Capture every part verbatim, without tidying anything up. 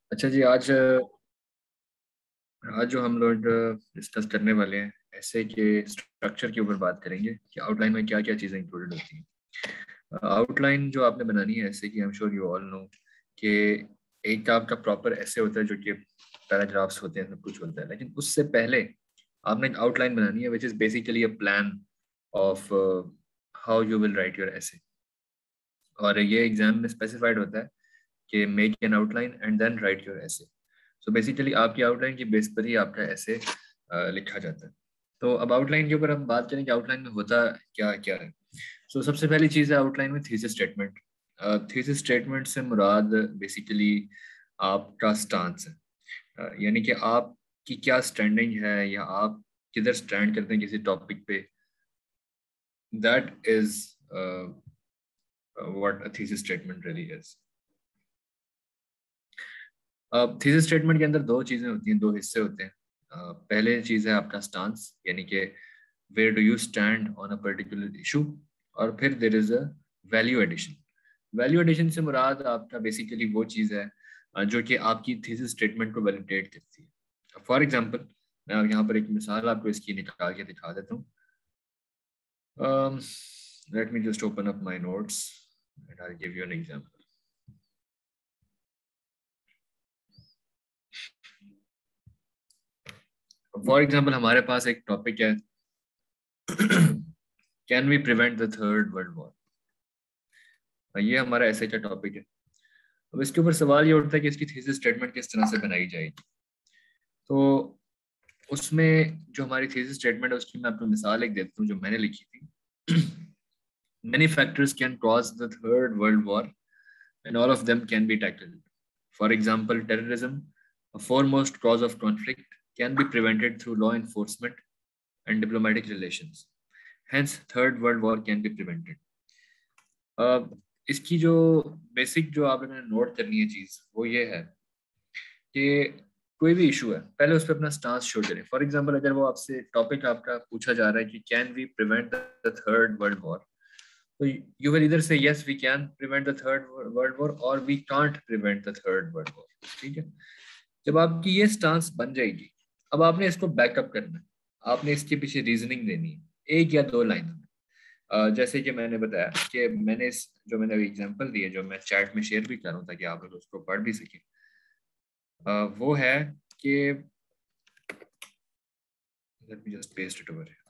अच्छा जी। आज आज जो हम लोग डिस्कस करने वाले हैं ऐसे के स्ट्रक्चर के ऊपर बात करेंगे कि आउटलाइन में क्या क्या चीज़ें इंक्लूडेड होती हैं। आउटलाइन जो आपने बनानी है ऐसे कि I am sure you all know कि एक आपका प्रॉपर ऐसे होता है जो कि पैराग्राफ्स होते हैं, सब कुछ होता है, लेकिन उससे पहले आपने एक आउटलाइन बनानी है which is basically a plan of how you will write your essay. और ये एग्जाम में स्पेसिफाइड होता है कि make an outline and then write your essay. So basically आपकी आउटलाइन की बेस पर ही आपका ऐसे लिखा जाता है। तो अब आउटलाइन के ऊपर हम बात करें कि आउटलाइन में होता क्या क्या है। सो so, सबसे पहली चीज़ है आउटलाइन में थीसिस स्टेटमेंट। थीसिस स्टेटमेंट से मुराद बेसिकली आपका स्टांस है। अ, यानी कि आपकी क्या स्टैंडिंग है या आप किधर स्टैंड करते हैं किसी टॉपिक पे। That is what a thesis statement really is. अब थीसिस स्टेटमेंट के अंदर दो चीजें होती हैं, दो हिस्से होते हैं। अ, पहले चीज है आपका स्टांस, यानी कि where do you stand on a particular issue. और फिर there is a value addition. Value addition से मुराद आपका बेसिकली वो चीज है अ, जो कि आपकी थीसिस स्टेटमेंट को वैलिडेट करती है। फॉर एग्जांपल, मैं यहाँ पर एक मिसाल आपको इसकी निकाल के दिखा देता हूँ। Let me just open up my notes and I give you an example. For example हमारे पास एक टॉपिक है, can we prevent the third world war. ये हमारा ऐसे का टॉपिक है। अब इसके ऊपर सवाल ये उठता है कि इसकी थीसिस स्टेटमेंट किस तरह से बनाई जाएगी। तो उसमें जो हमारी थीसिस स्टेटमेंट है उसकी मैं आपको मिसाल एक देता हूँ जो मैंने लिखी थी। Many factors can cause the third world war and all of them can be tackled. For example, terrorism, a foremost cause of conflict, can be prevented through law enforcement and diplomatic relations. Hence, third world war can be prevented. uh, इसकी जो basic जो आपने note करनी है चीज वो ये है कि कोई भी इशू है पहले उस पर अपना स्टांस शो करें। फॉर एग्जांपल, अगर वो आपसे टॉपिक आपका पूछा जा रहा है कि can we prevent the third world war, तो यू विल इधर से yes we can prevent the third world war और we can't prevent the third world war. ठीक है। जब आपकी ये स्टांस बन जाएगी, अब आपने इसको बैकअप करना है। आपने इसके पीछे रीजनिंग देनी है एक या दो लाइन में। अ, जैसे कि मैंने बताया कि मैंने इस जो मैंने एग्जांपल दिए जो मैं चैट में शेयर भी करूँ ताकि आप लोग उसको पढ़ भी सकें। अ, वो है कि let me just paste it over.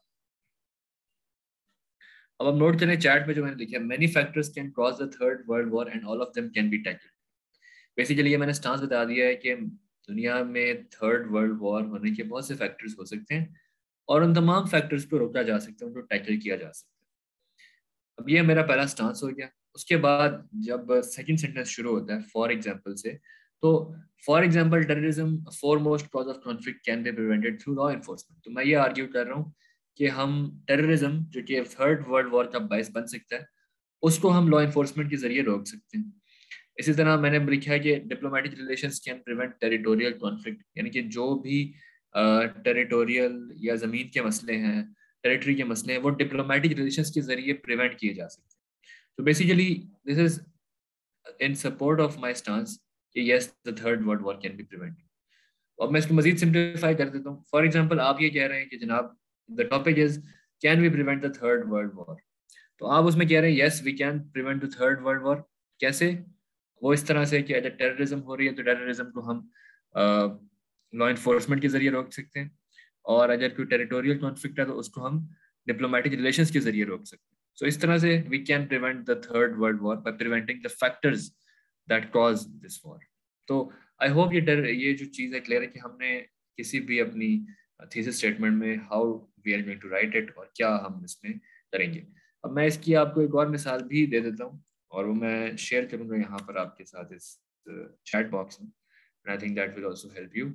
अब हम नोट करें चैट में जो मैंने लिखा है, many factors can cause the third world war and all of them can be tackled. Basically ये मैंने स्टांस बता दिया है कि दुनिया में थर्ड वर्ल्ड वॉर होने के बहुत से फैक्टर्स हो सकते हैं और उन तमाम फैक्टर्स को रोका जा सकता है, उनको टैकल किया जा सकता है। अब ये मेरा पहला स्टांस हो गया। उसके बाद जब सेकंड सेंटेंस शुरू होता है फॉर एग्जांपल से, तो for example terrorism for most cause of conflict can be prevented through law enforcement. तो मैं ये आर्ग्यू कर रहा हूँ कि हम टेररिज्म जो कि थर्ड वर्ल्ड वॉर का बायस बन सकता है उसको हम लॉ एनफोर्समेंट के जरिए रोक सकते हैं। इसी तरह मैंने लिखा है कि diplomatic relations can prevent territorial conflict, यानी कि जो भी टेरिटोरियल या जमीन के मसले हैं, टेरिटरी के मसले हैं, वो डिप्लोमेटिक रिलेशंस के जरिए प्रिवेंट किए जा सकते हैं। तो basically this is in support of my stance कि yes the third world war can be prevented. अब मैं इसको मजीद सिंप्लीफाई कर देता हूँ। फॉर एग्जाम्पल, आप ये कह रहे हैं कि जनाब the topic is can we prevent the third world war. तो आप उसमें कह रहे हैं yes we can prevent the third world war. कैसे? वो इस तरह से कि अगर टेररिज्म हो रही है तो टेररिज्म को हम लॉ इन्फोर्समेंट के जरिए रोक सकते हैं, और अगर कोई टेरिटोरियल कॉन्फ्लिक्ट है तो उसको हम डिप्लोमेटिक रिलेशंस के जरिए रोक सकते हैं। सो so, इस तरह से we can prevent the third world war by preventing the factors that cause this war. तो आई होप ये डर ये जो चीज़ है क्लियर है कि हमने किसी भी अपनी थीसिस स्टेटमेंट में how we are going to write it और क्या हम इसमें करेंगे। अब मैं इसकी आपको एक और मिसाल भी दे देता हूँ और वो मैं शेयर करूंगा यहाँ पर आपके साथ इस चैट बॉक्स में। I think that will also help you.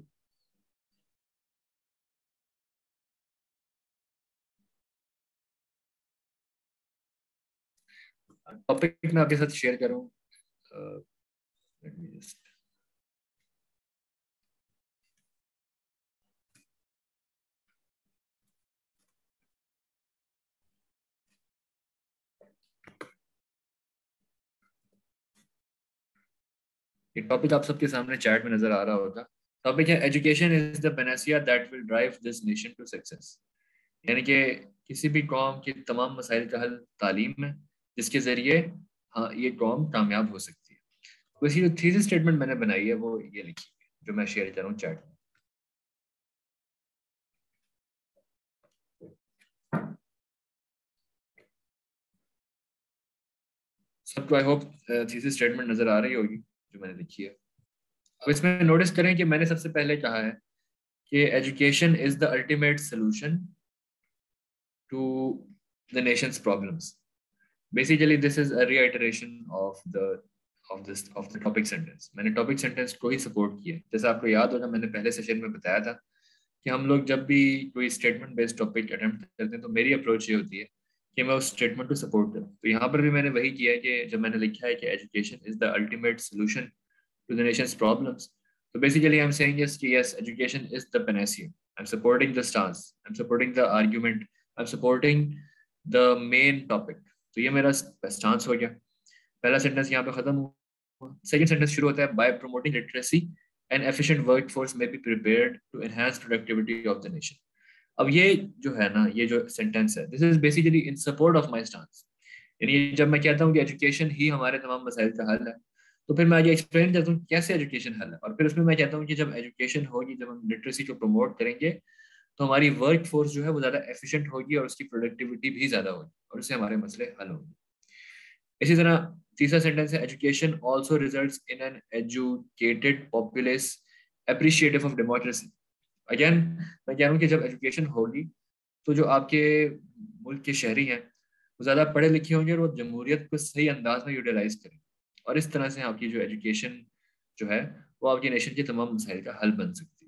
Topic मैं आपके साथ शेयर करूँ। लेट मी जस्ट ये टॉपिक आप सबके सामने चैट में नजर आ रहा होगा। टॉपिक है education is the panacea that will drive this nation to success. यानी कि किसी भी कौम के तमाम मसाइल का हल तालीम है, जिसके जरिए हाँ ये कौम कामयाब हो सकती है। तो इसी जो थीसिस स्टेटमेंट मैंने बनाई है वो ये लिखी है, जो मैं शेयर कर रहा हूँ चैट में। सबको आई होप थीसिस स्टेटमेंट नजर आ रही होगी जो मैंने लिखी है। अब इसमें नोटिस करें कि मैंने सबसे पहले कहा है कि education is the ultimate solution to the nation's problems. Basically this is a reiteration of the of this of the topic sentence. मैंने टॉपिक सेंटेंस को ही सपोर्ट किया। जैसे आपको याद होगा मैंने पहले सेशन में बताया था कि हम लोग जब भी कोई स्टेटमेंट बेस्ड टॉपिक अटेम्प्ट करते हैं तो मेरी अप्रोच ये होती है कि मैं उस स्टेटमेंट को सपोर्ट करूँ। तो यहाँ पर भी मैंने वही किया है कि जब मैंने लिखा है कि education is the ultimate solution to the nation's problems. So basically, I'm saying is yes, education is the panacea. I'm supporting the stance. I'm supporting the argument. I'm supporting the main topic. तो ये मेरा stance हो गया। पहला sentence यहाँ पे खत्म हुआ। सेकंड सेंटेंस शुरू होता है by promoting literacy and efficient workforce may be prepared to enhance productivity of the nation. अब ये जो है ना, ये जो सेंटेंस है, this is basically in support of my stance. यानी जब मैं कहता हूँ कि एजुकेशन ही हमारे तमाम मसाइल का हल है, तो फिर मैं आगे एक्सप्लेन करता हूँ कैसे एजुकेशन हल है। और फिर उसमें मैं कहता हूँ कि जब एजुकेशन होगी, जब हम लिटरेसी को प्रमोट करेंगे, तो हमारी वर्क फोर्स जो है वो ज़्यादा एफिशिएंट होगी और उसकी प्रोडक्टिविटी भी ज़्यादा होगी और उससे हमारे मसले हल होंगे। इसी तरह तीसरा सेंटेंस है education also results in an educated populace appreciative of democracy. Again मैं कह रहा हूँ कि जब एजुकेशन होगी तो जो आपके मुल्क के शहरी हैं वो ज़्यादा पढ़े लिखे होंगे और वो जमहूरियत को सही अंदाज में यूटिलाइज करेंगे। और इस तरह से आपकी जो एजुकेशन जो है वो आपके नेशन के तमाम मसाइल का हल बन सकती है।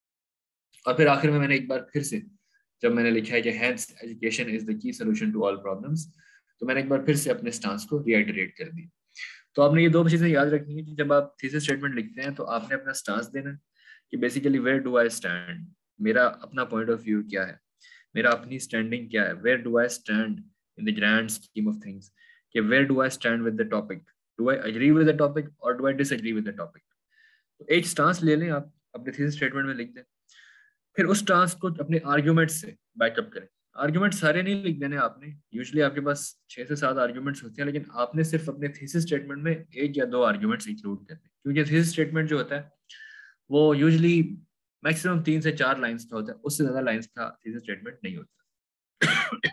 और फिर आखिर में मैंने एक बार फिर से जब मैंने लिखा है कि hence education is the key solution to all problems, तो मैंने एक बार फिर से अपने स्टांस को रीआइटरेट कर दिया। तो आपने ये दो चीज़ें याद रखनी है कि जब आप थीसिस स्टेटमेंट लिखते हैं तो आपने अपना स्टांस देना कि basically where do I stand, मेरा अपना पॉइंट ऑफ व्यू क्या है, मेरा अपनी स्टैंडिंग क्या है, where do I stand in the grand scheme of things, कि where do I stand with the topic, do I agree with the topic और do I disagree with the topic. तो एक स्टांस ले लें आप, अपने थीसिस स्टेटमेंट में लिख दें, फिर उस स्टांस को अपने आर्ग्यूमेंट से बैकअप करें। आर्ग्यूमेंट सारे नहीं लिख देने आपने, यूजुअली आपके पास छह से सात आर्ग्यूमेंट्स होते हैं, लेकिन आपने सिर्फ अपने थीसिस स्टेटमेंट में एक या दो आर्ग्यूमेंट्स इंक्लूड करने, क्योंकि थीसिस स्टेटमेंट जो होता है वो यूजुअली मैक्सिमम तीन से चार लाइंस का होता है, उससे ज्यादा लाइंस का थीसिस स्टेटमेंट नहीं होता।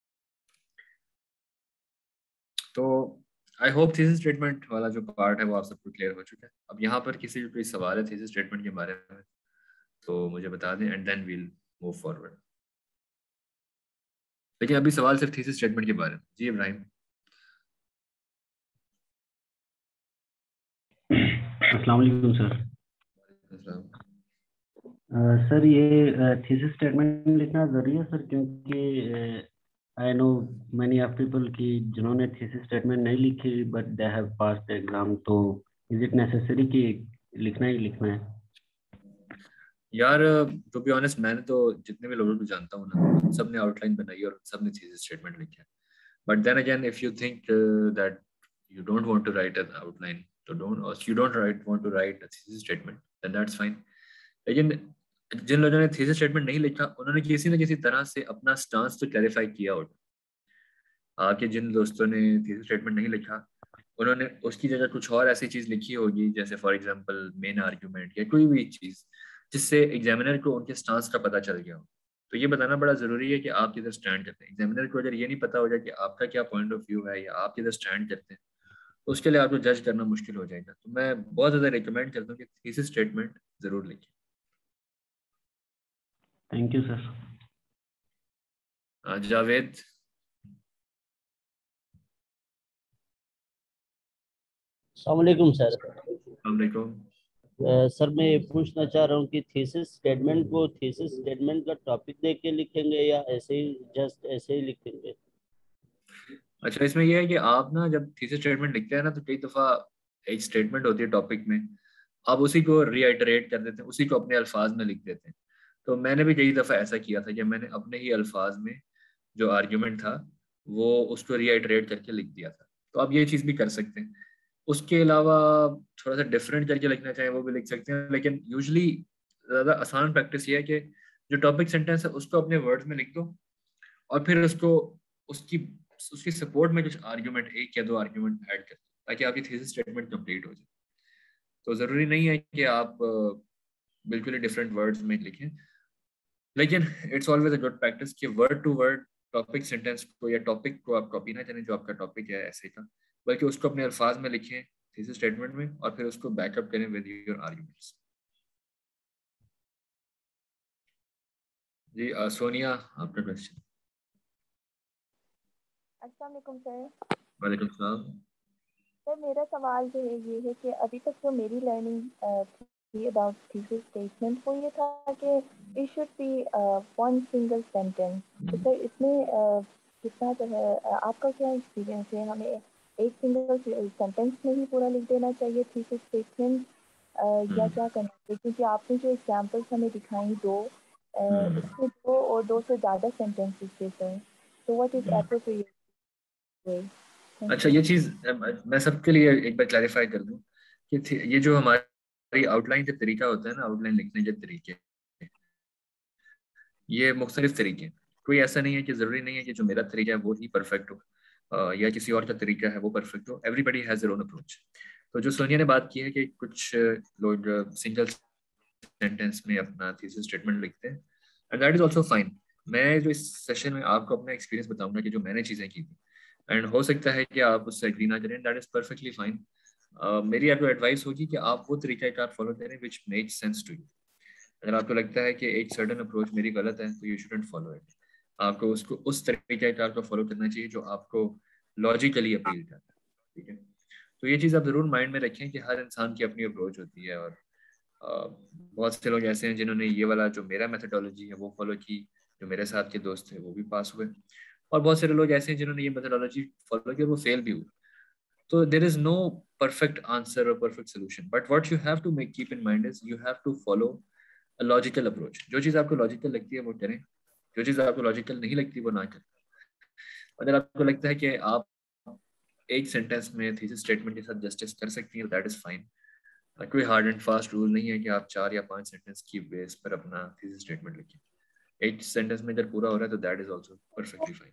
तो आई होप थीसिस स्टेटमेंट वाला जो पार्ट है वो आप सबको क्लियर हो चुका है। अब यहाँ पर किसी को कोई सवाल है थीसिस स्टेटमेंट के बारे में तो मुझे बता दें and then we'll move forward. लेकिन अभी सवाल सिर्फ थीसिस स्टेटमेंट के बारे में। जी इब्राहिम। अस्सलाम वालेकुम सर। अस्सलाम। सर ये थीसिस स्टेटमेंट लिखना ज़रूरी है सर, क्योंकि I know many of people की जिन्होंने थीसिस स्टेटमेंट नहीं लिखी but they have pass the exam, तो इज इट नेसेसरी कि लिखना ही लिखना है? यार टू बी ऑनेस्ट मैंने तो जितने भी लोगों को जानता हूँ ना, सब ने आउटलाइन बनाई और सब ने थीसिस स्टेटमेंट लिखा है। But then again if you think that you don't want to write an outline, so don't, or you don't write want to write a thesis statement, then that's fine. लेकिन जिन लोगों ने thesis statement नहीं लिखा उन्होंने किसी न किसी तरह से अपना स्टांस तो क्लैरिफाई किया होगा। आपके जिन दोस्तों ने थीसिस स्टेटमेंट नहीं लिखा उन्होंने उसकी जगह कुछ और ऐसी चीज लिखी होगी, जैसे फॉर एग्जांपल मेन आर्ग्यूमेंट या कोई भी चीज जिससे एग्जामिनर को उनके स्टांस का पता चल गया हो। तो ये बताना बड़ा जरूरी है कि आप किधर स्टैंड करते हैं। एग्जामिनर को अगर ये नहीं पता हो जाए कि आपका क्या पॉइंट ऑफ व्यू है या आप किधर स्टैंड करते हैं तो उसके लिए आपको जज करना मुश्किल हो जाएगा। तो मैं बहुत ज़्यादा रिकमेंड करता हूँ कि थीसिस स्टेटमेंट ज़रूर लिखें। Thank you sir. जावेद। अस्सलाम वालेकुम सर। अस्सलाम वालेकुम। सर मैं ये पूछना चाह रहा हूँ कि थीसिस स्टेटमेंट को थीसिस स्टेटमेंट का टॉपिक देख के लिखेंगे या ऐसे ही जस्ट ऐसे ही लिखेंगे? अच्छा, इसमें यह है कि आप ना जब थीसिस स्टेटमेंट लिखते हैं ना तो कई दफ़ा एक स्टेटमेंट होती है टॉपिक में, आप उसी को रीआइटरेट कर देते हैं, उसी को अपने अल्फाज में लिख देते हैं। तो मैंने भी कई दफ़ा ऐसा किया था कि मैंने अपने ही अल्फाज में जो आर्ग्यूमेंट था वो उसको रीआइटरेट करके लिख दिया था। तो आप ये चीज़ भी कर सकते हैं। उसके अलावा थोड़ा सा डिफरेंट करके लिखना चाहें वो भी लिख सकते हैं, लेकिन यूजली ज़्यादा आसान प्रैक्टिस ये है कि जो टॉपिक सेंटेंस है उसको अपने वर्ड्स में लिख दो और फिर उसको उसकी उसकी सपोर्ट में कुछ आर्ग्यूमेंट, एक या दो आर्ग्यूमेंट ऐड कर दो ताकि आपकी थीसिस स्टेटमेंट कंप्लीट हो जाए। तो ज़रूरी नहीं है कि आप अ, बिल्कुल ही डिफरेंट वर्ड्स में लिखें, लेकिन it's always a good practice कि word to word topic sentence को या टॉपिक को आप कॉपी ना करें जो आपका टॉपिक है ऐसे का, बल्कि उसको अपने अल्फाज में लिखें थीसिस स्टेटमेंट में और फिर उसको बैकअप करें विद योर आर्ग्यूमेंट्स। जी अ, सोनिया, आपका क्वेश्चन। अस्सलाम वालेकुम सर। वालेकुम सलाम। सर मेरा सवाल जो है ये है कि अभी तक जो मेरी लर्निंग थी अबाउट थीसिस स्टेटमेंट वो ये था कि it should be one single sentence. तो सर इसमें uh, कितना जो है uh, आपका क्या एक्सपीरियंस है, हमें एक सिंगल सेंटेंस में ही पूरा लिख देना चाहिए थीसिस स्टेटमेंट uh, या क्या करना चाहिए? क्योंकि आपने जो एग्जांपल्स हमें दिखाई दो uh, उसमें दो और दो से ज़्यादा सेंटेंसेस थे सर, तो व्हाट इज एप्रोप्रिएट वे? अच्छा, ये चीज़ मैं सबके लिए एक बार क्लैरिफाई कर दूं कि थी- ये जो हमारी आउटलाइन का तरीका होता है ना, आउटलाइन लिखने के तरीके, ये मुख्तलिफ तरीके हैं। कोई ऐसा नहीं है कि ज़रूरी नहीं है कि जो मेरा तरीका है वो ही परफेक्ट हो अ, या किसी और का तरीका है वो परफेक्ट हो। Everybody has their own approach. तो जो सोनिया ने बात की है कि कुछ लोग सिंगल सेंटेंस में अपना थीसिस स्टेटमेंट लिखते हैं, and that is also fine. मैं जो इस सेशन में आपको अपना एक्सपीरियंस बताऊंगा कि जो मैंने चीज़ें की थी, एंड हो सकता है कि आप उससे एग्री ना करें, दैट इज परफेक्टली फाइन। मेरी आपको एडवाइस होगी कि आप वो तरीका कार फॉलो करें which make sense to you. अगर आपको लगता है कि एक सर्टन अप्रोच मेरी गलत है तो यू शुडंट फॉलो इट। आपको उसको उस तरीके कार को फॉलो करना चाहिए जो आपको लॉजिकली अपील करता है। ठीक है, तो ये चीज़ आप जरूर माइंड में रखें कि हर इंसान की अपनी अप्रोच होती है, और अ, बहुत से लोग ऐसे हैं जिन्होंने ये वाला जो मेरा मेथोडोलॉजी है वो फॉलो की, जो मेरे साथ के दोस्त थे वो भी पास हुए, और बहुत सारे लोग ऐसे हैं जिन्होंने ये मेथोडोलॉजी फॉलो की और वो फेल भी हुए। तो there is no perfect answer और perfect solution, but what you have to make keep in mind is you have to follow a logical approach. जो चीज़ आपको लॉजिकल लगती है वो करें, जो चीज़ आपको लॉजिकल नहीं लगती वो ना करें। अगर आपको लगता है कि आप एक सेंटेंस में थीसिस स्टेटमेंट के साथ जस्टिस कर सकती हैं, दैट इज फाइन। कोई हार्ड एंड फास्ट रूल नहीं है कि आप चार या पांच सेंटेंस की बेस पर अपना थीसिस स्टेटमेंट लिखें। एक सेंटेंस में अगर पूरा हो रहा है तो that is also perfectly fine.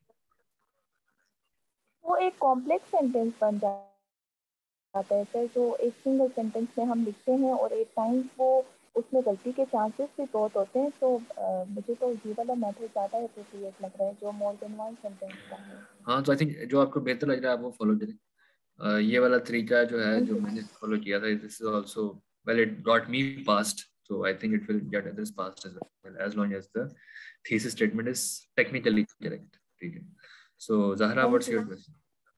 वो एक कॉम्प्लेक्स सेंटेंस बन जाता है सर, जो एक सिंगल सेंटेंस में हम लिखते हैं और एक टाइम वो उसमें गलती के चांसेस भी बहुत होते हैं। तो uh, मुझे तो ये वाला मेथड ज़्यादा अप्रोप्रिएट लग रहा है जो मोर देन वन सेंटेंस का है। हाँ, तो आई थिंक जो आपको बेहतर लग रहा है आप वो फॉलो करें। uh, ये वाला तरीका जो है थैंक जो यू। मैंने फॉलो किया था, this is also well, it got me past, so I think it will get others passed as well as long as the thesis statement is technically correct. ठीक है, so Zahra, thank what's you. your question?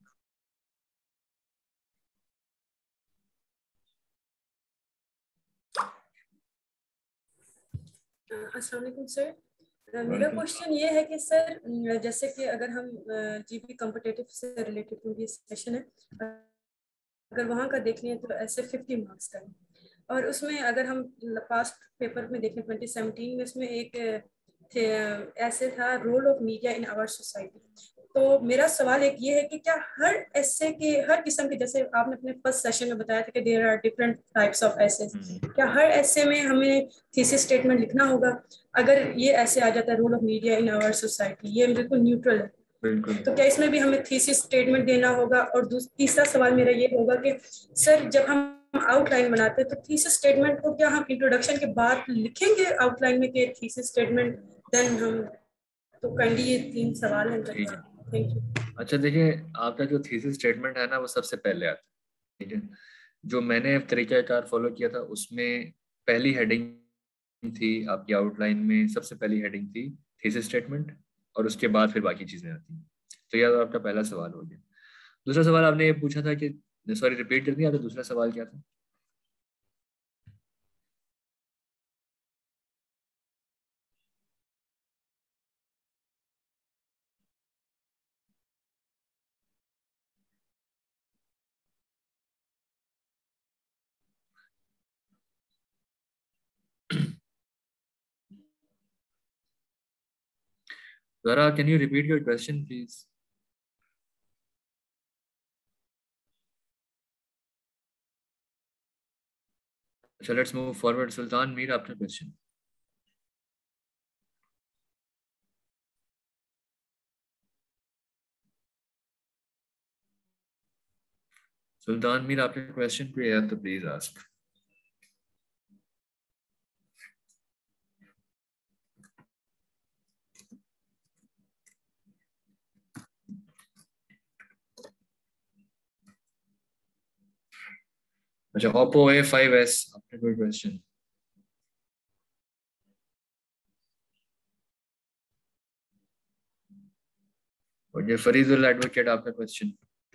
अस्सलाम वालेकुम sir. मेरा question ये है कि sir जैसे कि अगर हम जीपी कॉम्पिटिटिव से रिलेटेड कोई भी सेशन है, अगर वहाँ का देख लें तो ऐसे फिफ्टी मार्क्स का है, और उसमें अगर हम पास्ट पेपर में देखें ट्वेंटी सेवनटीन में उसमें एक थे ऐसे था role of media in our society. तो मेरा सवाल एक ये है कि क्या हर ऐसे के हर किस्म के, जैसे आपने अपने फर्स्ट सेशन में बताया था कि there are different types of essay, क्या हर ऐसे में हमें थीसिस स्टेटमेंट लिखना होगा? अगर ये ऐसे आ जाता है role of media in our society, ये बिल्कुल न्यूट्रल है, तो क्या इसमें भी हमें थीसिस स्टेटमेंट देना होगा? और तीसरा सवाल मेरा ये होगा कि सर जब हम आउटलाइन बनाते हैं तो थीसिस स्टेटमेंट को क्या हम इंट्रोडक्शन के बाद लिखेंगे आउटलाइन में कि थीसिस स्टेटमेंट, देन हम, तो काइंडली ये तीन सवाल हैं। Thank you. अच्छा देखिए, आपका जो थीसिस स्टेटमेंट है ना वो सबसे पहले आता है। ठीक है, जो मैंने तरीकाकार फॉलो किया था उसमें पहली हेडिंग थी आपकी आउटलाइन में, सबसे पहली हेडिंग थी थीसिस स्टेटमेंट, और उसके बाद फिर बाकी चीजें आती हैं। तो यह तो आपका पहला सवाल हो गया। दूसरा सवाल आपने ये पूछा था कि, सॉरी रिपीट कर दिया था, दूसरा सवाल क्या था? Zara, can you repeat your question, please? So let's move forward. Sultan Mir, आपका question. Sultan Mir, आपका question कोई है तो please ask. अच्छा, Oppo A five S, आपका कोई question? Okay, Faridul Advocate, आपका question.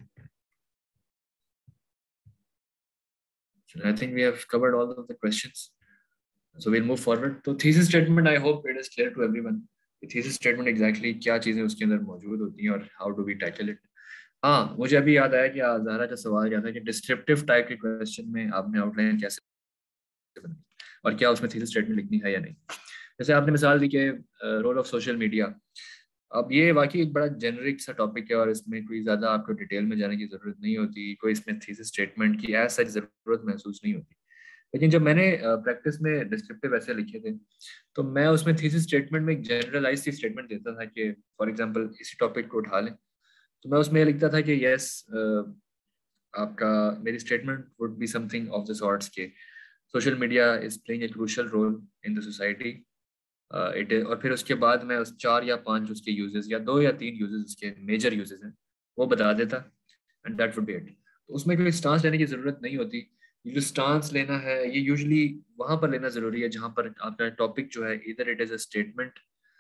So I think we have covered all of the questions. So we'll move forward. तो thesis statement, I hope it is clear to everyone. Thesis statement exactly क्या चीजें उसके अंदर मौजूद होती हैं और how do we tackle it. हाँ, मुझे अभी याद आया कि ज़हरा का सवाल क्या था कि डिस्क्रिप्टिव टाइप के क्वेश्चन में आपने आउटलाइन कैसे बनाई और क्या उसमें थीसिस स्टेटमेंट लिखनी है या नहीं. जैसे आपने मिसाल दी कि रोल ऑफ सोशल मीडिया. अब ये वाकई एक बड़ा जेनरिक सा टॉपिक है और इसमें कोई ज़्यादा आपको डिटेल में जाने की ज़रूरत नहीं होती, कोई इसमें थीसिस स्टेटमेंट की ऐसा ज़रूरत महसूस नहीं होती. लेकिन जब मैंने प्रैक्टिस में डिस्क्रिप्टिव ऐसे लिखे थे तो मैं उसमें थीसिस स्टेटमेंट में एक जनरलाइज सी स्टेटमेंट देता था कि फॉर एग्जांपल इसी टॉपिक को उठा लें तो मैं उसमें लिखता था कि यस आपका मेरी statement would be something of the sorts के social media is playing a crucial role in the society it और फिर उसके बाद मैं उस चार या पांच उसके यूजेस या दो या तीन यूजेस उसके मेजर यूजेस हैं वो बता देता and that would be it. तो उसमें कोई स्टांस लेने की ज़रूरत नहीं होती. ये जो स्टांस लेना है ये यूजुअली वहाँ पर लेना ज़रूरी है जहाँ पर आपका टॉपिक जो है इधर it is a statement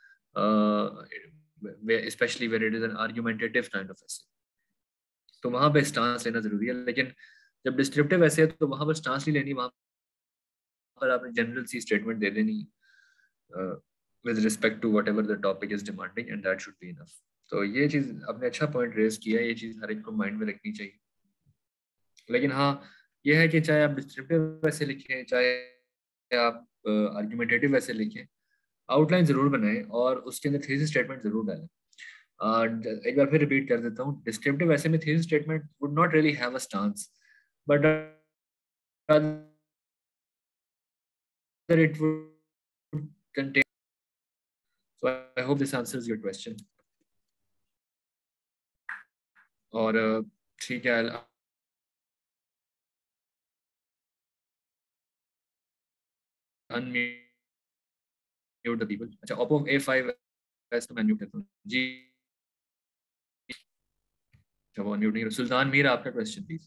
specially where it is an argumentative kind of essay, तो वहाँ पे स्टांस लेना ज़रूरी है. लेकिन जब डिस्क्रिप्टिव ऐसे है तो वहाँ पर स्टांस नहीं लेनी, वहाँ पर आपने जनरल सी स्टेटमेंट दे देनी with respect to whatever the topic is demanding and that should be enough. तो ये चीज़ आपने अच्छा पॉइंट रेज किया है, ये चीज़ हर एक को माइंड में रखनी चाहिए. लेकिन हाँ ये है कि चाहे आप डिस्क्रिप्टिव वैसे लिखें चाहे आप आर्गुमेंटेटिव वैसे लिखें, आउटलाइन ज़रूर बनाएं और उसके अंदर थीसिस स्टेटमेंट ज़रूर डालें. Uh, एक बार फिर रिपीट कर देता हूँ, डिस्क्रिप्टिव ऐसे में thesis statement would not really have a stance but it would contain. So I hope this answers your question. और ठीक है, अनम्यूट द पीपल. अच्छा, Oppo A five S तो मैं म्यूट करता हूँ जी. वो अनम्यूट नहीं. सुल्तान मीर, आपका क्वेश्चन प्लीज.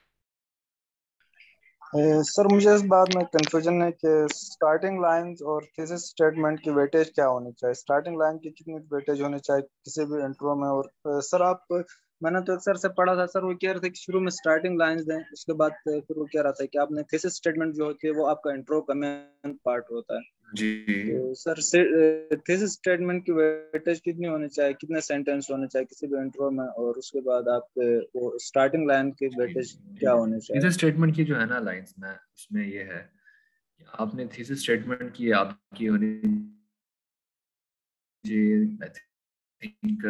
सर uh, मुझे इस बात में कंफ्यूजन है कि स्टार्टिंग लाइंस और थीसिस स्टेटमेंट की वेटेज क्या होनी चाहिए. स्टार्टिंग लाइन की कितनी वेटेज होनी चाहिए किसी भी इंट्रो में. और uh, सर आप मैंने तो सर से पढ़ा था सर वो कह रहे थे कि शुरू में स्टार्टिंग लाइंस दें उसके बाद फिर वो कह रहा था कि आपने थीसिस स्टेटमेंट जो होती है वो आपका इंट्रो का मेन पार्ट होता है जी. तो सर थीसिस स्टेटमेंट की वेटेज कितनी होनी चाहिए, कितने सेंटेंस होने चाहिए किसी भी इंट्रो में, और उसके बाद आपके वो स्टार्टिंग लाइन की वेटेज क्या होनी चाहिए. थीसिस स्टेटमेंट की जो है ना लाइंस में उसमें ये है कि आपने थीसिस स्टेटमेंट की आपकी होनी आई थिंक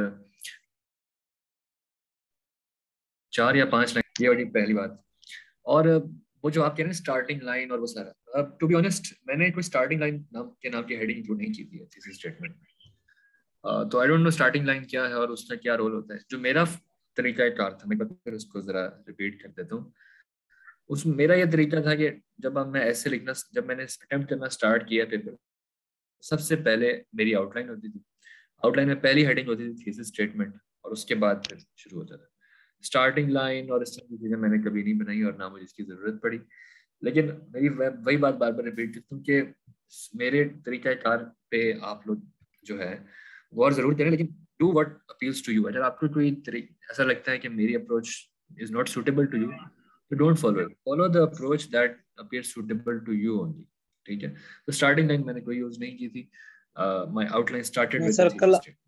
चार या पांच लाइन, ये वाली पहली बात. और वो जो आप कह रहे हैं स्टार्टिंग लाइन और वो सारा, अब टू बी ऑनेस्ट मैंने कोई स्टार्टिंग लाइन नाम के नाम की हेडिंग इंक्लूड नहीं की थी थीसिस स्टेटमेंट में. uh, तो I don't know starting line क्या है और उसका क्या रोल होता है. जो मेरा तरीका कार था, मैं फिर उसको जरा रिपीट कर देता हूँ. उस मेरा ये तरीका था कि जब अब मैं ऐसे लिखना जब मैंने अटेम्प्ट करना स्टार्ट किया पेपर, सबसे पहले मेरी आउटलाइन होती थी. आउटलाइन में पहली हेडिंग होती थी थीसिस स्टेटमेंट और उसके बाद फिर शुरू होता था. स्टार्टिंग लाइन और इस तरह की चीज़ें मैंने कभी नहीं बनाई और ना मुझे इसकी ज़रूरत पड़ी. लेकिन मेरी वही बात बार बार रिपीट करता हूँ कि मेरे तरीक़ाकार पे आप लोग जो है गौर ज़रूर करें, लेकिन do what appeals to you. अगर आपको कोई ऐसा लगता है कि मेरी approach is not suitable to you तो don't follow it, follow the approach that appears suitable to you only. ठीक है, तो स्टार्टिंग लाइन मैंने कोई यूज़ नहीं की थी. My outline started with the thesis statement.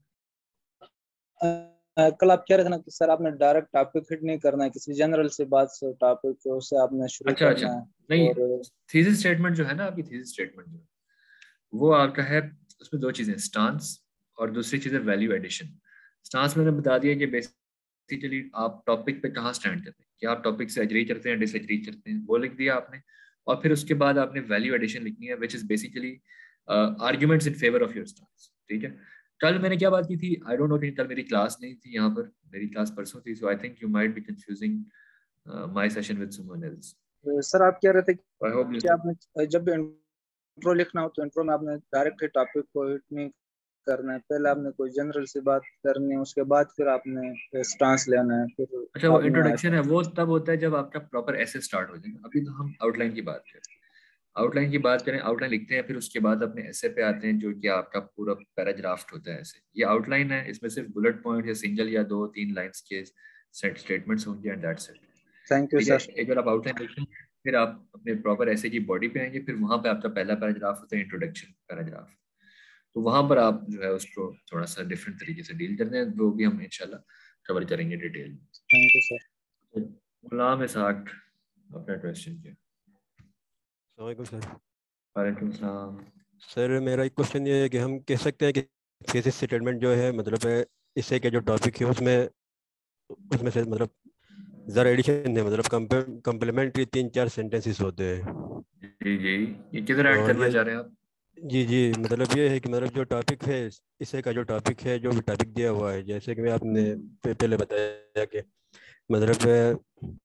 कल आप कह रहे थे ना कि सर आपने डायरेक्ट टॉपिक हिट नहीं करना है, किसी जनरल से बात से टॉपिक को से आपने शुरू अच्छा, करना अच्छा. है. नहीं, और थीसिस स्टेटमेंट जो है ना, आपकी थीसिस स्टेटमेंट जो वो आपका है, उसमें दो चीजें, स्टांस और दूसरी चीज है वैल्यू एडिशन. स्टांस मैंने बता दिया कि बेसिकली आप टॉपिक पे कहाँ स्टैंड करते हैं, क्या आप टॉपिक से एग्री करते हैं डिसएग्री करते हैं, वो लिख दिया आपने. और फिर उसके बाद आपने वैल्यू एडिशन लिखनी है which is basically arguments in favour of your stance, ठीक है। कल मैंने क्या बात की थी, आई डोंट नो, कल मेरी क्लास नहीं थी यहाँ पर, मेरी क्लास परसों थी, so I think you might be confusing my session with someone else. Sir आप कह रहे थे आई होप कि आपने जब भी इंट्रो लिखना हो तो इंट्रो में आपने डायरेक्ट टॉपिक को हिट नहीं करना है, पहले आपने कोई जनरल सी बात करनी है, उसके बाद फिर आपने स्टांस लेना है, फिर अच्छा वो इंट्रोडक्शन है वो तब होता है जब आपका प्रॉपर ऐसे स्टार्ट हो जाएगा। अभी तो हम आउटलाइन की बात करें, आउटलाइन की बात करें, आउटलाइन लिखते हैं, फिर उसके बाद अपने ऐसे पे आते हैं जो कि आपका पूरा पैराग्राफ होता है। ऐसे ये आउटलाइन है, इसमें सिर्फ बुलेट पॉइंट या सिंगल या दो तीन लाइंस के सेट स्टेटमेंट्स होंगे and that's it. Thank you sir. एक बार आप आउटलाइन लिखें फिर आप अपने प्रॉपर ऐसे की बॉडी पे आएंगे, फिर वहां पे आपका पहला पैराग्राफ होता है इंट्रोडक्शन पैराग्राफ, तो वहां पर आप जो है उसको थोड़ा सा डिफरेंट तरीके से डील करते हैं, वो भी हम इंशाल्लाह कवर करेंगे डिटेल में। Thank you sir. Ghulam Ishaq अपना क्वेश्चन किया। अस्सलामुअलैकुम सर। वालेकुम सलाम। सर मेरा एक क्वेश्चन ये है कि हम कह सकते हैं कि थीसिस स्टेटमेंट जो है मतलब इससे के जो टॉपिक है उसमें उसमें से मतलब ज़रा एडिशन है, मतलब कम्प्लीमेंट्री तीन चार सेंटेंसेस होते हैं। जी जी, ये किधर ऐड करना चाह रहे हैं आप? जी जी, मतलब ये है कि मतलब जो टॉपिक है इसे का जो टॉपिक है जो भी टॉपिक दिया हुआ है, जैसे कि आपने पहले बताया कि मतलब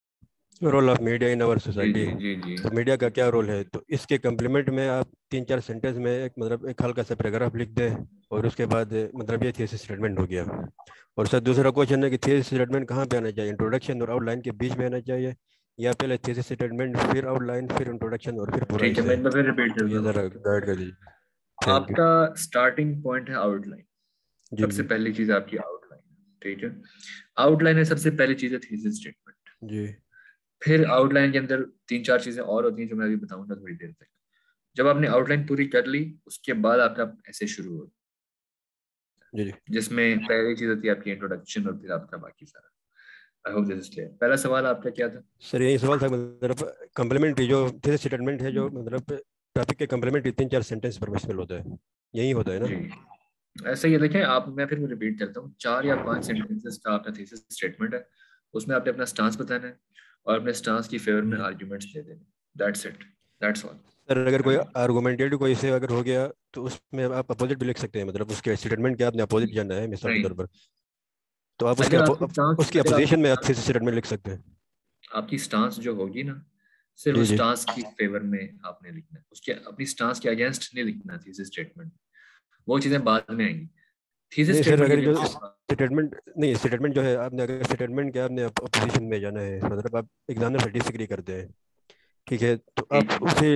role of media in our society, तो मीडिया का क्या रोल है, तो इसके कम्प्लीमेंट में आप तीन चार सेंटेंस में एक मतलब एक हल्का सा पैराग्राफ लिख दें और उसके बाद मतलब ये थीसिस स्टेटमेंट हो गया। और सर दूसरा क्वेश्चन है कि थीसिस स्टेटमेंट कहाँ पे आना चाहिए, इंट्रोडक्शन और आउटलाइन के बीच में आना चाहिए या पहले थीसिस स्टेटमेंट फिर आउटलाइन फिर इंट्रोडक्शन और फिर पूरा? ठीक है, मैं फिर रिपीट कर ये जरा गाइड कर दीजिए। आपका स्टार्टिंग पॉइंट है आउटलाइन, सबसे पहली चीज आपकी आउटलाइन, ठीक है। आउटलाइन है सबसे पहली चीज है थीसिस स्टेटमेंट जी। फिर आउटलाइन के अंदर तीन चार चीजें और होती हैं जो मैं अभी बताऊंगा थोड़ी देर तक। जब आपने आउटलाइन पूरी कर ली उसके बाद आपका ऐसे शुरू हो जी जी, जिसमें पहली चीज होती है आपकी इंट्रोडक्शन और फिर आपका बाकी सारा। I hope this is clear. पहला सवाल आपका क्या था? सर यही सवाल था, मतलब कम्प्लीमेंट्री जो थीसिस स्टेटमेंट है जो मतलब टॉपिक के कम्प्लीमेंट्री तीन चार सेंटेंस पर मुश्किल होता है, यही होता है ना जी? ऐसे ही देखें आप, मैं फिर रिपीट करता हूँ, चार या पांच सेंटेंसेस का आपका थीसिस स्टेटमेंट है, उसमें आपने अपना स्टांस बताना है और अपने स्टांस की फेवर में आर्गुमेंट्स दे देने, that's it, that's all. Sir अगर कोई आर्गुमेंटेटिव कोई से अगर हो गया तो उसमें आप अपोजिट भी लिख सकते हैं, मतलब उसके स्टेटमेंट के आपने अपोजिट जाना है मिसाल के तौर पर, तो आप उसके उसकी अपोजिशन में आप थीसिस स्टेटमेंट लिख सकते हैं। आपकी स्टांस जो होगी ना सिर्फ उस स्टांस की फेवर में आपने लिखना है, उसके अपनी स्टांस के अगेंस्ट नहीं लिखना थीसिस स्टेटमेंट, वो चीजें बाद में आएंगी। थीसिस स्टेटमेंट अगर जो स्टेटमेंट नहीं स्टेटमेंट जो है आपने अगर स्टेटमेंट के आपने अपोजिशन में जाना है, मतलब आप एग्जामिनर से डिसएग्री करते हैं, ठीक है, तो आप उसे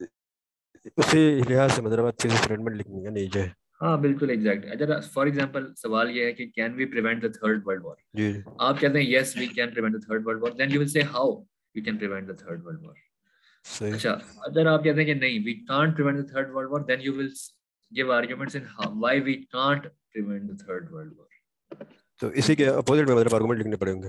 उसी लिहाज से मतलब आप थीसिस स्टेटमेंट लिखेंगे नहीं जो है। हाँ बिल्कुल एग्जैक्ट। अगर फॉर एग्जांपल सवाल ये है कि can we prevent the third world war, जी आप कहते हैं yes we can prevent the third world war, then you will say how you can prevent the third world war. अच्छा, अगर आप कहते हैं कि नहीं we can't prevent the third world war, then you will give arguments in why we can't prevent the third world war. तो इसी के अपोजिट में मतलब आर्गुमेंट लिखने पड़ेंगे।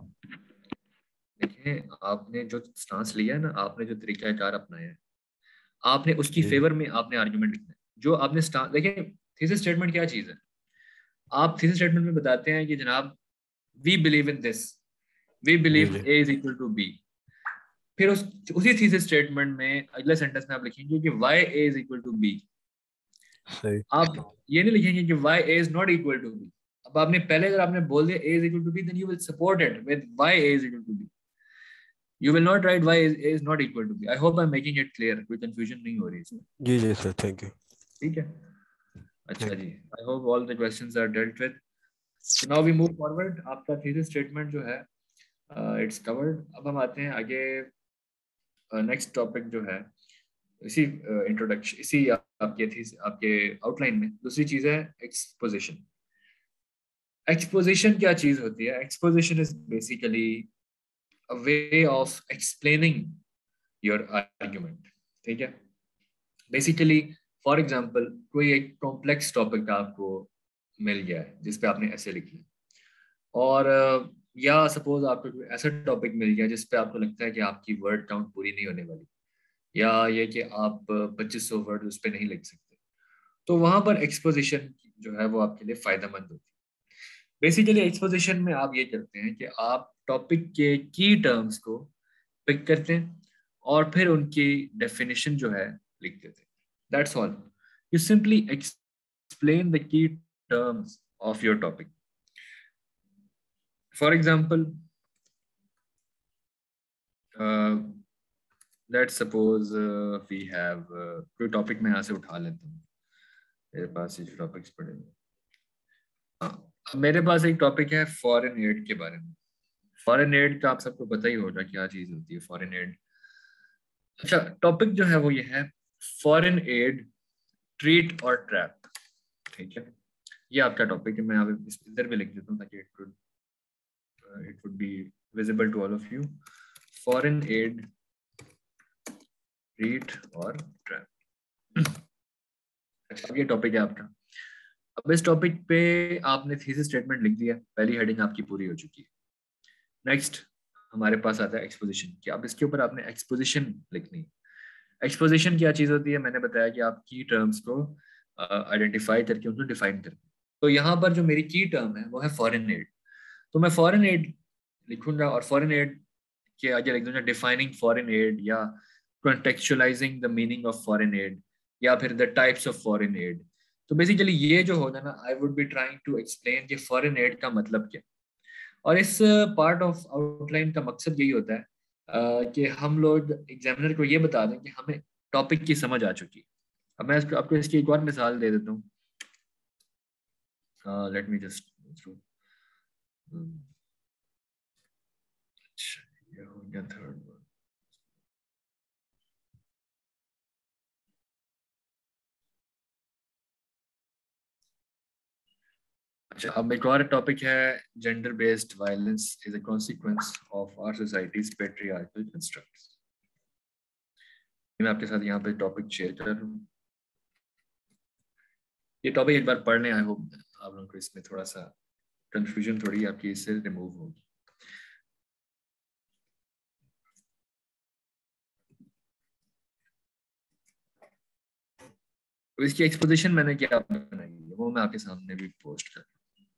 देखिए आपने जो स्टांस लिया है ना, आपने जो तरीकाकार अपनाया है, आपने उसकी फेवर में आपने आर्गुमेंट लिखना है। जो आपने स्टांस, देखिए थीसिस स्टेटमेंट क्या चीज है, आप थीसिस स्टेटमेंट में बताते हैं कि जनाब we believe in this, we believe A is equal to B, फिर उस उसी थीसिस स्टेटमेंट में अगले सेंटेंस में आप लिखेंगे कि why A is equal to B. आप ये नहीं लिखेंगे कि why A is not equal to B. अब आपने पहले अगर आपने बोल दिया A is equal to B, then you will support it with why A is equal to B, you will not write why a is not equal to b. I hope I'm making it clear, कोई confusion नहीं हो रही इसमें। जी जी sir, thank you. ठीक है, अच्छा जी, I hope all the questions are dealt with. So now we move forward. आपका thesis statement जो है uh, it's covered. अब हम आते हैं आगे नेक्स्ट uh, टॉपिक जो है इसी इंट्रोडक्शन uh, इसी आपके थीसिस आपके आउटलाइन में दूसरी चीज है एक्सपोजिशन। एक्सपोजिशन क्या चीज होती है? Exposition is basically a way of explaining your argument, ठीक है। बेसिकली फॉर एग्जांपल कोई एक कॉम्प्लेक्स टॉपिक आपको मिल गया है जिस पे आपने ऐसे लिख लिया, और या सपोज आपको कोई ऐसा टॉपिक मिल गया जिस पे आपको लगता है कि आपकी वर्ड काउंट पूरी नहीं होने वाली, या ये कि आप पच्चीस सौ वर्ड उस पर नहीं लिख सकते, तो वहां पर एक्सपोजिशन जो है वो आपके लिए फायदेमंद होती है। बेसिकली एक्सपोजिशन में आप ये करते हैं कि आप टॉपिक के की टर्म्स को पिक करते हैं और फिर उनकी डेफिनेशन जो है लिखते थे। That's all. You simply explain the key terms of your topic. For example, let's suppose we have, कोई टॉपिक मैं यहाँ से उठा लेता हूँ, मेरे पास ये टॉपिक्स पड़े हैं। हाँ, मेरे पास एक टॉपिक है फॉरेन एड के बारे में। फॉरेन एड का आप सबको पता ही होगा क्या चीज होती है फॉरेन एड। अच्छा, टॉपिक जो है वो ये है, फॉरेन एड ट्रीट और ट्रैप। ठीक है, ये आपका टॉपिक है। मैं यहाँ पे इधर भी लिख देता हूँ ताकि it would it would be visible to all of you. Foreign aid treat और ट्रैप। अच्छा, अब ये टॉपिक है आपका। अब इस टॉपिक पे आपने थीसिस स्टेटमेंट लिख दिया, पहली हेडिंग आपकी पूरी हो चुकी है। नेक्स्ट हमारे पास आता है एक्सपोजिशन, कि अब इसके ऊपर आपने एक्सपोजिशन लिखनी है। एक्सपोजिशन क्या चीज़ होती है? मैंने बताया कि आप की टर्म्स को आइडेंटिफाई uh, करके उनको डिफाइन करते हैं। तो यहाँ पर जो मेरी की टर्म है वो है फॉरेन एड। तो मैं फॉरेन एड लिखूंगा और फॉरेन एड के आगे लिख दूंगा डिफाइनिंग फॉरेन एड, या contextualising the meaning of foreign aid, या फिर the types of foreign aid. तो बेसिकली ये जो होता है ना, I would be trying to explain कि फॉरेन एड का मतलब क्या। और इस पार्ट ऑफ आउटलाइन का मकसद यही होता है uh, कि हम लोग एग्जामिनर को ये बता दें कि हमें टॉपिक की समझ आ चुकी है। अब मैं इसको आपको इसकी एक और मिसाल दे देता हूँ। Let me just through. अच्छा, ये हो गया थर्ड वन। अच्छा, अब एक और टॉपिक है, gender based violence is a consequence of our societies patriarchal constructs. मैं आपके साथ यहाँ पे टॉपिक शेयर कर रहा हूँ। ये टॉपिक एक बार पढ़ लें, आई होप आप लोगों को इसमें थोड़ा सा कंफ्यूजन थोड़ी आपकी इससे रिमूव होगी। तो इसकी एक्सपोजिशन मैंने क्या बनाई है वो मैं आपके सामने भी पोस्ट कर।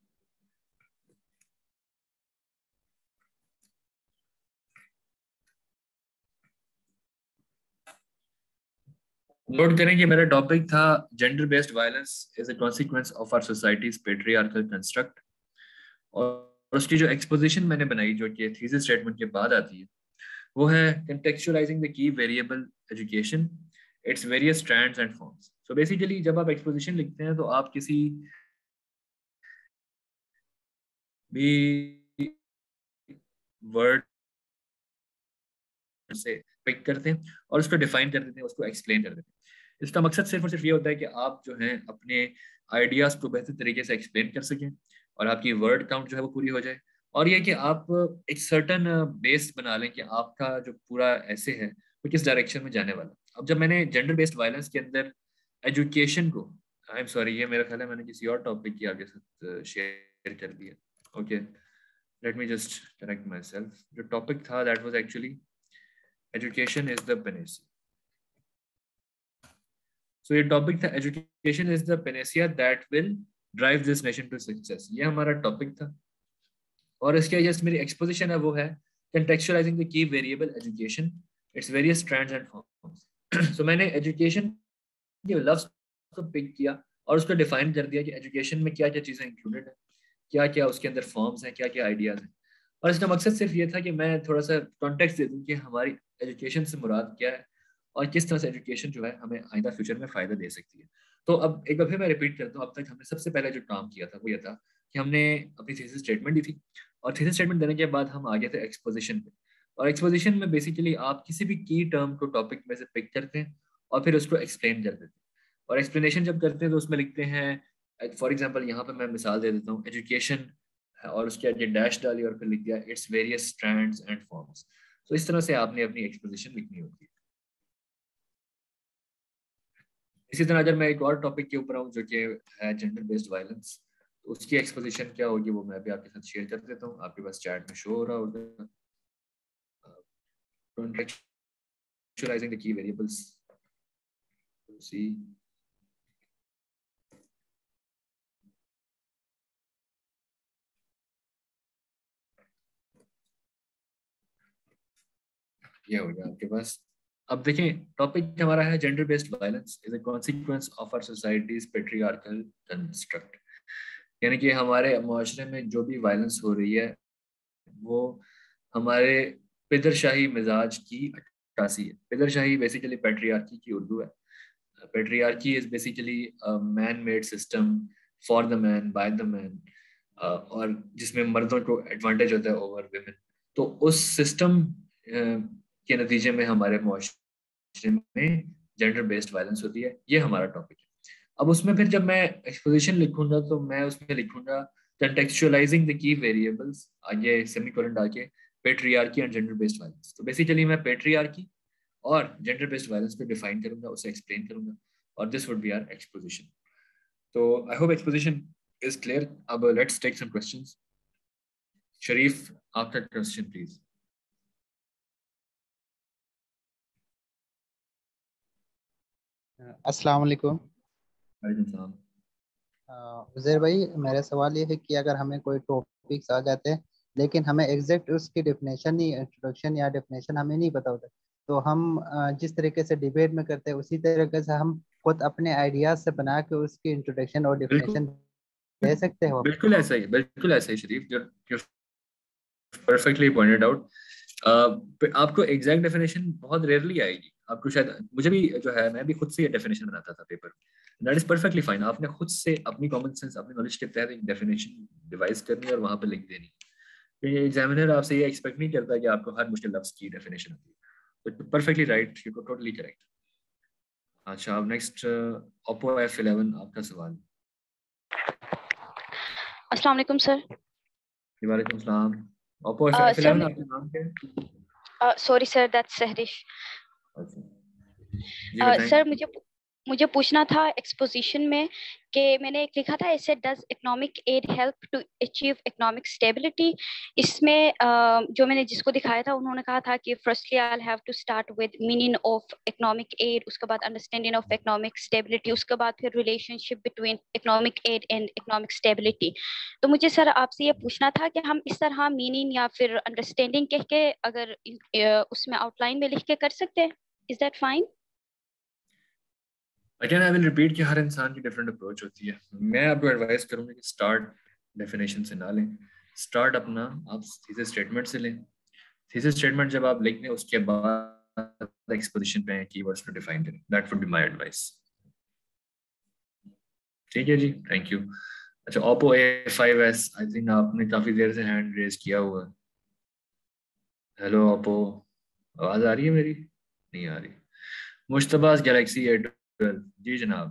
नोट करें कि मेरा टॉपिक था gender based violence is a consequence of our societies patriarchal construct. और उसकी जो एक्सपोजिशन मैंने बनाई जो कि थीसिस स्टेटमेंट के बाद आती है वो है contextualising the key variable education, its various strands and forms. So basically जब आप एक्सपोजिशन लिखते हैं तो आप किसी भी वर्ड से पिक करते हैं और उसको डिफाइन कर देते हैं, उसको एक्सप्लेन कर देते हैं। इसका मकसद सिर्फ और सिर्फ ये होता है कि आप जो है अपने आइडियाज को बेहतर तरीके से एक्सप्लेन कर सकें और आपकी वर्ड काउंट जो है वो पूरी हो जाए। और ये कि आप एक सर्टन बेस बना लें कि आपका जो पूरा ऐसे है वो किस डायरेक्शन में जाने वाला। अब जब मैंने जेंडर बेस्ड वायलेंस के अंदर एजुकेशन को, आई एम सॉरी ये मेरा ख्याल है मैंने किसी और टॉपिक की आपके साथ शेयर कर दिया। Okay, let me just correct myself. जो टॉपिक था that was actually education is the panacea. So ये टॉपिक था education is the panacea that will drive this nation to success। ये हमारा टॉपिक था और इसके जस्ट मेरी एक्सपोजिशन है वो है contextualizing the key variable education, its various strands and forms। so मैंने education के लफ्ज को पिक किया और उसको डिफाइन कर दिया कि एजुकेशन में क्या क्या चीज़ें इंक्लूडेड है, क्या क्या उसके अंदर फॉर्म्स हैं, क्या क्या आइडियाज हैं। और इसका मकसद सिर्फ ये था कि मैं थोड़ा सा कॉन्टेक्स्ट दे दूं कि हमारी एजुकेशन से मुराद क्या है और किस तरह से एजुकेशन जो है हमें आइंदा फ्यूचर में फ़ायदा दे सकती है। तो अब एक बार फिर मैं रिपीट करता हूँ, अब तक हमने सबसे पहले जो काम किया था वो ये था कि हमने अपनी थीसिस स्टेटमेंट दी थी और थीसिस स्टेटमेंट देने के बाद हम आ गए थे एक्सपोजिशन पे। और एक्सपोजिशन में बेसिकली आप किसी भी की टर्म को टॉपिक में से पिक करते हैं और फिर उसको एक्सप्लेन कर देते हैं। और एक्सप्लेनेशन जब करते हैं तो उसमें लिखते हैं, फॉर एग्जाम्पल यहाँ पे मैं मिसाल दे देता हूँ, एजुकेशन और उसके आगे डैश डाली और फिर लिख दिया its various strands and forms. तो इस तरह से आपने अपनी एक्सपोजिशन लिखनी होती है। इसी तरह अगर मैं एक और टॉपिक के ऊपर आऊँ जो कि है जेंडर बेस्ड वायलेंस, तो उसकी एक्सपोजिशन क्या होगी वो मैं भी आपके साथ शेयर कर देता हूँ। आपके पास चैट में शो हो रहा होगा, contextualizing the key variables, see ये हो गया आपके पास। अब देखें टॉपिक हमारा है gender based violence is a consequence of our societies patriarchal construct, यानी कि हमारे माशरे में जो भी वायलेंस हो रही है वो हमारे पिदरशाही मिजाज की अक्कासी है। पिदरशाही बेसिकली पेट्रियार्की की उर्दू है। Patriarchy is basically man made system for the man by the man, और जिसमें मर्दों को एडवांटेज होता है ओवर वेमेन। तो उस सिस्टम के नतीजे में हमारे माशरे में जेंडर बेस्ड वायलेंस होती है। ये हमारा टॉपिक है। अब उसमें फिर जब मैं एक्सपोजिशन लिखूंगा तो मैं उसमें लिखूंगा contextualizing the key variables, आगे सेमीकोलन डाल के patriarchy and gender based violence. तो बेसिकली मैं पेट्रियार्की और जेंडर बेस्ड वायलेंस को डिफाइन करूंगा, उसे एक्सप्लेन करूंगा, और this would be our exposition. तो I hope exposition is clear. अब let's take some questions. Sharif, आपका क्वेश्चन प्लीज। अस्सलाम वालेकुम। वालेकुम सलाम। उज़ैर भाई, मेरा सवाल ये है कि अगर हमें कोई टॉपिक्स आ जाते हैं लेकिन हमें एग्जैक्ट उसकी डेफिनेशन नहीं, इंट्रोडक्शन या डेफिनेशन हमें नहीं पता होता, तो हम अ, जिस तरीके से डिबेट में करते हैं उसी तरीके से हम खुद अपने आइडियाज से बना के उसकी इंट्रोडक्शन और डेफिनेशन दे सकते हैं। बिल्कुल ऐसा ही, बिल्कुल ऐसा ही Sharif, you perfectly pointed out. आपको एग्जैक्ट डेफिनेशन बहुत रेयरली आएगी। आपको शायद, मुझे भी जो है, मैं भी खुद से ये डेफिनेशन बनाता था पेपर में। That is perfectly fine. आपने खुद से अपनी कॉमन सेंस, अपनी नॉलेज के तहत एक डेफिनेशन डिवाइस करनी है और वहां पे लिख देनी है। तो ये एग्जामिनर आपसे ये एक्सपेक्ट नहीं करता कि आपको हर मुश्किल लफ्ज की डेफिनेशन होती है। तो perfectly right, you totally correct. अच्छा, अब नेक्स्ट ओप्पो एफ इलेवन, आपका सवाल। अस्सलाम वालेकुम सर। वालेकुम सलाम। ओप्पो एफ इलेवन, आपका नाम क्या है? Sorry sir, that's Sehrish. जी सर मुझे मुझे पूछना था एक्सपोजिशन में कि मैंने एक लिखा था, इसे does economic aid help to achieve economic stability. इसमें uh, जो मैंने जिसको दिखाया था उन्होंने कहा था कि firstly I have to start with meaning of economic aid, उसके बाद अंडरस्टैंडिंग ऑफ इकोनॉमिक स्टेबिलिटी, उसके बाद फिर relationship between economic aid and economic stability. तो मुझे सर आपसे ये पूछना था कि हम इस तरह मीनिंग या फिर अंडरस्टैंडिंग कह के अगर uh, उसमें आउटलाइन में लिख के कर सकते हैं, is that fine? Again I will repeat कि हर इंसान की डिफरेंट अप्रोच होती है। मैं आपको एडवाइस करूंगा कि स्टार्ट डेफिनेशन से ना लें, स्टार्ट अपना आप थीसिस स्टेटमेंट से लें। थीसिस स्टेटमेंट जब आप लिख लें उसके बाद एक्सपोजिशन पे कीवर्ड्स को डिफाइन करें। That would be my advice. ठीक है जी, थैंक यू। अच्छा, Oppo A five s, I think आपने काफी देर से हैंड रेज किया हुआ है। हेलो ओप्पो, आवाज आ रही है मेरी? नहीं आ रही। मुश्तबाज गैलेक्सी ए ट्वेल्व, जी जनाब।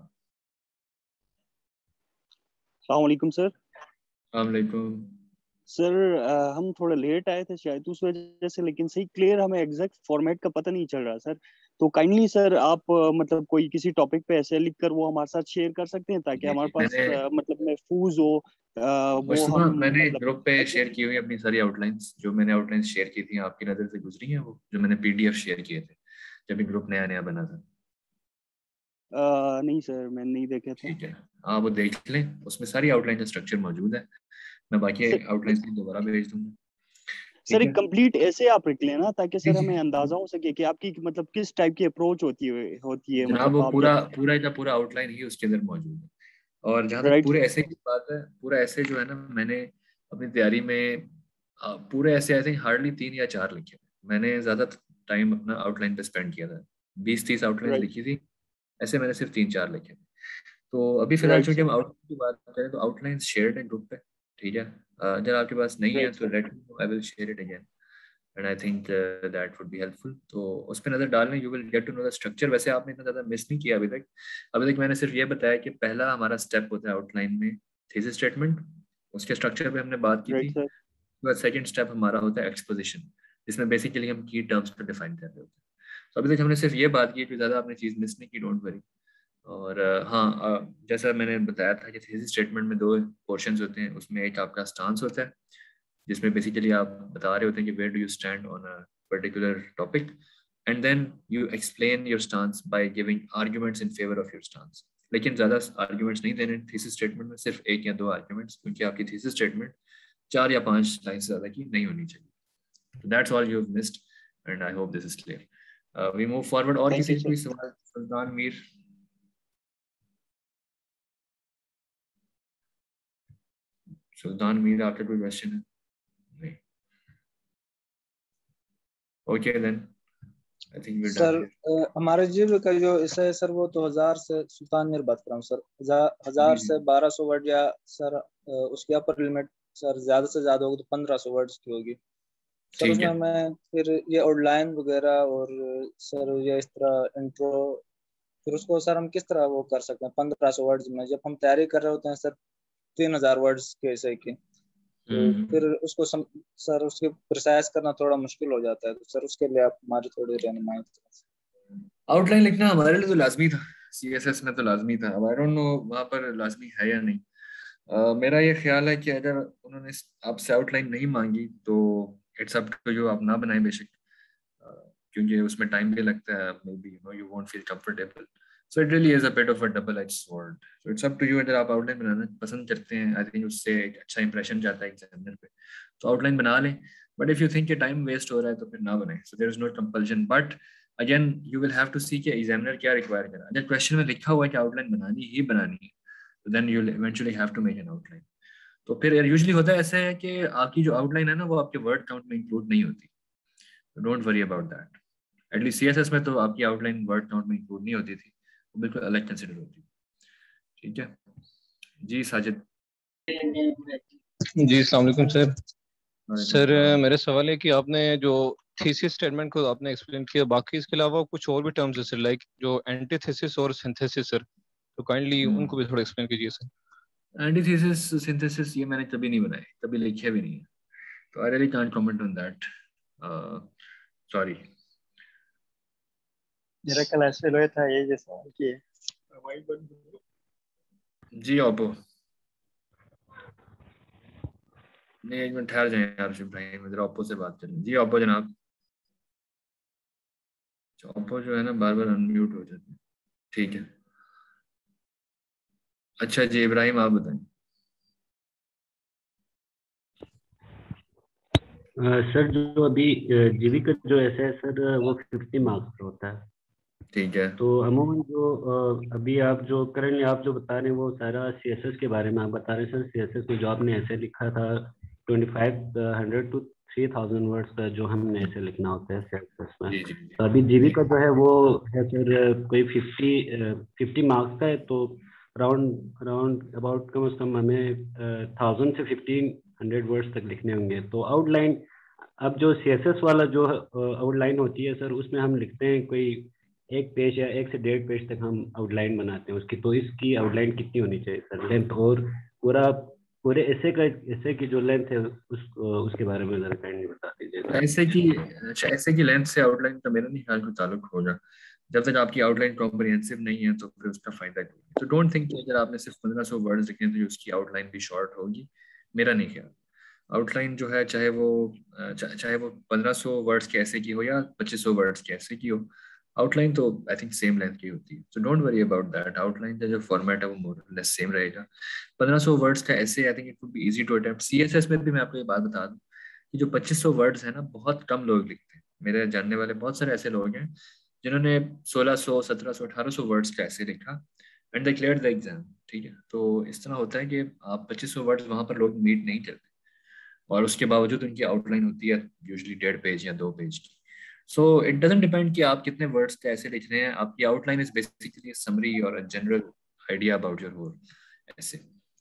अस्सलाम वालेकुम सर। अस्सलाम वालेकुम सर, हम थोड़ा लेट आए थे शायद उस वजह से, लेकिन सही क्लियर हमें एग्जैक्ट फॉर्मेट का पता नहीं चल रहा सर। तो काइंडली सर आप मतलब कोई किसी टॉपिक पे ऐसे लिख कर वो हमारे साथ शेयर कर सकते हैं ताकि हमारे पास आ, मतलब महफूज हो। आ, वो हम मैंने मतलब ग्रुप पे शेयर की हुई अपनी सारी आउटलाइंस, जो मैंने आउटलाइंस शेयर की थी आपकी नज़र से गुजरी हैं, वो जो मैंने पीडीएफ शेयर किए थे जब भी ग्रुप नया नया बना था। आ, नहीं सर, मैंने नहीं देखे थे। ठीक है, आप वो देख लें, उसमें सारी आउटलाइन का स्ट्रक्चर मौजूद है। मैं बाकी आउटलाइंस दोबारा भेज दूंगा। सर एक कंप्लीट ऐसे आप लिख लेना ताकि सर हमें अंदाजा हो सके कि आपकी मतलब किस टाइप की अप्रोच होती है होती है जनाब मतलब वो आप पूरा पूरा का पूरा आउटलाइन ही उसके अंदर मौजूद है। और जहाँ तक पूरे ऐसे की बात है, पूरा ऐसे जो है ना, मैंने अपनी तैयारी में पूरे ऐसे आई थिंक हार्डली तीन या चार लिखे। मैंने ज्यादा टाइम अपना आउटलाइन पे स्पेंड किया था, बीस तीस आउटलाइन लिखी थी, ऐसे मैंने सिर्फ तीन चार लिखे। तो अभी फिलहाल चूंकि हम आउटलाइन की बात करें तो आउटलाइन शेयर्ड है ग्रुप पे, ठीक है। अगर आपके पास नहीं है तो let me know, I will share it again and I think that would be helpful. तो उस पर नजर डालने, you will get to know the structure. वैसे आपने इतना ज्यादा मिस नहीं किया अभी तक। अभी तक मैंने सिर्फ ये बताया कि पहला हमारा स्टेप होता है आउटलाइन में थीसिस स्टेटमेंट, उसके स्ट्रक्चर पे हमने बात की थी। उसके सेकंड स्टेप हमारा होता है एक्सपोजिशन, जिसमें बेसिकली हम की टर्म्स को डिफाइन कर रहे होते हैं। तो अभी तक हमने सिर्फ ये बात की, ज्यादा आपने चीज मिस नहीं की, डोंट वरी। और हाँ, जैसा मैंने बताया था कि थीसिस स्टेटमेंट में दो पोर्शंस होते हैं। उसमें एक आपका स्टांस होता है जिसमें बेसिकली आप बता रहे होते हैं कि where do you stand on a particular topic, and then you explain your stance by giving arguments in favour of your stance. लेकिन ज़्यादा आर्गुमेंट्स नहीं देने थीसिस स्टेटमेंट में, सिर्फ एक या दो आर्गुमेंट्स, क्योंकि आपकी थीसिस स्टेटमेंट चार या पांच लाइन से ज़्यादा की नहीं होनी चाहिए। That's all you have missed and I hope this is clear. We move forward. और Thank किसी you, को sir. कोई सवाल? सुल्तान मीर। सुल्तान मीर आपका कोई क्वेश्चन है? नहीं। Okay then I think we done. Sir अ, हमारे जीव का जो इसे है सर वो तो हजार से, सुल्तान मीर बात कर रहा हूँ सर, हजार हजार जी, से जी। बारह सौ वर्ड या सर अ, उसकी अपर लिमिट सर ज्यादा से ज्यादा होगी तो पंद्रह सौ वर्ड्स की होगी सर। ठीक उसमें है। मैं फिर ये आउटलाइन वगैरह और सर ये इस तरह इंट्रो, फिर उसको सर हम किस तरह वो कर सकते हैं पंद्रह सौ वर्ड्स में, जब हम तैयारी कर रहे होते हैं सर तीन हजार वर्ड्स के ऐसे की, तो हम्म फिर उसको सम, सर उसके प्रिसाइज करना थोड़ा मुश्किल हो जाता है, तो सर उसके लिए आप हमारी थोड़ी रहनुमाई करें। आउटलाइन लिखना हमारे लिए तो लाजमी था, सीएसएस में तो लाजमी था। अब आई डोंट नो वहाँ पर लाजमी है या नहीं। uh, मेरा ये ख्याल है कि अगर उन्होंने आपसे आउटलाइन नहीं मांगी तो इट्स अप टू यू, आप ना बनाएं बेशक, uh, क्योंकि उसमें टाइम भी लगता है, maybe you know you won't feel comfortable, so it really is a bit of a double edge sword. So it's up to you, अगर आप आउटलाइन बनाना पसंद करते हैं, आई थिंक उससे एक अच्छा इंप्रेशन जाता है एग्जामिनर पे, तो आउटलाइन बना लें। बट इफ यू थिंक कि टाइम वेस्ट हो रहा है तो फिर ना बनाएं। So there is no compulsion, but again you will have to see कि एग्जामिनर क्या रिक्वायर कर रहा है। अगर क्वेश्चन में लिखा हुआ है कि आउटलाइन बनानी ही बनानी है, तो then you will eventually have to make an outline. तो फिर यूजुअली होता है ऐसा है कि आपकी जो आउटलाइन है ना वो आपके वर्ड काउंट में इंक्लूड नहीं होती, don't worry about that. At least CSS में तो आपकी आउटलाइन वर्ड काउंट में इंक्लूड नहीं होती थी, वो बिल्कुल अलग कंसिडर होती थी। ठीक है जी साजिद। जी अस्सलाम वालेकुम सर। वालेकुम सर सलाम। मेरा सवाल है कि आपने जो थीसिस स्टेटमेंट को आपने एक्सप्लेन किया, बाकी इसके अलावा कुछ और भी टर्म्स है सर, लाइक जो एंटीथेसिस और सिंथेसिस सर, तो काइंडली उनको भी थोड़ा एक्सप्लेन कीजिए सर। एंटीथेसिस सिंथेसिस ये मैंने कभी नहीं बनाए, कभी लिखे भी नहीं है, तो I really can't comment on that, sorry. मेरा कल ऐसे लोए था ये जो सवाल किए। जी ओप्पो, नहीं एक मिनट ठहर जाएं यार इब्राहिम, इधर ओप्पो से बात करें। जी ओप्पो जनाब। ओप्पो जो है ना बार बार अनम्यूट हो जाते हैं। ठीक है, अच्छा जी इब्राहिम आप बताएं। सर जो अभी जीवी का जो ऐसा है सर वो फिफ्टी मार्क्स का होता है। ठीक है। तो अमूमन जो अ, अभी आप जो करेंटली आप जो बता रहे हैं वो सारा सीएसएस के बारे में आप बता रहे हैं सर। सीएसएस में जो आपने ऐसे लिखा था twenty five hundred to three thousand words का जो हमने ऐसे लिखना होता है सीएसएस में। जी जी तो अभी जीवी का जो है वो है सर कोई फिफ्टी फिफ्टी मार्क्स का है, तो अराउंड अराउंड अबाउट कम से कम हमें थाउजेंड से फिफ्टीन हंड्रेड वर्ड्स तक लिखने होंगे। तो आउटलाइन, अब जो सीएसएस वाला जो आउटलाइन होती है सर उसमें हम लिखते हैं कोई एक पेज या एक से डेढ़ पेज तक हम आउटलाइन बनाते हैं उसकी। तो इसकी आउटलाइन कितनी होनी चाहिए सर, लेंथ? और पूरा पूरे ऐसे का ऐसे की जो लेंथ है उस उसके बारे में जरा काइंडली बता दीजिए। ऐसे की, अच्छा ऐसे की लेंथ से आउटलाइन का मेरा नहीं ख्याल कोई ताल्लुक होगा। जब तक आपकी आउटलाइन कॉम्प्रिहेंसिव नहीं है तो फिर उसका फायदा नहीं है। तो डोंट थिंक कि अगर आपने सिर्फ पंद्रह सौ वर्ड्स लिखे तो उसकी आउटलाइन भी शॉर्ट होगी, मेरा नहीं ख्याल। आउटलाइन जो है चाहे वो चा, चाहे वो पंद्रह सौ वर्ड्स के ऐसे की हो या पच्चीस सौ वर्ड्स के ऐसे की हो, आउटलाइन तो आई थिंक सेम लेंथ की होती है। So don't worry about that, outline का जो फॉर्मेट है वो मोर लेस सेम रहेगा। पंद्रह सौ वर्ड्स का essay I think it would be easy to attempt. CSS में भी मैं आपको ये बात बता दूं कि जो पच्चीस सौ वर्ड्स है ना बहुत कम लोग लिखते हैं। मेरे जानने वाले बहुत सारे ऐसे लोग हैं जिन्होंने सोलह सौ सत्रह सौ अठारह सौ वर्ड्स का ऐसे लिखा and they cleared the exam. ठीक है, तो इस तरह होता है कि आप पच्चीस सौ वर्ड्स वहां पर लोग मीट नहीं करते और उसके बावजूद उनकी आउटलाइन होती है यूजुअली डेढ़ पेज या दो पेज की। सो इट डजंट डिपेंड कि आप कितने वर्ड्स का ऐसे लिख रहे हैं, आपकी आउटलाइन इज बेसिकली समरी और general idea about your whole essay.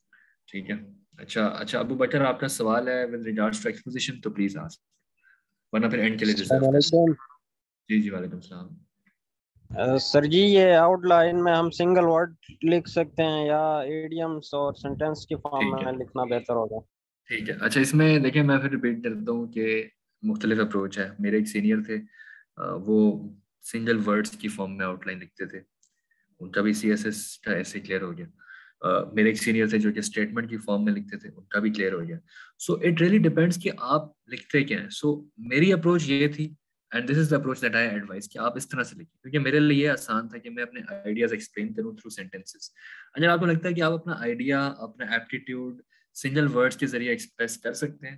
ठीक है, अच्छा अच्छा अबू बकर आपका सवाल है विद रिगार्ड्स टू एक्सपोजिशन, तो प्लीज आस्क, वरना फिर एंड के लिए रिजर्व कर। अस्सलाम जी जी वालेकुम सलाम। वालेकुम। सर जी ये आउटलाइन में हम सिंगल वर्ड लिख सकते हैं या इडियम्स और सेंटेंस की फॉर्म ठीक है में लिखना बेहतर होगा? ठीक है, अच्छा इसमें देखिए मैं फिर रिपीट करता हूँ कि मुख्तलिफ अप्रोच है। मेरे एक सीनियर थे, अ, वो सिंगल वर्ड्स की फॉर्म में आउटलाइन लिखते थे, उनका भी सी एस एस का ऐसे क्लियर हो गया। uh, मेरे एक सीनियर थे जो कि स्टेटमेंट की फॉर्म में लिखते थे, उनका भी क्लियर हो गया। सो इट रियली डिपेंड्स कि आप लिखते क्या हैं। सो so, मेरी अप्रोच ये थी and this is the approach that I advise कि आप इस तरह से लिखें, क्योंकि मेरे लिए ये आसान था कि मैं अपने आइडियाज एक्सप्लेन करूं थ्रू सेंटेंसेस। अगर आपको लगता है कि आप अपना आइडिया, अपना एप्टीट्यूड सिंगल वर्ड्स के जरिए एक्सप्रेस कर सकते हैं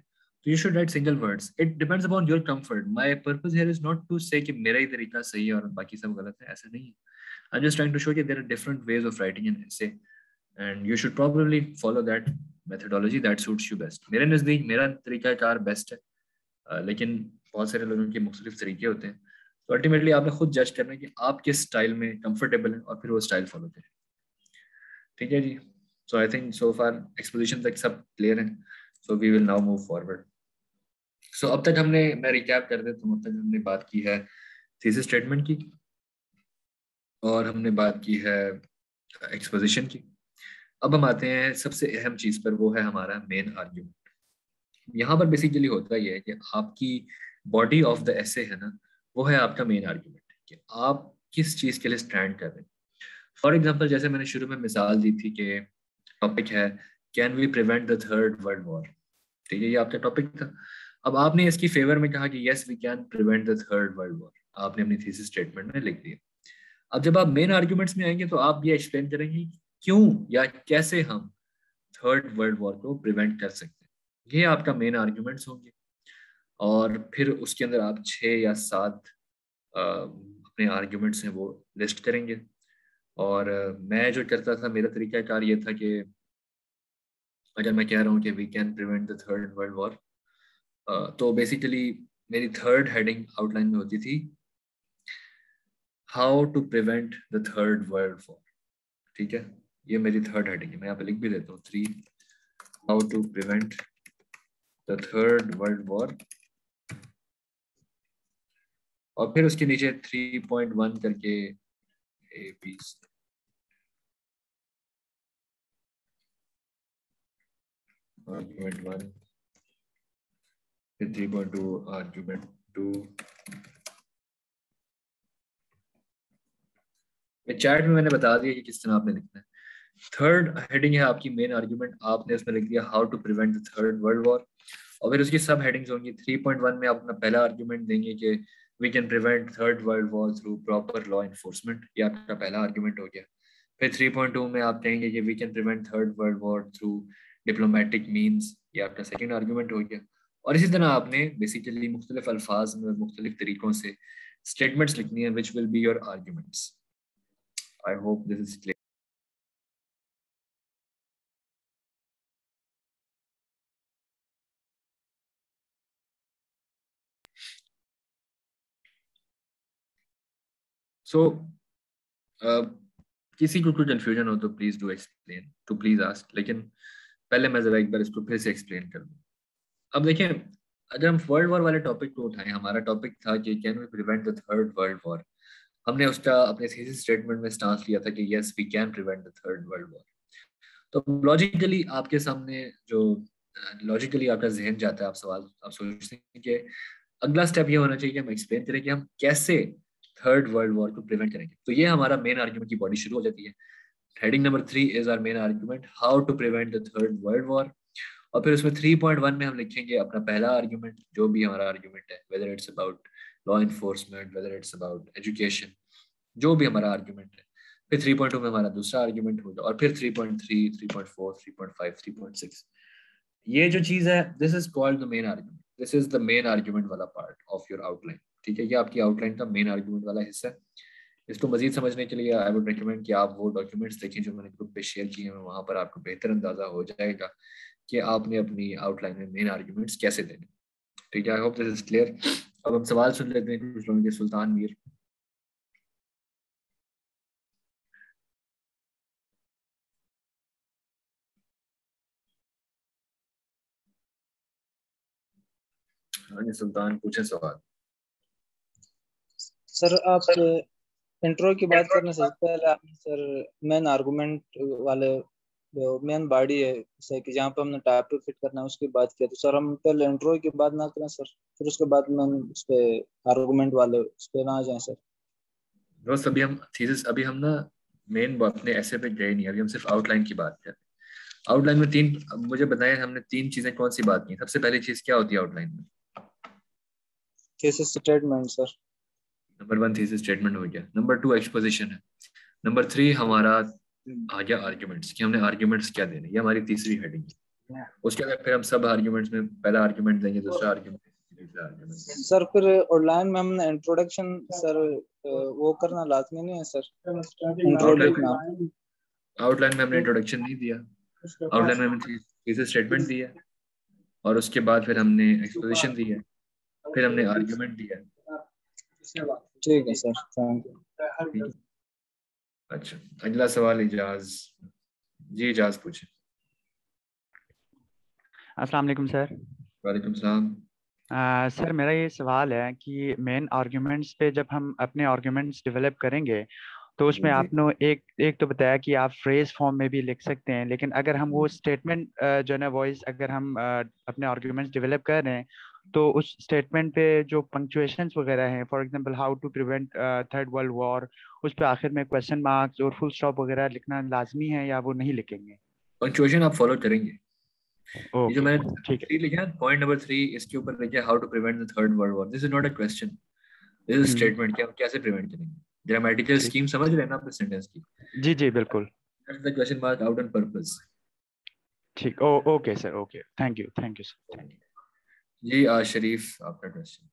तो you should write single words. It depends upon your comfort. My purpose here is not to say कि मेरा ही तरीका सही है और बाकी सब गलत है, ऐसा नहीं है. I am just trying to show कि there are different ways of writing an essay and you should probably follow that methodology that suits you best. मेरे नज़दीक मेरा तरीकाकार बेस्ट है, uh, लेकिन बहुत सारे लोगों के मुख्तलिफ तरीके होते हैं. तो अल्टीमेटली आपने खुद जज करना है कि आप किस स्टाइल में कंफर्टेबल हैं और फिर वो स्टाइल फॉलो करें. ठीक है जी. सो I think so far exposition तक सब क्लियर है. So we will now move forward. So अब तक हमने, मैं रिकैप कर देता हूँ, अब तक हमने बात की है थीसिस स्टेटमेंट की और हमने बात की है एक्सपोजिशन की. अब हम आते हैं सबसे अहम चीज़ पर, वो है हमारा मेन आर्ग्यूमेंट. यहाँ पर बेसिकली होता ही है कि आपकी बॉडी ऑफ द एसे है ना, वो है आपका मेन आर्ग्यूमेंट, कि आप किस चीज़ के लिए स्टैंड कर रहे हैं. फॉर एग्जाम्पल, जैसे मैंने शुरू में मिसाल दी थी कि टॉपिक है can we prevent the third world war. ठीक है, ये आपका टॉपिक था. अब आपने इसकी फेवर में कहा कि yes we can prevent the third world war. आपने अपनी थीसिस स्टेटमेंट में लिख दिया. अब जब आप मेन आर्ग्यूमेंट्स में आएंगे तो आप ये एक्सप्लेन करेंगे क्यों या कैसे हम थर्ड वर्ल्ड वॉर को प्रिवेंट कर सकते हैं. ये आपका मेन आर्ग्यूमेंट्स होंगे और फिर उसके अंदर आप छः या सात अपने आर्ग्यूमेंट्स हैं वो लिस्ट करेंगे. और uh, मैं जो करता था, मेरा तरीकाकार ये था कि अगर मैं कह रहा हूँ कि we can prevent the third world war, तो बेसिकली मेरी थर्ड हेडिंग आउटलाइन में होती थी how to prevent the third world war. ठीक है, ये मेरी थर्ड हेडिंग है. मैं यहाँ पे लिख भी देता हूँ three, how to prevent the third world war. और फिर उसके नीचे थ्री पॉइंट वन करके ए बी आर्ग्यूमेंट वन, फिर three point two argument two. Chat में मैंने बता दिया कि किस तरह आपने लिखना है. थर्ड हेडिंग है आपकी मेन आर्ग्यूमेंट, आपने उसमें लिख दिया how to prevent the third world war. और फिर उसकी सब हेडिंग्स होंगी. थ्री पॉइंट वन में आप अपना पहला आर्ग्यूमेंट देंगे कि we can prevent third world war through proper law enforcement. ये आपका पहला आर्ग्यूमेंट हो गया. फिर थ्री पॉइंट टू में आप कहेंगे कि we can prevent third world war through diplomatic means. ये आपका सेकेंड आर्ग्यूमेंट हो गया. और इसी तरह आपने बेसिकली मुख्तलिफ अल्फाज में मुख्तलिफ तरीकों से स्टेटमेंट्स लिखनी है which will be your arguments. I hope this is clear. So, uh, किसी को कोई कंफ्यूजन हो तो please do explain, to please ask. लेकिन पहले मैं जरा एक बार इसको फिर से एक्सप्लेन कर दूं. अब देखें, अगर हम वर्ल्ड वॉर वाले टॉपिक को उठाएं, हमारा टॉपिक था कि can we prevent the third world war. हमने उसका अपने थीसिस स्टेटमेंट में स्टांस लिया था कि yes we can prevent the third world war. तो लॉजिकली आपके सामने जो लॉजिकली आपका जहन जाता है, आप सवाल आप सोचते हैं कि अगला स्टेप ये होना चाहिए कि हम एक्सप्लेन करें कि हम कैसे थर्ड वर्ल्ड वॉर को प्रिवेंट करेंगे. तो ये हमारा मेन आर्ग्यूमेंट की बॉडी शुरू हो जाती है. Heading number three is our main argument, how to prevent the third world war. और फिर उसमें थ्री पॉइंट वन में हम लिखेंगे अपना पहला आर्ग्यूमेंट, जो भी हमारा आर्ग्यूमेंट है, whether it's about law enforcement, whether it's about education, जो भी हमारा आर्ग्यूमेंट है. फिर थ्री पॉइंट टू में हमारा दूसरा आर्ग्यूमेंट होगा और फिर three point three, three point four, three point five, three point six. ये जो चीज है, this is called the main argument. This is the main argument वाला पार्ट ऑफ योर आउटलाइन. ठीक है, ये आपकी आउटलाइन का मेन आर्ग्यूमेंट वाला हिस्सा है. इसको मजीद समझने के लिए आई वुड रिकमेंड कि आप वो डॉक्यूमेंट्स देखें जो मैंने ग्रुप पे शेयर किए हैं. वहाँ पर आपको बेहतर अंदाजा हो जाएगा कि आपने अपनी आउटलाइन में मेन आर्ग्यूमेंट्स कैसे देने. ठीक है, I hope this is clear. अब हम सवाल सुन लेते हैं कुछ लोगों के. सुल्तान मीर. हाँ जी सुल्तान, पूछे सवाल. सर आप इंट्रो की बात करने से पहले आपने सर मेन आर्गुमेंट वाले जो मेन बॉडी है जैसे कि जहाँ पे हमने टॉपिक फिट करना है उसकी बात किया. तो सर हम पहले इंट्रो की बात ना करें सर, फिर उसके बाद में उस पे आर्गुमेंट वाले उस पे ना आ जाए सर. दोस्त अभी हम थीसिस अभी हम ना मेन अपने ऐसे पे गए नहीं. अभी हम सिर्फ आउटलाइन की बात कर रहे हैं. आउटलाइन में तीन, मुझे बताएं हमने तीन चीजें कौन सी बात की. सबसे पहली चीज क्या होती है आउटलाइन में? Thesis statement sir. Number one thesis statement हो गया. नंबर टू एक्सपोजिशन है. नंबर थ्री हमारा आ गया आर्ग्यूमेंट्स, कि हमने आर्ग्यूमेंट्स क्या देने. ये हमारी तीसरी हेडिंग है. उसके बाद फिर हम सब आर्ग्यूमेंट्स में पहला आर्ग्यूमेंट देंगे, दूसरा आर्ग्यूमेंट, तीसरा आर्ग्यूमेंट। सर फिर आउटलाइन में हमने इंट्रोडक्शन सर वो करना लाजमी नहीं है सर? इंट्रो लिखना। आउटलाइन में हमने इंट्रोडक्शन नहीं दिया, आउटलाइन में हमने थीसिस स्टेटमेंट दिया और उसके बाद फिर हमने एक्सपोजिशन दिया, फिर हमने आर्ग्यूमेंट दिया। ठीक है सर, थैंक यू। अच्छा, अगला सवाल इजाज जी, इजाज पूछे। अस्सलाम वालेकुम सर। वालेकुम सलाम। आ, सर मेरा ये सवाल है कि मेन आर्ग्यूमेंट्स पे जब हम अपने आर्ग्यूमेंट्स डेवलप करेंगे तो उसमें आपने एक एक तो बताया कि आप फ्रेज फॉर्म में भी लिख सकते हैं, लेकिन अगर हम वो स्टेटमेंट जो है ना वॉइस अगर हम अपने आर्ग्यूमेंट्स डेवलप कर रहे हैं तो उस स्टेटमेंट पे जो पंक्चुएशंस वगैरह हैं, for example how to prevent third world war, उस पे आखिर में क्वेश्चन मार्क्स और फुल स्टॉप वगैरह लिखना लाजमी है या वो नहीं लिखेंगे? पंक्चुएशन आप फॉलो करेंगे। ये जो मैंने ठीक है लिखा है पॉइंट नंबर थ्री, इसके ऊपर लिखा है how to prevent the third world war. This is not a question, this is statement कि हम कैसे प्रिवेंट करेंगे। ग्रामेटिकल स्कीम समझ रहे हैं ना अपने सेंटेंस की? जी जी बिल्कुल। That's the question mark out on purpose. ठीक, oh okay sir, okay, thank you thank you sir, thank you. जी आ, शरीफ आपका क्वेश्चन।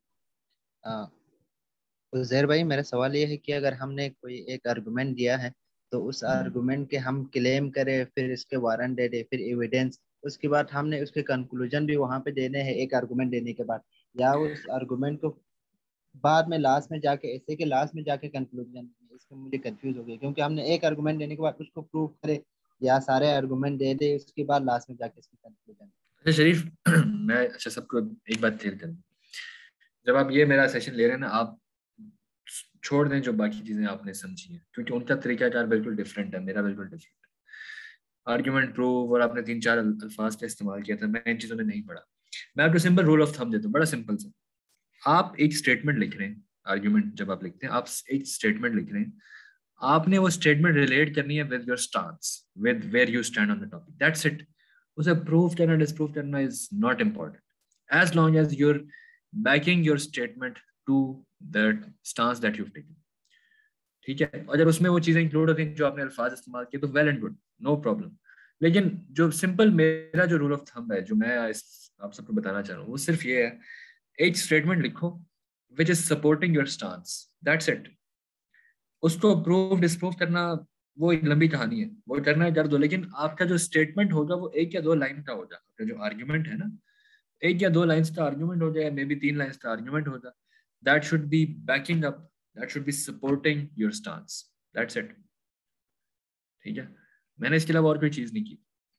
उज़ैर भाई मेरा सवाल ये है कि अगर हमने कोई एक आर्गुमेंट दिया है तो उस आर्गुमेंट के हम क्लेम करें, फिर इसके वारंट दे दे, फिर एविडेंस, उसके बाद हमने उसके कंक्लूजन भी वहां पे देने हैं एक आर्गुमेंट देने के बाद, या उस आर्गुमेंट को बाद में लास्ट में जाके ऐसे के लास्ट में जाके कंक्लूजन, इसमें मुझे कंफ्यूज हो गया क्योंकि हमने एक आर्गुमेंट देने के बाद उसको प्रूव करे या सारे आर्गुमेंट दे दे उसके बाद लास्ट में जाके इसकी कंक्लूजन। अच्छा शरीफ, मैं अच्छा सबको एक बात क्लियर कर दूं, जब आप ये मेरा सेशन ले रहे हैं ना, आप छोड़ दें जो बाकी चीजें आपने समझी हैं, क्योंकि उनका तरीकाकार बिल्कुल डिफरेंट है, मेरा बिल्कुल डिफरेंट है। आर्ग्यूमेंट प्रूव और आपने तीन चार अल्फाज का इस्तेमाल किया था, मैं इन चीजों में नहीं पढ़ा। मैं आपको सिंपल रूल ऑफ थंब देता हूँ, बड़ा सिंपल सा। आप एक स्टेटमेंट लिख रहे हैं, आर्ग्यूमेंट जब आप लिखते हैं आप एक स्टेटमेंट लिख रहे हैं, आपने वो स्टेटमेंट रिलेट करनी है with your stance, with where you stand on the topic, that's it. उसे प्रूव करना डिस्प्रूव करना is not important, as long as you're backing your statement to that stance that you taken. ठीक है, अगर उसमें वो चीजें इंक्लूड होती हैं जो आपने अल्फाज इस्तेमाल किए तो well and good, no problem. लेकिन जो सिंपल मेरा जो रूल ऑफ थंब है, जो मैं आप सबको बताना चाह रहा हूँ, वो सिर्फ ये है, एक स्टेटमेंट लिखो which is supporting your stance, that's it. उसको प्रूव डिस्प्रूव करना वो एक लंबी कहानी है, वो करना है कर दो, लेकिन आपका जो स्टेटमेंट होगा वो एक या दो लाइन का होगा। आपका जो आर्ग्यूमेंट है ना, एक या दो लाइंस का आर्ग्यूमेंट हो जाए, मे बी तीन लाइंस का आर्ग्यूमेंट होगा, that should be backing up, that should be supporting your stance, that's it. ठीक है, मैंने इसके अलावा और कोई चीज नहीं की।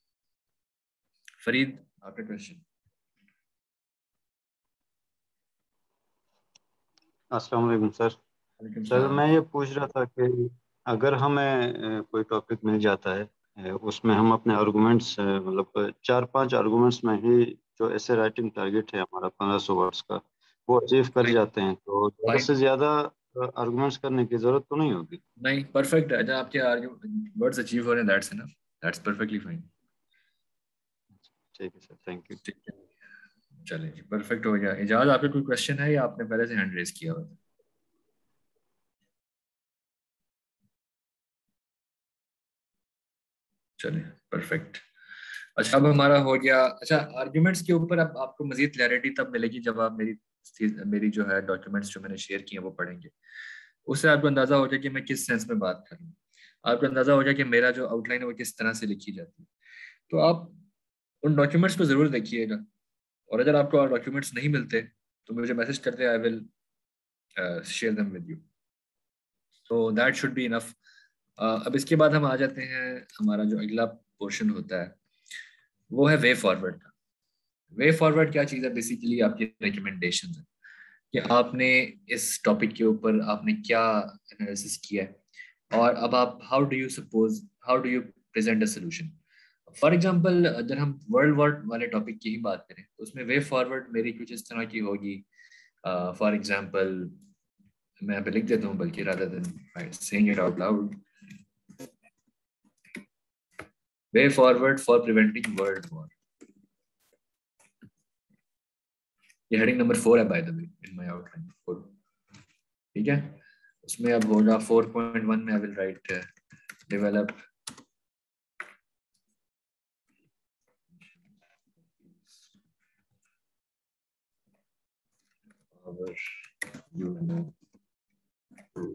फरीद आपका क्वेश्चन। अस्सलाम वालेकुम सर। सर मैं ये पूछ रहा था कि अगर हमें कोई टॉपिक मिल जाता है, उसमें हम अपने आर्गुमेंट्स मतलब चार पांच आर्गुमेंट्स में ही जो ऐसे राइटिंग टारगेट है हमारा पंद्रह सौ वर्ड्स का, वो अचीव कर जाते हैं, तो ज़्यादा से ज़्यादा आर्गुमेंट्स करने की जरूरत तो नहीं होगी? नहीं, परफेक्ट है, जब आपके वर्ड्स अचीव हो रहे हैं, that's enough, that's perfectly fine. ठीक है सर, थैंक यू। ठीक है, चलिए जी, परफेक्ट हो गया। इजाज आपका कोई क्वेश्चन है या आपने पहले से हैंड रेज किया हुआ था? चलिए परफेक्ट। अच्छा, अब हमारा हो गया। अच्छा, आर्ग्यूमेंट्स के ऊपर अब आपको मजीद क्लैरिटी तब मिलेगी जब आप मेरी मेरी जो है डॉक्यूमेंट्स जो मैंने शेयर किए हैं वो पढ़ेंगे। उससे आपको अंदाजा हो जाए कि मैं किस सेंस में बात कर रहा हूँ, आपको अंदाजा हो जाए कि मेरा जो आउटलाइन है वो किस तरह से लिखी जाती है। तो आप उन डॉक्यूमेंट्स को जरूर देखिएगा, और अगर आपको डॉक्यूमेंट्स नहीं मिलते तो मुझे मैसेज करते, I will share them with you. तो दैट शुड बी इनफ। अब इसके बाद हम आ जाते हैं, हमारा जो अगला पोर्शन होता है वो है वे फॉरवर्ड का। वे फॉरवर्ड क्या चीज़ है? बेसिकली आपकी रिकमेंडेशन है कि आपने इस टॉपिक के ऊपर आपने क्या एनालिसिस किया है, और अब आप how do you suppose how do you present a solution. For example, अगर हम वर्ल्ड वॉर वाले टॉपिक की ही बात करें तो उसमें वे फॉरवर्ड मेरी कुछ इस तरह की होगी। फॉर uh, एग्जांपल मैं यहाँ पे लिख देता हूँ, बल्कि rather than saying it out loud, way forward for preventing world war. ये हेडिंग नंबर फोर है by the way in my outline four. ठीक है, उसमें अब होगा फोर पॉइंट वन में I will write develop our U N O to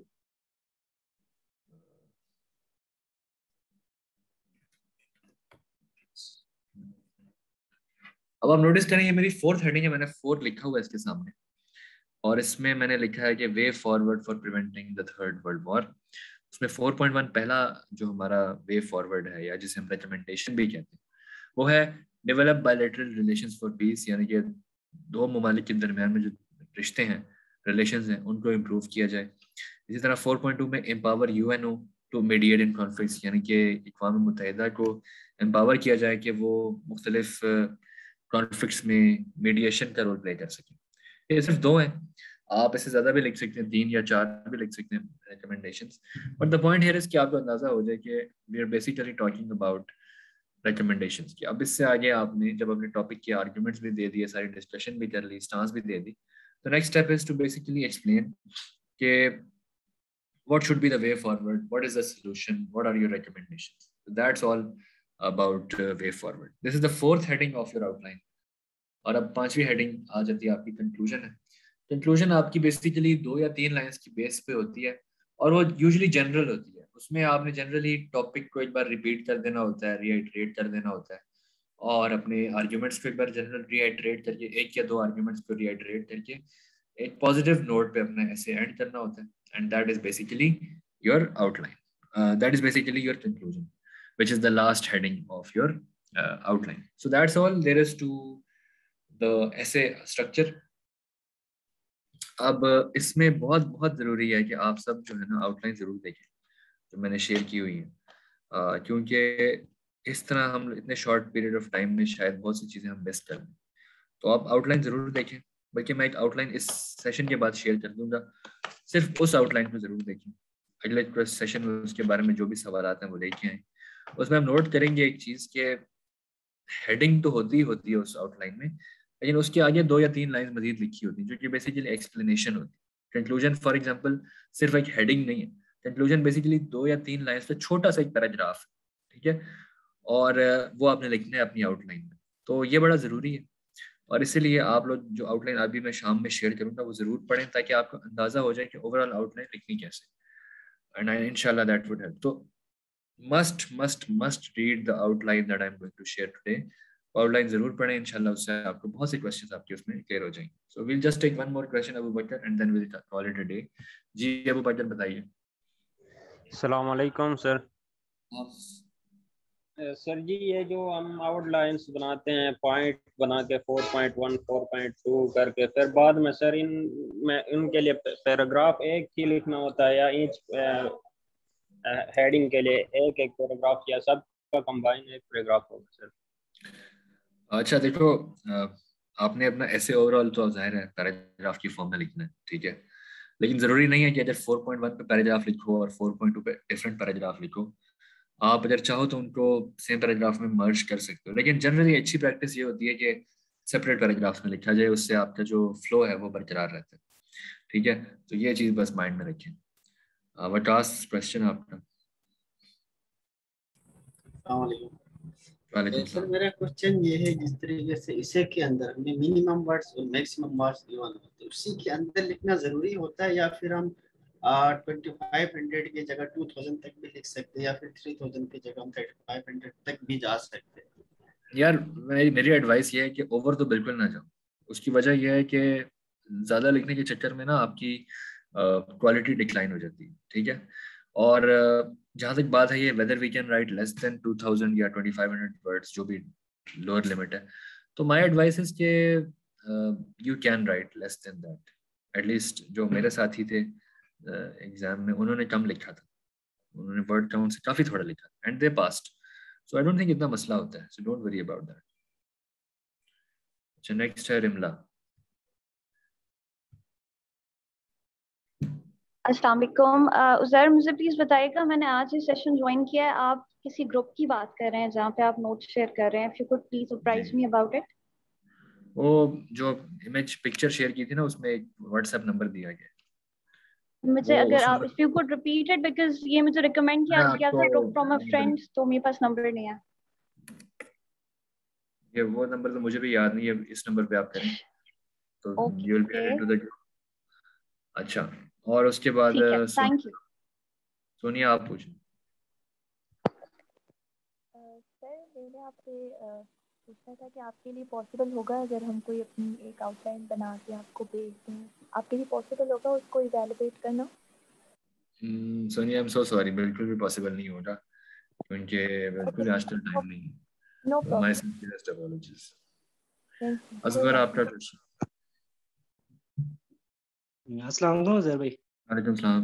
अब आप नोटिस करें ये मेरी फोर्थ हेडिंग है, मैंने फोर लिखा हुआ है इसके सामने, और इसमें मैंने लिखा है कि way forward for preventing the third world war. उसमें फोर पॉइंट वन पहला जो हमारा वे फॉरवर्ड है या जिसे हम रिकमेंडेशन भी कहते हैं वो है develop bilateral relations for peace, यानी कि दो ममालिक के दरमियान में जो रिश्ते हैं, रिलेशंस हैं, उनको इम्प्रूव किया जाए। इसी तरह फोर पॉइंट टू में empower UNO to mediate in conflicts, यानी कि अक़वाम मुत्तहिदा को एम्पावर किया जाए कि वो मुख्तलिफ कॉन्फ्लिक्ट्स में मीडिएशन का रोल प्ले कर सकें। ये सिर्फ दो हैं, आप इससे ज़्यादा भी लिख सकते हैं, तीन या चार भी लिख सकते हैं recommendations, but the point here is कि आपको अंदाज़ा हो जाए कि we are basically talking about recommendations की। अब इससे आगे आपने जब अपने टॉपिक के आर्ग्यूमेंट्स भी दे दिए, सारी डिस्कशन भी कर ली, स्टांस भी दे दी, तो next step is to basically explain कि what should be the way forward, what is the solution, what are your recommendations. So that's all about uh, way forward. This is the fourth heading of your outline. और अब पांचवी heading आ जाती है आपकी conclusion है। Conclusion आपकी basically दो या तीन लाइंस की बेस पे होती है और वो यूजुअली जनरल होती है। उसमें आपने जनरली टॉपिक को एक बार रिपीट कर देना होता है, रीआइटरेट कर देना होता है, और अपने आर्ग्यूमेंट्स को एक बार जनरल रीआइटरेट करके, एक या दो आर्ग्यूमेंट्स को रीआइटरेट करके एक पॉजिटिव नोट पे अपना ऐसे एंड करना होता है, and that is basically your outline. Uh, that is basically your conclusion, which is the last heading of your uh, outline. So that's all there is to the essay structure. अब इसमें बहुत बहुत ज़रूरी है कि आप सब जो है ना आउटलाइन ज़रूर देखें जो मैंने शेयर की हुई है, uh, क्योंकि इस तरह हम इतने शॉर्ट पीरियड ऑफ टाइम में शायद बहुत सी चीज़ें हम मिस कर दें। तो आप आउटलाइन ज़रूर देखें, बल्कि मैं एक आउटलाइन इस सेशन के बाद शेयर कर दूंगा, सिर्फ उस आउटलाइन को जरूर देखें। अगले सेशन में उसके बारे में जो भी सवाल आते हैं वो लेके आए। उसमें हम नोट करेंगे एक चीज़ के हेडिंग तो होती ही होती है उस आउटलाइन में, लेकिन उसके आगे दो या तीन लाइन मजीद लिखी होती है जो कि बेसिकली एक्सप्लेनेशन होती है। कंक्लूजन फॉर एग्जांपल सिर्फ एक हेडिंग नहीं है, कंक्लूजन बेसिकली दो या तीन लाइन से छोटा सा एक पैराग्राफ है, ठीक है, और वो आपने लिखना है अपनी आउटलाइन में। तो ये बड़ा ज़रूरी है और इसीलिए आप लोग जो आउटलाइन अभी मैं शाम में शेयर करूंगा वो जरूर पढ़ें ताकि आपको अंदाजा हो जाए कि ओवरऑल आउटलाइन लिखनी कैसे, एंड आई इंशाल्लाह दैट वुड हेल्प। तो must must must read the outline that I am going to share today. Outline जरूर पढ़ें, इंशाल्लाह उससे आपको बहुत से क्वेश्चंस आपके उसमें क्लियर हो जाएंगे। So we'll just take one more question Abu Bakr and then we will call it a day. जी अबू बकर बताइए। अस्सलाम वालेकुम सर। सर जी ये जो हम आउटलाइंस बनाते हैं पॉइंट बना के four point one, four point two करके, फिर बाद में सर इन में इनके लिए पैराग्राफ एक ही लिखना होता है या ईच हेडिंग के लिए एक एक पैराग्राफ या सब का कंबाइन एक पैराग्राफ होगा सर? अच्छा देखो, आपने अपना ऐसे ओवरऑल तो जाहिर है पैराग्राफ की फॉर्म में लिखना है, ठीक है, लेकिन जरूरी नहीं है कि अगर फोर पॉइंट वन पे पैराग्राफ लिखो और फोर पॉइंट टू पे डिफरेंट पैराग्राफ लिखो। आप अगर चाहो तो उनको सेम पैराग्राफ में मर्ज कर सकते हो, लेकिन जनरली अच्छी प्रैक्टिस ये होती है कि सेपरेट पैराग्राफ्स में लिखा जाए, उससे आपका जो फ्लो है वो बरकरार रहता है, ठीक है। तो ये चीज़ बस माइंड में रखें। व्हाट वाज क्वेश्चन आपका? वालेकुम सर मेरा क्वेश्चन ये है, जिस तरीके से इसे के अंदर हमें मिनिमम वर्ड्स और मैक्सिमम वर्ड्स गिवन होते हैं, उसी के अंदर लिखना जरूरी होता है या फिर हम ट्वेंटी फाइव हंड्रेड की जगह टू थाउजेंड तक भी लिख सकते हैं या फिर थ्री थाउजेंड की जगह हम थर्टी फाइव हंड्रेड तक भी जा सकते हैं? यार मेरी मेरी एडवाइस ये है कि ओवर तो बिल्कुल ना जाओ। उसकी वजह यह है कि ज़्यादा लिखने के चक्कर में ना आपकी क्वालिटी डिक्लाइन हो जाती है, ठीक है। और जहाँ तक बात है ये whether we can write less than two thousand या ट्वेंटी फाइव हंड्रेड वर्ड्स जो भी लोअर लिमिट है, तो माय एडवाइस इज के you can write less than that. At least जो मेरे साथी थे एग्जाम uh, में उन्होंने कम लिखा था, उन्होंने वर्ड काउंट से काफी थोड़ा लिखा and they passed, so I don't think इतना मसला होता है, so don't worry about that. अच्छा नेक्स्ट है रिमला। अस्सलाम वालेकुम। उज़ैर मुझे प्लीज बताइएगा, मैंने आज ये सेशन ज्वाइन किया है, आप किसी ग्रुप की बात कर रहे हैं जहाँ पे आप नोट शेयर कर रहे हैं? If you could please surprise me about it. वो जो इमेज पिक्चर शेयर की थी ना उसमें एक व्हाट्सएप नंबर दिया गया, मुझे अगर आप if you could repeat it, because ये मुझे रिकमेंड किया गया था फ्रॉम अ फ्रेंड, तो मेरे पास नंबर नहीं है। ये वो नंबर तो मुझे भी याद नहीं है, इस नंबर पे आप करें तो you will be added to the group. अच्छा, और उसके बाद ठीक है, सो, थैंक यू। सोनिया आप पूछें। सर मैंने आपसे अ, पूछना था कि आपके लिए पॉसिबल होगा अगर हम कोई अपनी एक आउटलाइन बना के आपको भेज दें, आपके लिए पॉसिबल होगा उसको इवैल्यूएट करना? Hmm, Sonia I am so sorry, बिल्कुल भी पॉसिबल नहीं होगा क्योंकि बिल्कुल आज तक टाइम नहीं है। No to my problem, sincerest apologies. Thank you. Asghar आपका क्वेश्चन। अस्सलाम वालेकुम उज़ैर भाई। वालेकुम सलाम।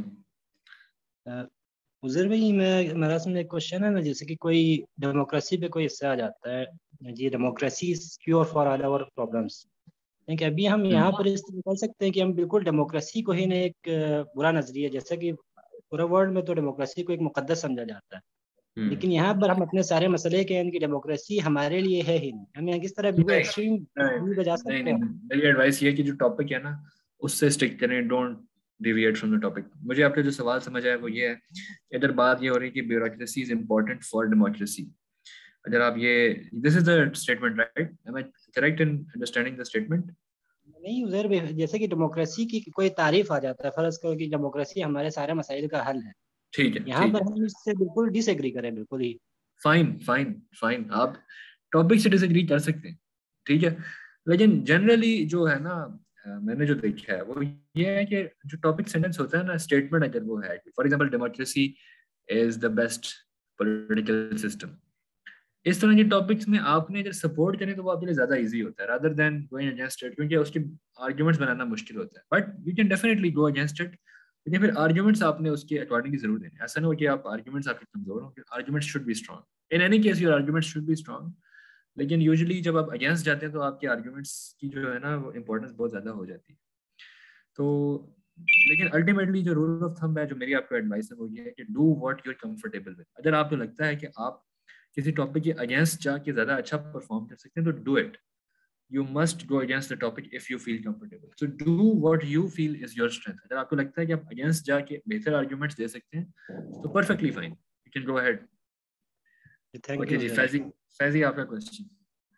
उज़ैर भाई मैं मेरा सामने एक क्वेश्चन है ना, जैसे कि कोई डेमोक्रेसी पे कोई हिस्सा आ जाता है जी, democracy is cure for all our problems, लेकिन अभी हम यहाँ पर इस तरह कर सकते हैं कि हम बिल्कुल डेमोक्रेसी को ही ना एक अ, बुरा नजरिया, जैसे कि पूरा वर्ल्ड में तो डेमोक्रेसी को एक मुकद्दस समझा जाता है, लेकिन यहाँ पर हम अपने सारे मसले के हैं कि डेमोक्रेसी हमारे लिए है ही नहीं, हम यहाँ किस तरह बिल्कुल नहीं एक्सट्रीम नहीं बजा नहीं सकते नहीं, हैं। मेरी एडवाइस ये है कि जो टॉपिक है ना उससे स्टिक करें, don't deviate from the topic. मुझे आपका जो सवाल समझ आया वो ये है, इधर बात ये हो रही है कि bureaucracy is important for democracy. अगर आप ये, this is the statement right, am I correct in understanding the statement? नहीं उज़ैर भाई, जैसे कि डेमोक्रेसी की कोई तारीफ आ जाता है, फर्ज करो कि डेमोक्रेसी हमारे सारे मसाइल का हल है, ठीक है यहाँ ठीक पर है, हम इससे बिल्कुल डिसएग्री करें, बिल्कुल ही फाइन फाइन फाइन, आप टॉपिक से डिसएग्री कर सकते हैं, ठीक है। लेकिन जनरली जो है ना, अ, मैंने जो देखा है वो ये है कि जो टॉपिक सेंटेंस होता है ना, स्टेटमेंट अगर वो है, for example democracy is the best political system, इस तरह के टॉपिक्स में आपने अगर सपोर्ट करें तो वो आपके लिए ज्यादा इजी होता है rather than going against it, क्योंकि उसके आर्ग्यूमेंट्स बनाना मुश्किल होता है। But you can definitely go against it, लेकिन फिर आर्ग्यूमेंट्स आपने उसके अकॉर्डिंग ही जरूर देने। ऐसा ना हो कि आप आर्ग्यूमेंट्स आपके कमजोर हो, arguments should be strong in any case, your arguments should be strong. लेकिन यूजुअली जब आप अगेंस्ट जाते हैं तो आपके आर्ग्यूमेंट्स की जो है ना वो इंपॉर्टेंस बहुत ज्यादा हो जाती है। तो लेकिन अल्टीमेटली जो रूल ऑफ थंब है, जो मेरी आपको एडवाइस है वो ये है कि do what you are comfortable with. अगर आपको लगता है कि आप किसी टॉपिक के अगेंस्ट जाके ज्यादा अच्छा परफॉर्म कर सकते हैं तो do it. You must go against the topic if you feel comfortable, so do what you feel is your strength. अगर आपको लगता है कि आप अगेंस्ट जाके बेहतर आर्ग्यूमेंट्स दे सकते हैं तो perfectly fine, you can go ahead. Thank okay you जी, उज़ैर। फैजी फैजी आपका क्वेश्चन।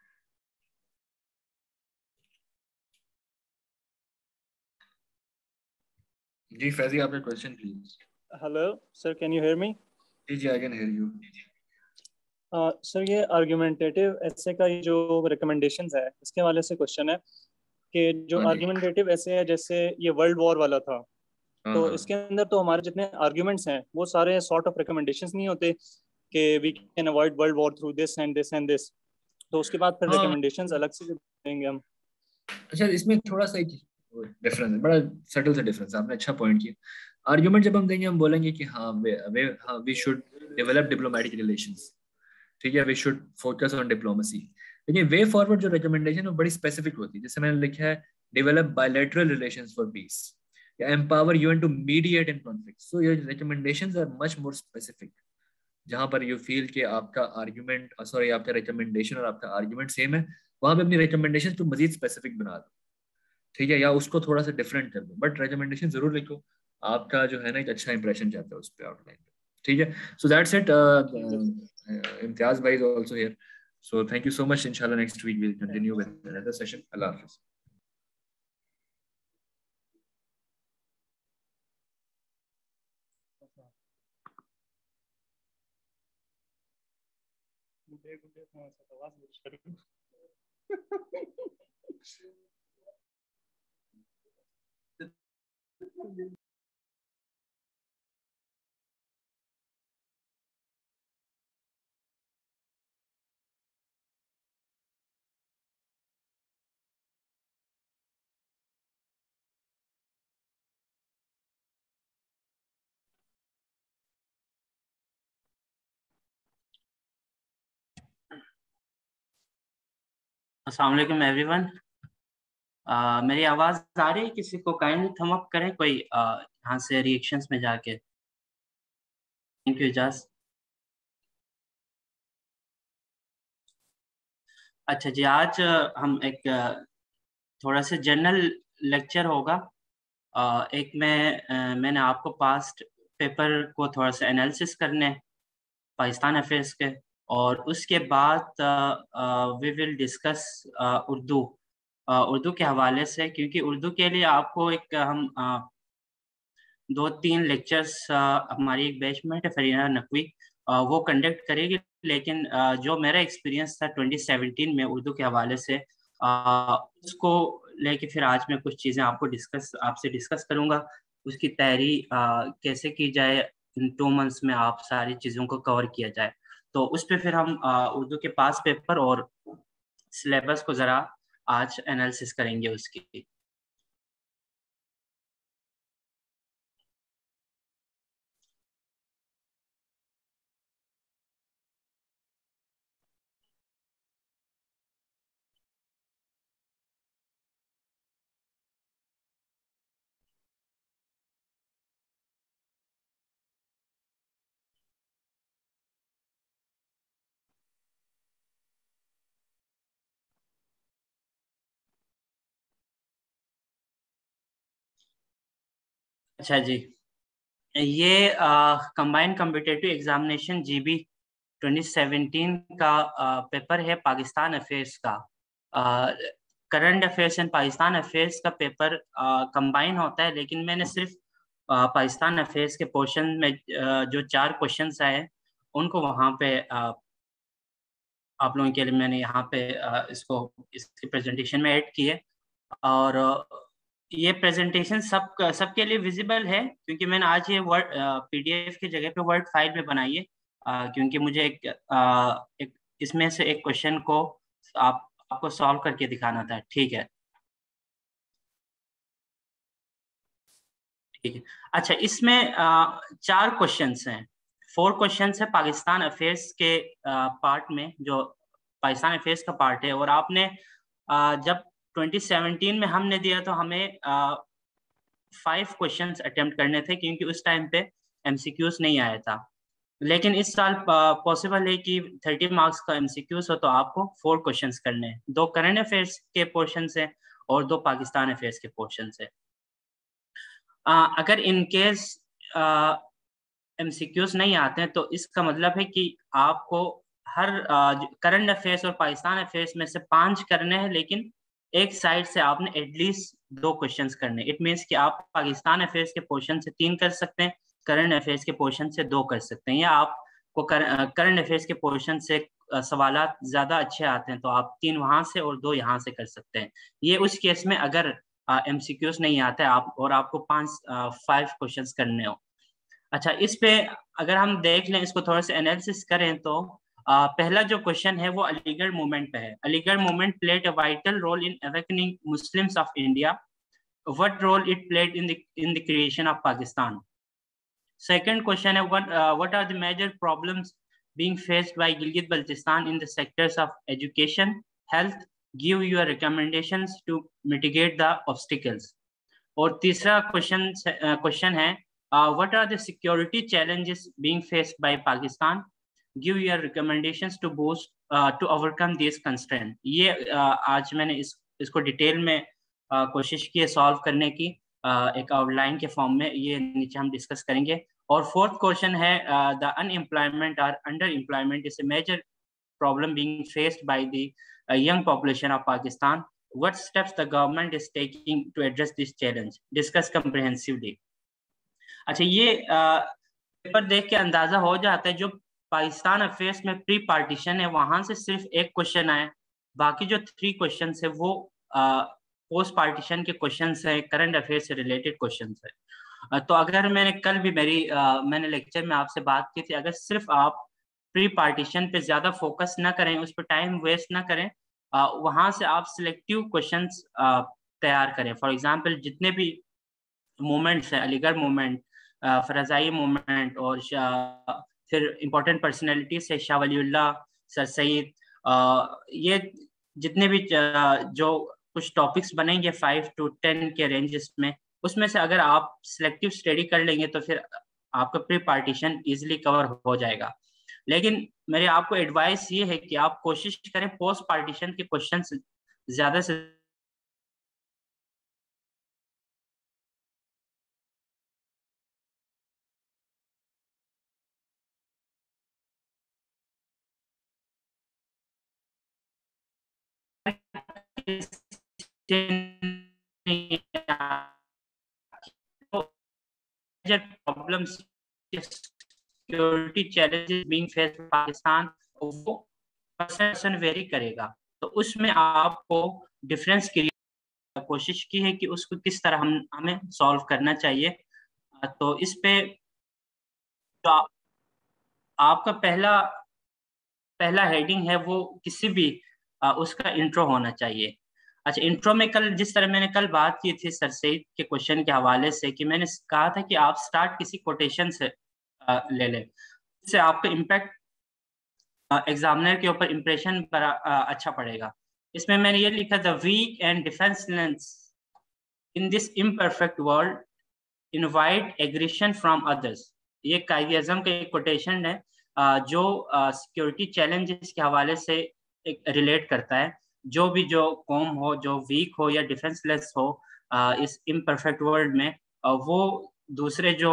जी फैजी आपका question please. Hello sir, can you hear me? जी जी I can hear you. Sir ये आर्गुमेंटेटिव ऐसे का ये जो रिकमेंडेशंस है इसके हवाले से क्वेश्चन है कि जो हाँ जी, आर्गुमेंटेटिव ऐसे है जैसे ये वर्ल्ड वॉर वाला था, हाँ तो हाँ इसके अंदर तो हमारे जितने आर्ग्यूमेंट्स हैं वो सारे सॉर्ट ऑफ रिकमेंडेशंस नहीं होते कि we can avoid world war through this and this and this, तो उसके बाद फिर हाँ। रिकमेंडेशंस अलग से देंगे हम। अच्छा, इसमें थोड़ा सा एक डिफरेंस है, बड़ा सटल सा डिफरेंस है, आपने अच्छा पॉइंट किया। आर्गुमेंट जब हम देंगे हम बोलेंगे कि हाँ वे, वे हाँ we should develop diplomatic relations, ठीक है, we should focus on diplomacy. लेकिन वे फॉरवर्ड जो रिकमेंडेशन है वो बड़ी स्पेसिफिक होती है, जैसे मैंने लिखा है develop bilateral relations for peace या empower UN to mediate in conflict. So your recommendations are much more specific, जहां पर यू फील कि आपका आर्गुमेंट सॉरी आपका रिकमेंडेशन और आपका आर्गुमेंट सेम है, वहां पे अपनी रिकमेंडेशन को मजीद स्पेसिफिक बना दो, ठीक है, या उसको थोड़ा सा डिफरेंट कर दो, बट रिकमेंडेशन जरूर लिखो। आपका जो है ना एक अच्छा इंप्रेशन जाता है उस पर आउटलाइन पे, ठीक है। So that's it. इम्तियाज भाई is also here, so thank you so much. इंशाल्लाह next week will continue with another session. अल्लाह हाफिज। अस्सलाम वालेकुम एवरीवन। मेरी आवाज आ रही है? किसी को काइंडली थम अप करें कोई uh, यहाँ से रिएक्शंस में जाके। Thank you Ijaz. अच्छा जी, आज uh, हम एक uh, थोड़ा सा जनरल लेक्चर होगा। uh, एक मैं uh, मैंने आपको पास्ट पेपर को थोड़ा सा एनालिसिस करने पाकिस्तान अफेयर्स के, और उसके बाद we will discuss Urdu Urdu के हवाले से, क्योंकि उर्दू के लिए आपको एक हम दो तीन लेक्चर्स हमारी एक बैचमेट है फरीना नकवी, वो कंडक्ट करेगी। लेकिन जो मेरा एक्सपीरियंस था ट्वेंटी सेवनटीन में उर्दू के हवाले से, उसको लेके फिर आज मैं कुछ चीज़ें आपको डिस्कस आपसे डिस्कस करूँगा। उसकी तैयारी कैसे की जाए, इन टू मंथ्स में आप सारी चीज़ों को कवर किया जाए। तो उस पर फिर हम उर्दू के पास पेपर और सिलेबस को ज़रा आज एनालिसिस करेंगे उसकी। अच्छा जी, ये combined competitive examination GB twenty seventeen का आ, पेपर है पाकिस्तान अफेयर्स का। Current affairs and Pakistan affairs का पेपर कंबाइन होता है, लेकिन मैंने सिर्फ आ, पाकिस्तान अफेयर्स के पोर्शन में आ, जो चार क्वेश्चंस आए उनको वहाँ पे आ, आप लोगों के लिए मैंने यहाँ पे आ, इसको इसकी प्रेजेंटेशन में ऐड किए। और ये प्रेजेंटेशन सब सबके लिए विजिबल है, क्योंकि मैंने आज ये वर्ड पीडीएफ की जगह पे वर्ड फाइल में बनाई है, क्योंकि मुझे एक, आ, एक इसमें से एक क्वेश्चन को आप आपको सॉल्व करके दिखाना था। ठीक है, ठीक है। अच्छा, इसमें आ, चार क्वेश्चंस हैं, फोर क्वेश्चंस है पाकिस्तान अफेयर्स के पार्ट में, जो पाकिस्तान अफेयर्स का पार्ट है। और आपने आ, जब ट्वेंटी सेवनटीन में हमने दिया तो हमें फाइव क्वेश्चंस अटेम्प्ट करने थे, क्योंकि उस टाइम पे एमसीक्यूज नहीं आया था। लेकिन इस साल पॉसिबल है कि थर्टी मार्क्स का एमसीक्यूज हो, तो आपको फोर क्वेश्चंस करने हैं, दो करंट अफेयर्स के पोर्शन से और दो पाकिस्तान अफेयर्स के पोर्शन से। आ, अगर इन केस एमसीक्यूज नहीं आते हैं तो इसका मतलब है कि आपको हर करंट अफेयर्स और पाकिस्तान अफेयर्स में से पांच करने हैं, लेकिन एक साइड से आपने एटलीस्ट दो क्वेश्चंस करने। इट मींस कि आप पाकिस्तान अफेयर्स के पोर्शन से तीन कर सकते हैं, करंट अफेयर्स के पोर्शन से दो कर सकते हैं, या आपको करंट अफेयर्स के पोर्शन से सवालात ज्यादा अच्छे आते हैं तो आप तीन वहां से और दो यहाँ से कर सकते हैं। ये उस केस में अगर एमसीक्यूज नहीं आता है आप और आपको पांच फाइव क्वेश्चंस करने हो। अच्छा, इस पे अगर हम देख लें, इसको थोड़ा सा एनालिसिस करें तो Uh, पहला जो क्वेश्चन है वो अलीगढ़ मूवमेंट पे है। Aligarh movement played a vital role in awakening Muslims of India. What role it played in the in the creation of Pakistan. Second question है what what are the major problems being faced by Gilgit Baltistan in the sectors of education, health, give your recommendations to mitigate the obstacles. और तीसरा question question है what are the security challenges being faced by Pakistan, give your recommendations to boost uh, to overcome these constraints। ये uh, आज मैंने इस इसको detail में uh, कोशिश की है सॉल्व करने की, uh, एक आउटलाइन के फॉर्म में, ये नीचे हम डिस्कस करेंगे। और फोर्थ क्वेश्चन है द अनएम्प्लॉयमेंट और underemployment is a major problem being faced by the uh, young population of Pakistan। what steps the government is taking to address this challenge, discuss comprehensively। अच्छा, ये paper uh, देख के अंदाजा हो जाता है जो पाकिस्तान अफेयर्स में प्री पार्टीशन है वहां से सिर्फ एक क्वेश्चन आया, बाकी जो थ्री क्वेश्चन है वो पोस्ट पार्टीशन के क्वेश्चन है, करंट अफेयर्स से रिलेटेड क्वेश्चन है। तो अगर मैंने कल भी मेरी आ, मैंने लेक्चर में आपसे बात की थी, अगर सिर्फ आप प्री पार्टीशन पे ज्यादा फोकस ना करें, उस पर टाइम वेस्ट ना करें, आ, वहां से आप सिलेक्टिव क्वेश्चन तैयार करें। फॉर एग्जाम्पल जितने भी मूवमेंट्स हैं, अलीगढ़ मूवमेंट, फरजाई मूवमेंट, और फिर इम्पोर्टेंट पर्सनैलिटीज है शाह वलीउल्लाह, सर सईद, ये जितने भी जो कुछ टॉपिक्स बनेंगे फाइव टू टेन के रेंजेस में, उसमें से अगर आप सिलेक्टिव स्टडी कर लेंगे तो फिर आपका प्री पार्टीशन इजीली कवर हो जाएगा। लेकिन मेरे आपको एडवाइस ये है कि आप कोशिश करें पोस्ट पार्टीशन के क्वेश्चन ज्यादा से major problems, security challenges being faced by Pakistan, वो पर्सन वेरी करेगा। तो उसमें आपको डिफरेंस की कोशिश की है कि उसको किस तरह हम हमें सॉल्व करना चाहिए। तो इस पे तो आ, आपका पहला पहला हेडिंग है वो किसी भी आ, उसका इंट्रो होना चाहिए। अच्छा, इंट्रो में कल जिस तरह मैंने कल बात की थी सर सईद के क्वेश्चन के हवाले से कि मैंने कहा था कि आप स्टार्ट किसी कोटेशन से आ, ले लें, इससे आपका इम्पैक्ट एग्जामिनर के ऊपर इम्प्रेशन पर आ, अच्छा पड़ेगा। इसमें मैंने ये लिखा था, weak and defenceless in this imperfect world invite aggression from others. ये कायद आज़म का एक कोटेशन है जो सिक्योरिटी चैलेंजेस के हवाले से एक रिलेट करता है। जो भी जो कौम हो, जो वीक हो या डिफेंसलेस हो इस इम्परफेक्ट वर्ल्ड में, वो दूसरे जो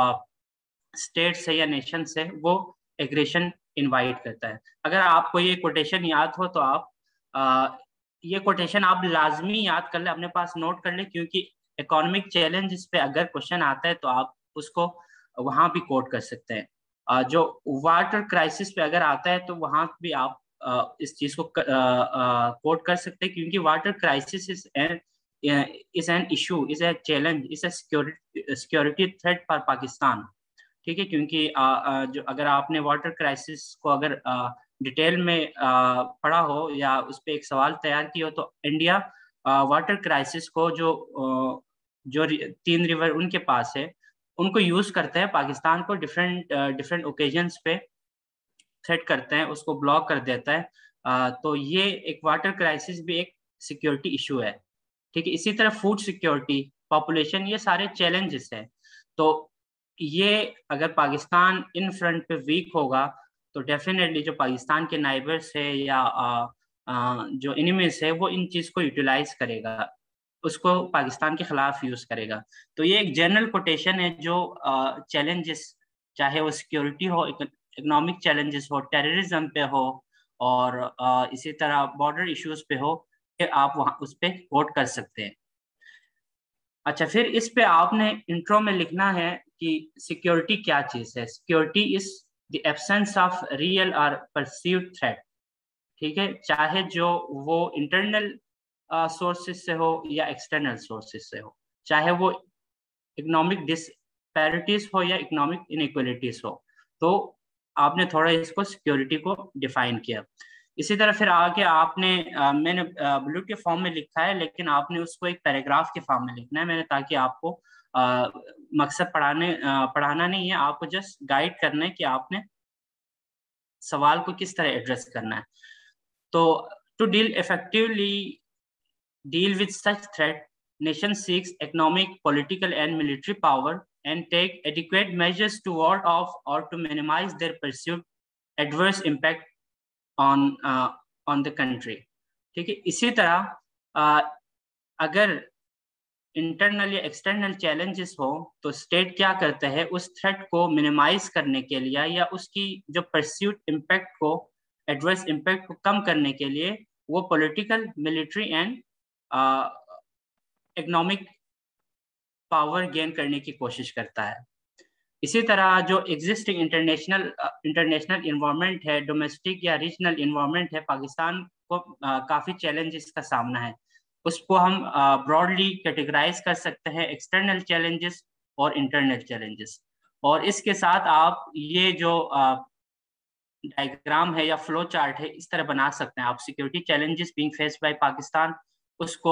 स्टेट्स है या नेशन से वो एग्रेशन इनवाइट करता है। अगर आपको ये कोटेशन याद हो तो आप आ, ये कोटेशन आप लाजमी याद कर ले, अपने पास नोट कर ले, क्योंकि इकोनॉमिक चैलेंज पे अगर क्वेश्चन आता है तो आप उसको वहां भी कोट कर सकते हैं। आ, जो वाटर क्राइसिस पे अगर आता है तो वहां भी आप आ, इस चीज को कोट कर सकते हैं, क्योंकि water crisis is an is an issue, is a challenge, is a security security threat for Pakistan. ठीक है, क्योंकि आ, आ, जो अगर आपने वाटर क्राइसिस को अगर आ, डिटेल में आ, पढ़ा हो या उस पर एक सवाल तैयार किया हो तो इंडिया आ, वाटर क्राइसिस को जो आ, जो तीन रिवर उनके पास है उनको यूज करते हैं, पाकिस्तान को डिफरेंट डिफरेंट ओकेजन्स पे थ्रेट करते हैं, उसको ब्लॉक कर देता है। आ, तो ये एक वाटर क्राइसिस भी एक सिक्योरिटी इशू है। ठीक है, इसी तरह फूड सिक्योरिटी, पॉपुलेशन, ये सारे चैलेंजेस हैं। तो ये अगर पाकिस्तान इन फ्रंट पे वीक होगा तो डेफिनेटली जो पाकिस्तान के नाइबर्स है या आ, आ, जो एनिमीज है वो इन चीज को यूटिलाइज करेगा, उसको पाकिस्तान के खिलाफ यूज करेगा। तो ये एक जनरल कोटेशन है जो चैलेंजेस, चाहे वो सिक्योरिटी हो, इकोनॉमिक चैलेंजेस हो, टेररिज्म पे हो, और आ, इसी तरह बॉर्डर इश्यूज पे हो, कि आप वहाँ उस पर कोट कर सकते हैं। अच्छा, फिर इस पे आपने इंट्रो में लिखना है कि सिक्योरिटी क्या चीज है। Security is the absence of real और परसीव्ड थ्रेट। ठीक है, चाहे जो वो इंटरनल सोर्सेज uh, से हो या एक्सटर्नल सोर्सेज से हो, चाहे वो इकोनॉमिक डिस्पैरिटीज हो या इकोनॉमिक इनइक्वालिटीज हो। तो आपने थोड़ा इसको सिक्योरिटी को डिफाइन किया। इसी तरह फिर आगे आपने आ, मैंने ब्लू के फॉर्म में लिखा है, लेकिन आपने उसको एक पैराग्राफ के फॉर्म में लिखना है मैंने, ताकि आपको आ, मकसद पढ़ाने आ, पढ़ाना नहीं है, आपको जस्ट गाइड करना है कि आपने सवाल को किस तरह एड्रेस करना है। तो to deal effectively deal with such threat, nation seeks economic, political and military power and take adequate measures to ward off or to minimize their perceived adverse impact on uh, on the country. ठीक है, इसी तरह uh, अगर internal या external challenges हो तो state क्या करता है, उस थ्रेट को मिनिमाइज करने के लिए या उसकी जो परस्यूड इम्पैक्ट को, एडवर्स इम्पैक्ट को कम करने के लिए वो political, military and economic power gain करने की कोशिश करता है। इसी तरह जो एग्जिस्टिंग इंटरनेशनल इंटरनेशनल इन्वायरमेंट है, डोमेस्टिक या रीजनल इन्वायरमेंट है, पाकिस्तान को uh, काफ़ी चैलेंजेस का सामना है। उसको हम ब्रॉडली uh, कैटेगराइज कर सकते हैं, एक्सटर्नल चैलेंजेस और इंटरनल चैलेंजेस। और इसके साथ आप ये जो डायग्राम uh, है या फ्लो चार्ट है, इस तरह बना सकते हैं आप, security challenges being faced by Pakistan, उसको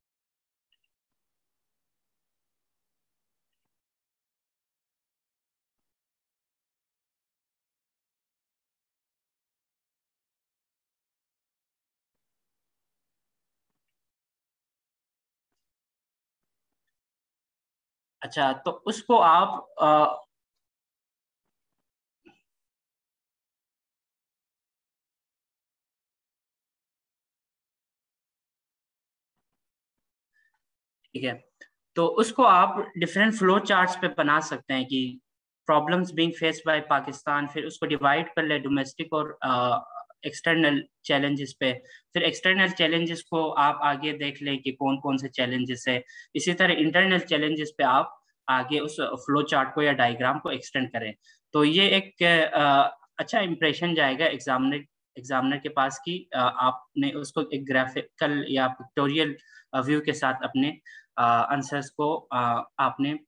अच्छा, तो उसको आप आ, ठीक है, तो उसको आप डिफरेंट फ्लो चार्ट्स पे बना सकते हैं कि problems being faced by Pakistan, फिर उसको डिवाइड कर ले डोमेस्टिक और एक्सटर्नल चैलेंजेस पे, फिर एक्सटर्नल चैलेंजेस को आप आगे देख लें कि कौन कौन से चैलेंजेस है। इसी तरह इंटरनल चैलेंजेस पे आप आगे उस फ्लो चार्ट को या डायग्राम को एक्सटेंड करें। तो ये एक आ, अच्छा इंप्रेशन जाएगा एग्जामिनर एग्जामिनर के पास कि आ, आपने उसको एक ग्राफिकल या पिक्टोरियल व्यू के साथ अपने आंसर्स को आ, आपने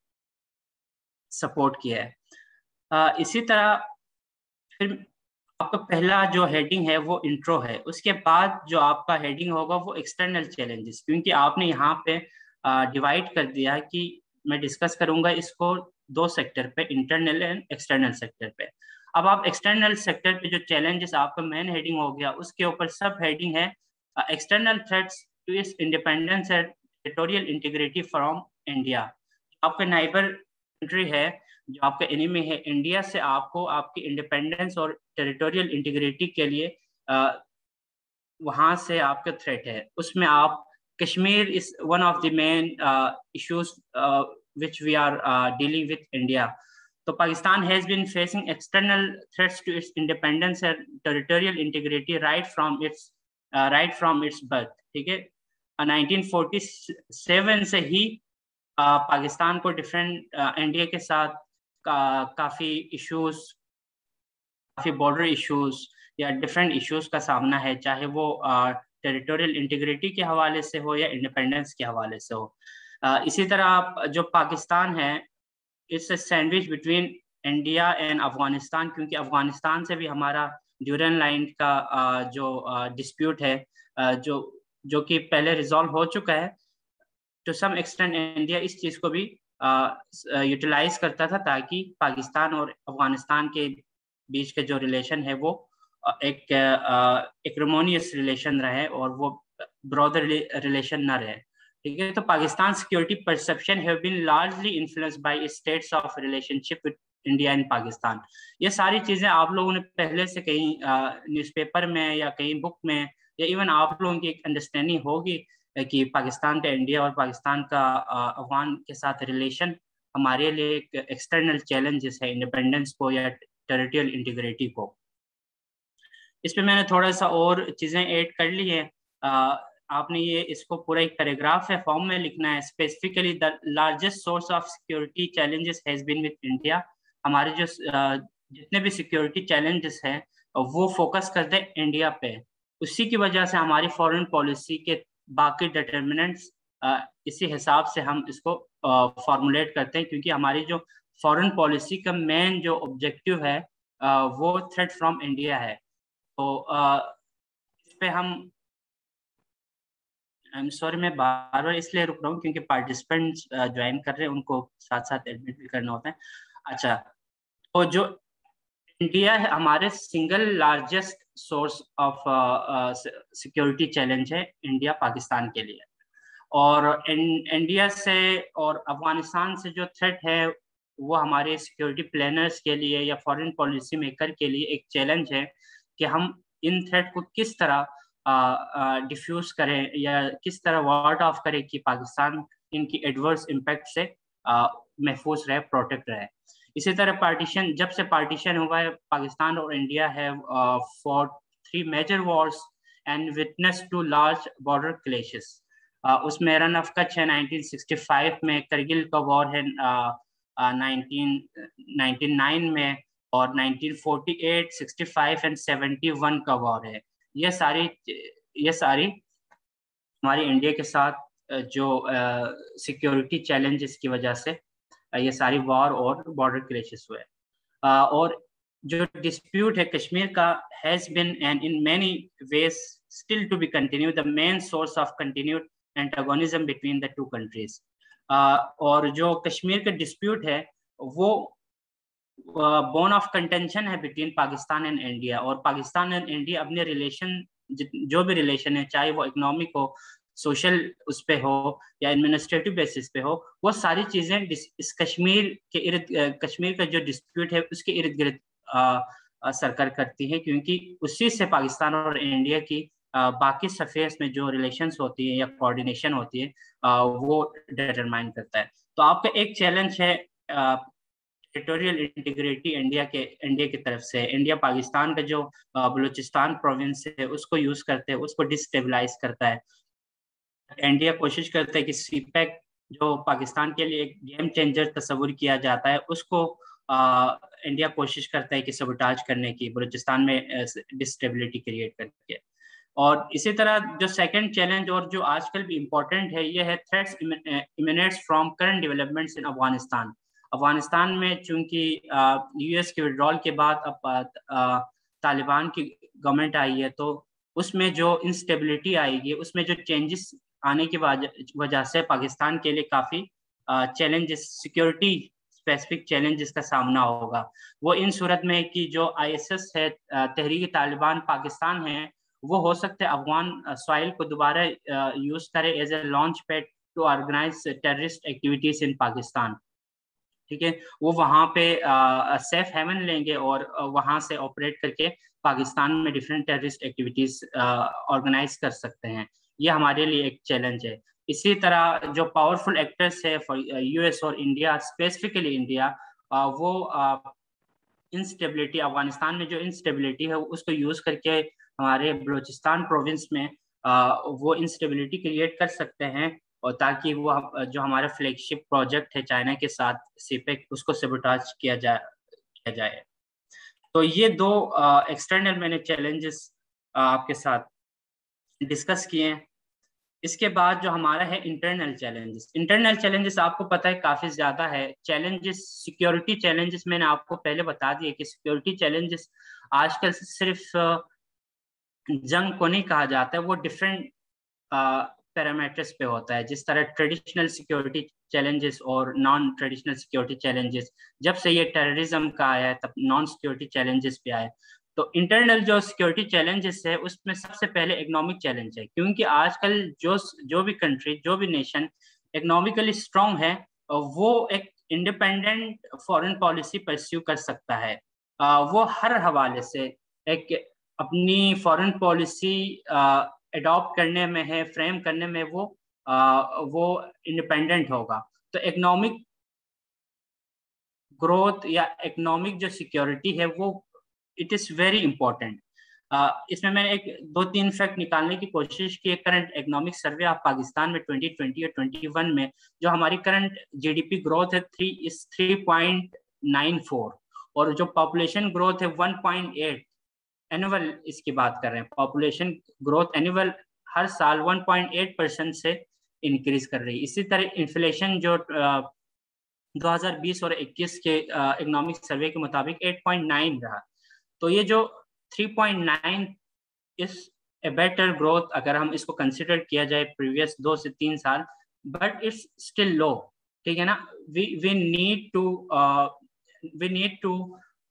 सपोर्ट किया है। आ, इसी तरह फिर आपका पहला जो हेडिंग है वो इंट्रो है, उसके बाद जो आपका हेडिंग होगा वो एक्सटर्नल चैलेंजेस, क्योंकि आपने यहाँ पे डिवाइड कर दिया है कि मैं डिस्कस करूंगा इसको दो सेक्टर पे, इंटरनल एंड एक्सटर्नल सेक्टर पे। अब आप एक्सटर्नल सेक्टर पे जो चैलेंजेस आपका मेन हेडिंग हो गया, उसके ऊपर सब हेडिंग है external threats to its independence and territorial integrity from India. आपका नाइबर कंट्री है, जो आपका एनिमी है इंडिया से, आपको आपकी इंडिपेंडेंस और टेरिटोरियल इंटीग्रिटी के लिए आ, वहां से आपका थ्रेट है। उसमें आप Kashmir is one of the main issues which we are uh, dealing with India. So Pakistan has been facing external threats to its independence and territorial integrity right from its uh, right from its birth. ठीक है, nineteen forty seven से ही uh, Pakistan को different India uh, के साथ का, काफी issues काफी border issues या डिफरेंट इश्यूज का सामना है, चाहे वो टेरिटोरियल uh, इंटीग्रिटी के हवाले से हो या इंडिपेंडेंस के हवाले से हो। Uh, इसी तरह आप जो पाकिस्तान है, it's sandwich between India and Afghanistan, क्योंकि अफगानिस्तान से भी हमारा ड्यूरन लाइन का uh, जो डिस्प्यूट uh, है uh, जो जो कि पहले रिजॉल्व हो चुका है। टू सम एक्सटेंट इंडिया इस चीज़ को भी यूटिलाइज uh, करता था ताकि पाकिस्तान और अफगानिस्तान के बीच के जो रिलेशन है वो uh, एक एक्रोमोनियस uh, रिलेशन रहे और वो ब्रॉडर रिलेशन ना रहे। ठीक है, तो Pakistan security perception have been largely influenced by states of relationship with India and Pakistan. ये सारी चीजें आप लोगों ने पहले से कहीं न्यूज़पेपर में या कहीं बुक में या इवन आप लोगों की एक अंडरस्टैंडिंग होगी कि पाकिस्तान का इंडिया और पाकिस्तान का अफगान के साथ रिलेशन हमारे लिए एक एक्सटर्नल चैलेंजेस है, इंडिपेंडेंस को या टेरिटोरियल इंटीग्रिटी को। इस पे मैंने थोड़ा सा और चीजें ऐड कर ली है। आपने ये इसको पूरा एक पैराग्राफ है फॉर्म में लिखना है। Specifically the largest source of security challenges has been with India. हमारे जो जितने भी सिक्योरिटी चैलेंजेस हैं वो फोकस करते हैं इंडिया पे। उसी की वजह से हमारी फॉरेन पॉलिसी के बाकी डिटर्मिनेंट्स इसी हिसाब से हम इसको फॉर्मुलेट करते हैं, क्योंकि हमारी जो फॉरेन पॉलिसी का मेन जो ऑब्जेक्टिव है वो थ्रेट फ्रॉम इंडिया है। तो इस पे हम आई एम सॉरी मैं बार बार इसलिए रुक रहा हूँ क्योंकि पार्टिसिपेंट्स ज्वाइन कर रहे हैं, उनको साथ साथ एडमिट भी करना होता है। अच्छा, तो जो इंडिया है हमारे single largest source of security challenge है इंडिया पाकिस्तान के लिए, और इंडिया से और अफगानिस्तान से जो थ्रेट है वो हमारे सिक्योरिटी प्लानर्स के लिए या फॉरेन पॉलिसी मेकर के लिए एक चैलेंज है कि हम इन थ्रेट को किस तरह डिफ्यूज करें या किस तरह वार्ड ऑफ करें कि पाकिस्तान इनकी एडवर्स इम्पैक्ट से महफूज रहे, प्रोटेक्ट रहे। इसी तरह पार्टीशन, जब से पार्टीशन हुआ है पाकिस्तान और इंडिया है for three major wars and witness two large border clashes. उसमें रन ऑफ कच्छ है नाइनटीन सिक्सटी फाइव में, करगिल का वॉर है नाइनटीन नाइंटी नाइन में, और nineteen forty eight, sixty five and seventy one का वॉर है। ये सारी ये सारी हमारी इंडिया के साथ जो सिक्योरिटी uh, चैलेंजेस की वजह से uh, ये सारी वॉर और बॉर्डर क्लैशेस हुए। uh, और जो डिस्प्यूट है कश्मीर का has been and in many ways still to be continue the main source of continued antagonism between the two countries. और जो कश्मीर का डिस्प्यूट है वो बोन ऑफ कंटेंशन है बिटवीन पाकिस्तान एंड इंडिया, और पाकिस्तान एंड इंडिया अपने रिलेशन जो भी रिलेशन है, चाहे वो इकोनॉमिक हो, सोशल उस पे हो या एडमिनिस्ट्रेटिव बेसिस पे हो, वो सारी चीजें इस कश्मीर के इर्द कश्मीर का जो डिस्प्यूट है उसके इर्द गिर्द सरकार करती है, क्योंकि उसी से पाकिस्तान और इंडिया की आ, बाकी सफेयर्स में जो रिलेशंस होती है या कोऑर्डिनेशन होती है आ, वो डिटरमाइन करता है। तो आपका एक चैलेंज है टेरिटोरियल इंटीग्रिटी इंडिया के इंडिया की तरफ से। इंडिया पाकिस्तान का जो बलूचिस्तान प्रोविंस है उसको यूज करते हैं, उसको डिस्टेबलाइज करता है। इंडिया कोशिश करता है कि सीपैक जो पाकिस्तान के लिए एक गेम चेंजर तस्वुर किया जाता है, उसको आ, इंडिया कोशिश करता है कि सबोटाज करने की, बलूचिस्तान में डिस्टेबिलिटी क्रिएट करके। और इसी तरह जो सेकंड चैलेंज और जो आजकल भी इम्पोर्टेंट है, ये है threats emanates from current developments in Afghanistan. Afghanistan में चूंकि यूएस के विड्रॉल के बाद अब तालिबान की गवर्नमेंट आई है, तो उसमें जो इंस्टेबिलिटी आएगी, उसमें जो चेंजेस आने की वजह से पाकिस्तान के लिए काफ़ी चैलेंजेस, सिक्योरिटी स्पेसिफिक चैलेंजेस का सामना होगा। वो इन सूरत में कि जो आईएसएस है, तहरीक तालिबान पाकिस्तान है, वो हो सकता है अफगान सॉइल को दोबारा यूज करे as a launch pad to organize terrorist activities in Pakistan. ठीक है, वो वहाँ पे सेफ हेवन लेंगे और वहाँ से ऑपरेट करके पाकिस्तान में डिफरेंट टेररिस्ट एक्टिविटीज ऑर्गेनाइज कर सकते हैं। ये हमारे लिए एक चैलेंज है। इसी तरह जो पावरफुल एक्टर्स है फॉर यूएस और इंडिया, स्पेसिफिकली इंडिया, वो इंस्टेबिलिटी, अफगानिस्तान में जो इंस्टेबिलिटी है उसको यूज करके हमारे बलूचिस्तान प्रोविंस में आ, वो इंस्टेबिलिटी क्रिएट कर सकते हैं, और ताकि वो जो हमारा फ्लैगशिप प्रोजेक्ट है चाइना के साथ सीपेक, उसको सबोटाज किया जा किया जाए। तो ये दो एक्सटर्नल मैंने चैलेंजेस आपके साथ डिस्कस किए हैं। इसके बाद जो हमारा है इंटरनल चैलेंजेस। इंटरनल चैलेंजेस आपको पता है काफ़ी ज़्यादा है। चैलेंजेस, सिक्योरिटी चैलेंजेस मैंने आपको पहले बता दिया कि सिक्योरिटी चैलेंजेस आजकल सिर्फ जंग को नहीं कहा जाता है, वो डिफरेंट पैरामीटर्स पे होता है। जिस तरह ट्रेडिशनल सिक्योरिटी चैलेंजेस और नॉन ट्रेडिशनल सिक्योरिटी चैलेंजेस, जब से ये टेररिज्म का आया है तब नॉन सिक्योरिटी चैलेंजेस पे आए। तो इंटरनल जो सिक्योरिटी चैलेंजेस है उसमें सबसे पहले इकोनॉमिक चैलेंज है, क्योंकि आजकल जो जो भी कंट्री, जो भी नेशन इकोनॉमिकली स्ट्रांग है, वो एक इंडिपेंडेंट फॉरेन पॉलिसी परस्यू कर सकता है। वो हर हवाले से एक अपनी फॉरेन पॉलिसी अडॉप्ट करने में है, फ्रेम करने में वो आ, वो इंडिपेंडेंट होगा। तो इकोनॉमिक ग्रोथ या इकोनॉमिक जो सिक्योरिटी है वो इट इज़ वेरी इंपॉर्टेंट। इसमें मैंने एक दो तीन फैक्ट निकालने की कोशिश की। Current economic survey of Pakistan में ट्वेंटी ट्वेंटी और ट्वेंटी वन में जो हमारी करंट जीडीपी ग्रोथ है three is three point nine four, और जो पॉपुलेशन ग्रोथ है वन पॉइंट एट। एनुअल इसकी बात कर रहे हैं, पॉपुलेशन ग्रोथ एनुअल हर साल वन पॉइंट एट परसेंट से इंक्रीज कर रही है। इसी तरह इन्फ्लेशन जो uh, दो हज़ार बीस और इक्कीस के इकोनॉमिक uh, सर्वे के मुताबिक एट पॉइंट नाइन रहा। तो ये जो three point nine is a better growth अगर हम इसको कंसिडर किया जाए प्रीवियस दो से तीन साल, बट इट्स स्टिल लो। ठीक है ना, we we need to we need to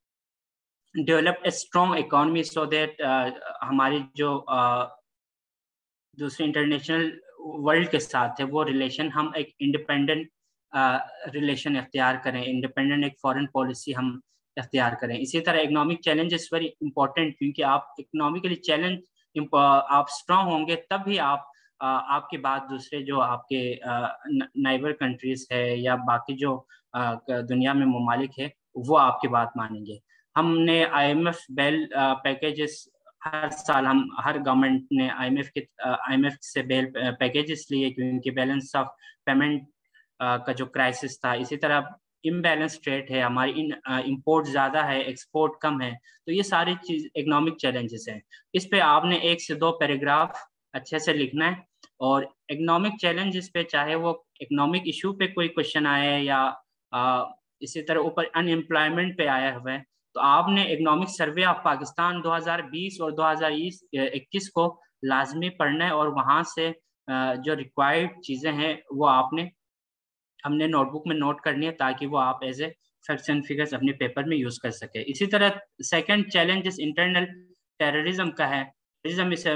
develop a strong economy so that हमारी जो uh, दूसरे इंटरनेशनल वर्ल्ड के साथ है वो रिलेशन हम एक इंडिपेंडेंट रिलेशन uh, इख्तियार करें, इंडिपेंडेंट एक फॉरेन पॉलिसी हम इख्तियार करें। इसी तरह economic challenge is very important, क्योंकि आप इकोनॉमिकली चैलेंज आप स्ट्रांग होंगे तब भी आप uh, आपके बाद दूसरे जो आपके नाइबर uh, कंट्रीज है या बाकी जो uh, दुनिया में ममालिक है वो आपकी बात मानेंगे। हमने आईएमएफ बेल पैकेजेस हर साल हम हर गवर्नमेंट ने आईएमएफ के आईएमएफ से बेल पैकेजेस लिए, क्योंकि बैलेंस ऑफ पेमेंट का जो क्राइसिस था। इसी तरह इम्बैलेंस ट्रेड है, हमारी इन इंपोर्ट ज़्यादा है, एक्सपोर्ट कम है। तो ये सारी चीज़ इकोनॉमिक चैलेंजेस हैं। इस पे आपने एक से दो पैराग्राफ अच्छे से लिखना है, और इकोनॉमिक चैलेंजेस पे चाहे वो इकोनॉमिक इशू पे कोई क्वेश्चन आया है या आ, इसी तरह ऊपर अनएम्प्लॉयमेंट पे आया हुआ है, तो आपने इकोनॉमिक सर्वे ऑफ पाकिस्तान दो हज़ार बीस और दो हज़ार इक्कीस को लाजमी पढ़ना है, और वहाँ से जो रिक्वायर्ड चीज़ें हैं वो आपने हमने नोटबुक में नोट करनी है, ताकि वो आप as a facts and figures अपने पेपर में यूज़ कर सके। इसी तरह second challenge is internal terrorism का है। Terrorism is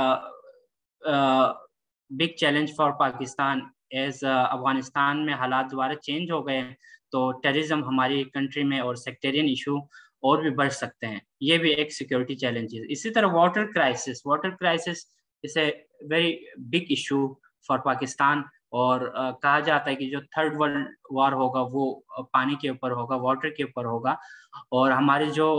big challenge for Pakistan as Afghanistan में हालात दोबारा चेंज हो गए हैं, तो टेररिज्म हमारी कंट्री में और सेक्टेरियन इशू और भी बढ़ सकते हैं। ये भी एक सिक्योरिटी चैलेंज है। इसी तरह water crisis water crisis is a very big issue for Pakistan, और uh, कहा जाता है कि जो थर्ड वर्ल्ड वॉर होगा वो पानी के ऊपर होगा, वाटर के ऊपर होगा। और हमारी जो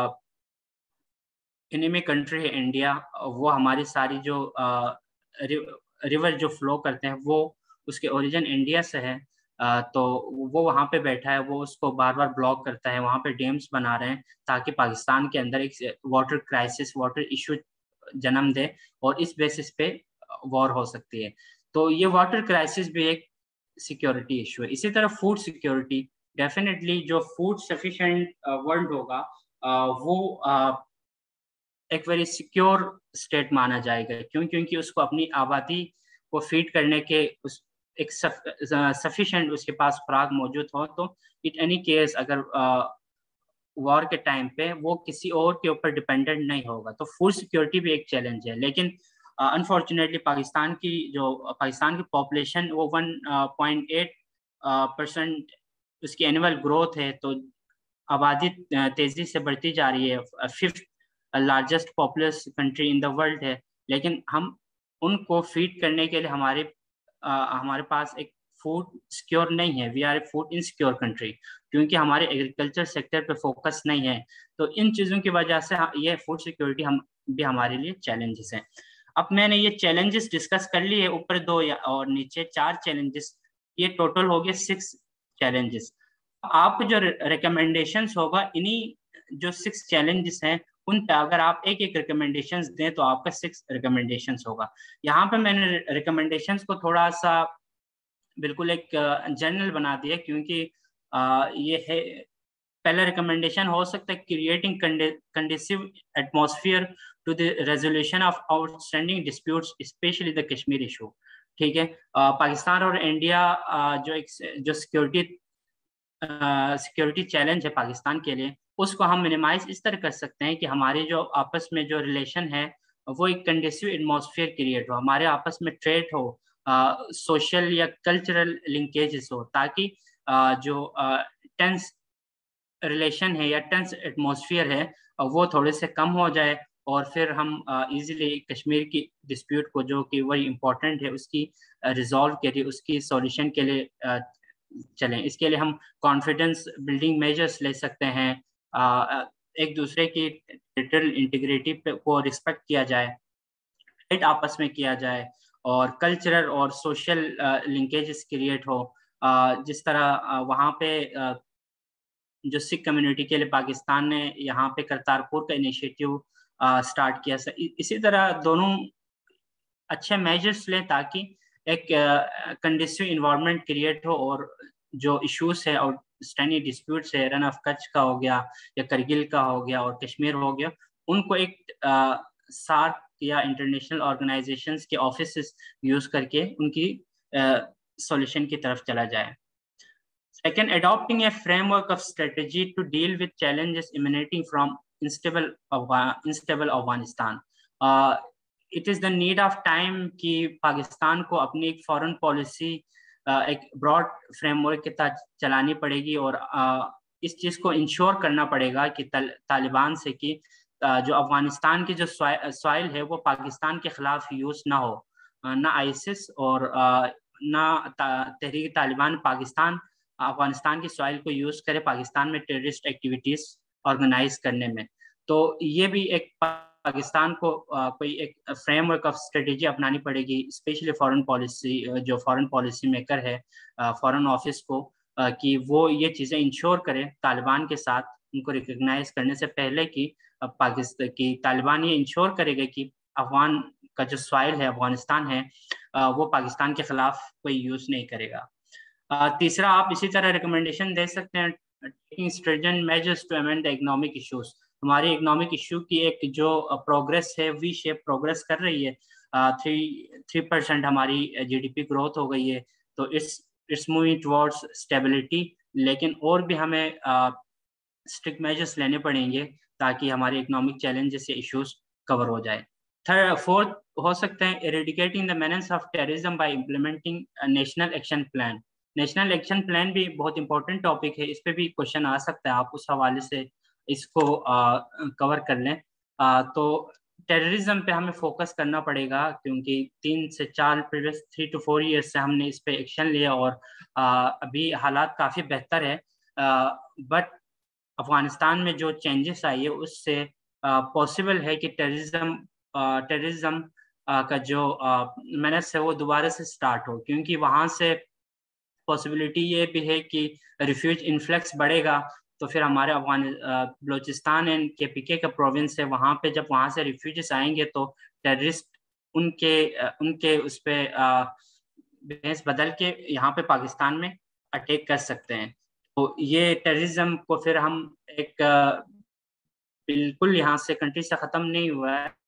एनिमी uh, कंट्री है इंडिया, वो हमारी सारी जो uh, रिवर जो फ्लो करते हैं वो उसके ओरिजिन इंडिया से है, Uh, तो वो वहाँ पे बैठा है, वो उसको बार बार ब्लॉक करता है, वहाँ पे डैम्स बना रहे हैं ताकि पाकिस्तान के अंदर एक वाटर क्राइसिस, वाटर इशू जन्म दे और इस बेसिस पे वॉर हो सकती है। तो ये वाटर क्राइसिस भी एक सिक्योरिटी इशू है। इसी तरह फूड सिक्योरिटी, डेफिनेटली जो फूड सफिशिएंट वर्ल्ड होगा uh, वो uh, एक वेरी सिक्योर स्टेट माना जाएगा। क्यों? क्योंकि उसको अपनी आबादी को फीड करने के उस एक सफिशिएंट उसके पास खुराक मौजूद हो, तो इट एनी केस अगर वॉर के टाइम पे वो किसी और के ऊपर डिपेंडेंट नहीं होगा। तो फूड सिक्योरिटी भी एक चैलेंज है। लेकिन अनफॉर्चुनेटली uh, पाकिस्तान की जो पाकिस्तान की पॉपुलेशन वो वन पॉइंट एट परसेंट उसकी एनुअल ग्रोथ है, तो आबादी तेजी से बढ़ती जा रही है, fifth largest populous country in the world है। लेकिन हम उनको फीड करने के लिए हमारे Uh, हमारे पास एक फूड सिक्योर नहीं है। We are a food insecure country, क्योंकि हमारे एग्रीकल्चर सेक्टर पे फोकस नहीं है। तो इन चीज़ों की वजह से ये फूड सिक्योरिटी हम भी हमारे लिए चैलेंजेस हैं। अब मैंने ये चैलेंजेस डिस्कस कर लिए, ऊपर दो या और नीचे चार चैलेंजेस, ये टोटल हो गए सिक्स चैलेंजेस। आपको जो रिकमेंडेशंस होगा इन्हीं जो सिक्स चैलेंजेस हैं उन पे अगर आप एक एक रिकमेंडेशंस दें तो आपका सिक्स रिकमेंडेशंस होगा। यहाँ पे मैंने रिकमेंडेशंस को थोड़ा सा बिल्कुल एक जनरल बना दिया, क्योंकि आ, ये है पहला रिकमेंडेशन हो सकता है creating conducive atmosphere to the resolution of outstanding disputes specially the Kashmir issue. ठीक है, आ, पाकिस्तान और इंडिया आ, जो एक जो सिक्योरिटी सिक्योरिटी चैलेंज है पाकिस्तान के लिए, उसको हम मिनिमाइज इस तरह कर सकते हैं कि हमारे जो आपस में जो रिलेशन है वो एक कंडीसिव एटमॉस्फेयर क्रिएट हो, हमारे आपस में ट्रेड हो, सोशल या कल्चरल लिंकेजेस हो, ताकि आ, जो टेंस रिलेशन है या टेंस एटमॉस्फेयर है वो थोड़े से कम हो जाए, और फिर हम इजीली कश्मीर की डिस्प्यूट को, जो कि वही इम्पोर्टेंट है, उसकी रिजॉल्व के लिए, उसकी सॉल्यूशन के लिए आ, चलें। इसके लिए हम कॉन्फिडेंस बिल्डिंग मेजर्स ले सकते हैं, आ, एक दूसरे की टेरिटोरियल इंटीग्रिटी को रिस्पेक्ट किया जाए, ट्रेड आपस में किया जाए, और कल्चरल और सोशल लिंकेजेस क्रिएट हो। आ, जिस तरह आ, वहाँ पे आ, जो सिख कम्युनिटी के लिए पाकिस्तान ने यहाँ पे करतारपुर का इनिशिएटिव स्टार्ट किया, इसी तरह दोनों अच्छे मेजर्स लें ताकि एक कंडीसिव इन्वायरमेंट क्रिएट हो, और जो इश्यूज है और स्टैंडिंग डिस्प्यूट्स है, रन ऑफ कच्छ का हो गया या करगिल का हो गया और कश्मीर हो गया, उनको एक सार्क या इंटरनेशनल ऑर्गेनाइजेशंस के ऑफिस यूज करके उनकी सॉल्यूशन की तरफ चला जाए। Second, adopting a framework of strategy to deal with challenges emanating from unstable unstable Afghanistan. Uh, it is the need of time कि पाकिस्तान को अपनी एक फॉरेन पॉलिसी एक ब्रॉड फ्रेमवर्क के तहत चलानी पड़ेगी, और uh, इस चीज़ को इंश्योर करना पड़ेगा कि तालिबान से कि uh, जो अफगानिस्तान की जो सॉइल है वो पाकिस्तान के खिलाफ यूज ना हो, uh, ना आईसिस और uh, ना तहरीक तालिबान पाकिस्तान अफगानिस्तान की सॉइल को यूज करे पाकिस्तान में टेररिस्ट एक्टिविटीज ऑर्गेनाइज करने में। तो ये भी एक पाकिस्तान को आ, कोई एक फ्रेमवर्क ऑफ स्ट्रेटेजी अपनानी पड़ेगी, स्पेशली फॉरेन पॉलिसी, जो फॉरेन पॉलिसी मेकर है फॉरेन ऑफिस को, आ, कि वो ये चीज़ें इंश्योर करे तालिबान के साथ, उनको रिकग्नाइज करने से पहले कि पाकिस्तान की तालिबान ये इंश्योर करेगा कि अफगान का जो सॉइल है, अफगानिस्तान है, आ, वो पाकिस्तान के खिलाफ कोई यूज नहीं करेगा। Uh, तीसरा, आप इसी तरह रिकमेंडेशन दे सकते हैं taking stringent measures to amend the economic issues. हमारी इकोनॉमिक इशू की एक जो प्रोग्रेस है, वी शेप प्रोग्रेस कर रही है, थ्री थ्री परसेंट हमारी जीडीपी ग्रोथ हो गई है, तो it's it's moving towards stability. लेकिन और भी हमें स्ट्रिक्ट मेजर्स लेने पड़ेंगे ताकि हमारे इकोनॉमिक चैलेंजेस या इश्यूज कवर हो जाए। थर्ड फोर्थ हो सकते हैं eradicating the menace of terrorism by implementing national action plan. National action plan भी बहुत इंपॉर्टेंट टॉपिक है, इस पे भी क्वेश्चन आ सकता है, आप उस हवाले से इसको आ, कवर कर लें। आ, तो टेररिज्म पे हमें फोकस करना पड़ेगा, क्योंकि तीन से चार previous three two four years से हमने इस पे एक्शन लिया और आ, अभी हालात काफ़ी बेहतर है, बट अफगानिस्तान में जो चेंजेस आई है उससे पॉसिबल है कि टेररिज्म टेररिज्म का जो मेनस है वो दोबारा से स्टार्ट हो, क्योंकि वहाँ से पॉसिबिलिटी ये भी है कि रिफ्यूज इन्फ्लक्स बढ़ेगा। तो फिर हमारे Afghan Balochistan and K P K का प्रोविंस है, वहाँ पे जब वहाँ से रिफ्यूजीज आएंगे तो टेररिस्ट उनके उनके उस पर बेस बदल के यहाँ पे पाकिस्तान में अटैक कर सकते हैं। तो ये टेररिज्म को फिर हम एक बिल्कुल यहाँ से कंट्री से ख़त्म नहीं हुआ है,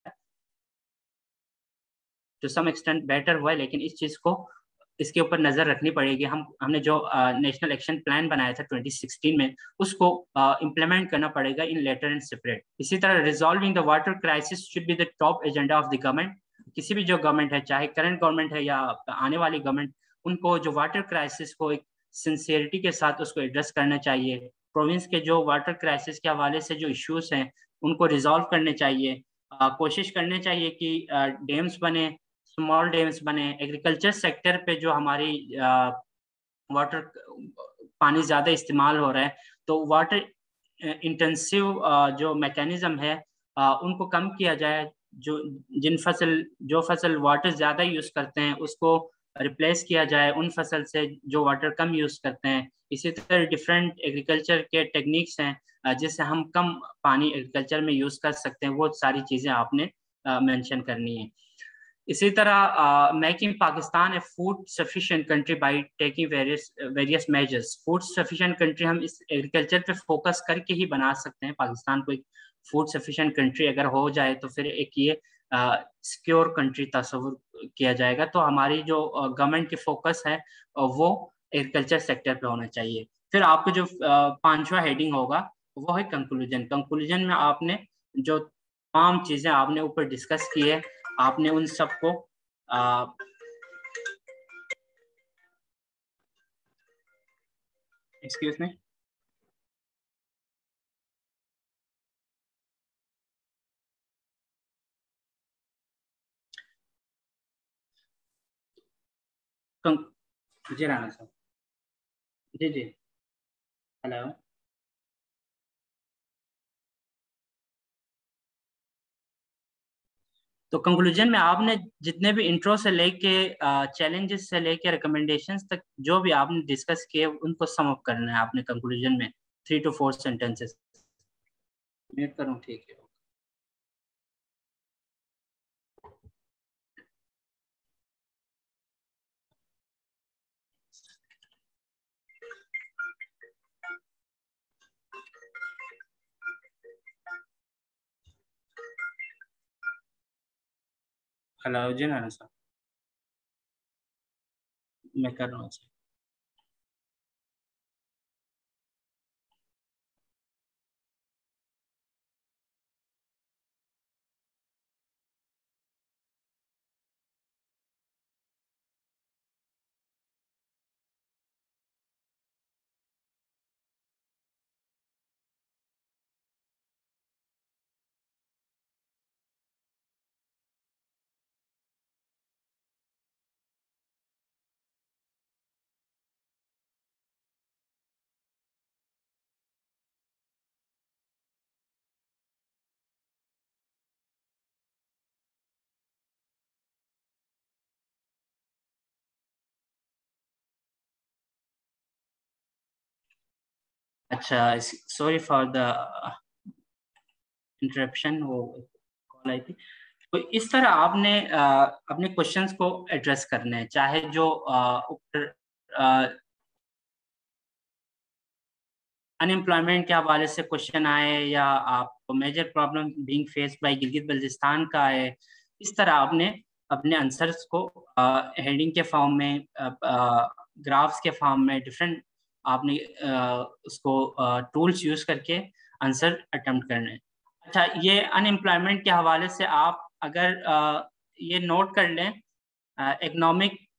टू सम एक्सटेंट बेटर हुआ है, लेकिन इस चीज़ को इसके ऊपर नज़र रखनी पड़ेगी। हम हमने जो नेशनल एक्शन प्लान बनाया था ट्वेंटी सिक्सटीन में, उसको इम्प्लीमेंट uh, करना पड़ेगा इन लेटर एंड सेपरेट। इसी तरह resolving the water crisis should be the top agenda of the government. किसी भी जो गवर्नमेंट है, चाहे करंट गवर्नमेंट है या आने वाली गवर्नमेंट, उनको जो वाटर क्राइसिस को एक सिंसियरिटी के साथ उसको एड्रेस करना चाहिए। प्रोविंस के जो वाटर क्राइसिस के हवाले से जो इश्यूज हैं उनको रिजॉल्व करने चाहिए। uh, कोशिश करनी चाहिए कि डैम्स uh, बने, स्मॉल डैम्स बने। एग्रीकल्चर सेक्टर पे जो हमारी आ, वाटर पानी ज़्यादा इस्तेमाल हो रहा है, तो वाटर इंटेंसिव जो मैकेनिज्म है आ, उनको कम किया जाए। जो जिन फसल जो फसल वाटर ज़्यादा यूज़ करते हैं उसको रिप्लेस किया जाए उन फसल से जो वाटर कम यूज़ करते हैं। इसी तरह डिफरेंट एग्रीकल्चर के टेक्निक्स हैं जिससे हम कम पानी एग्रीकल्चर में यूज़ कर सकते हैं, वो सारी चीज़ें आपने मेंशन करनी है। इसी तरह making Pakistan a food sufficient country by taking various various measures. Food sufficient country हम इस एग्रीकल्चर पे फोकस करके ही बना सकते हैं। पाकिस्तान को एक फूड सफिशिएंट कंट्री अगर हो जाए तो फिर एक ये सिक्योर कंट्री तस्वुर किया जाएगा। तो हमारी जो गवर्नमेंट की फोकस है वो एग्रीकल्चर सेक्टर पे होना चाहिए। फिर आपको जो पांचवा हेडिंग होगा वो है कंक्लूजन। कंक्लूजन में आपने जो तमाम चीज़ें आपने ऊपर डिस्कस की है, आपने उन सबको एक्सक्यूज मी जी राना साहब, जी जी हेलो। तो कंक्लूजन में आपने जितने भी इंट्रो से लेके चैलेंजेस से लेके रिकमेंडेशंस तक जो भी आपने डिस्कस किए उनको सम अप करना है आपने कंक्लूजन में, three two four sentences. Mute करूं, ठीक है। हेलो जी नाना साहब, मैं कर रहा हूँ। अच्छा, सॉरी फॉर द इंटरप्शन, वो कॉल आई थी। तो इस तरह आपने uh, अपने क्वेश्चंस को एड्रेस करने हैं, चाहे जो ऊपर अनएम्प्लॉयमेंट के हवाले से क्वेश्चन आए या आपको major problem being faced by Gilgit Baltistan का आए। इस तरह आपने अपने आंसर्स को हेडिंग के फॉर्म में, ग्राफ्स के फॉर्म में, डिफरेंट आपने uh, उसको टूल्स uh, यूज करके आंसर अटेम्प्ट करने हैं। अच्छा, ये अनएम्प्लॉयमेंट के हवाले से आप अगर uh, ये नोट कर लें, इकोनॉमिक uh,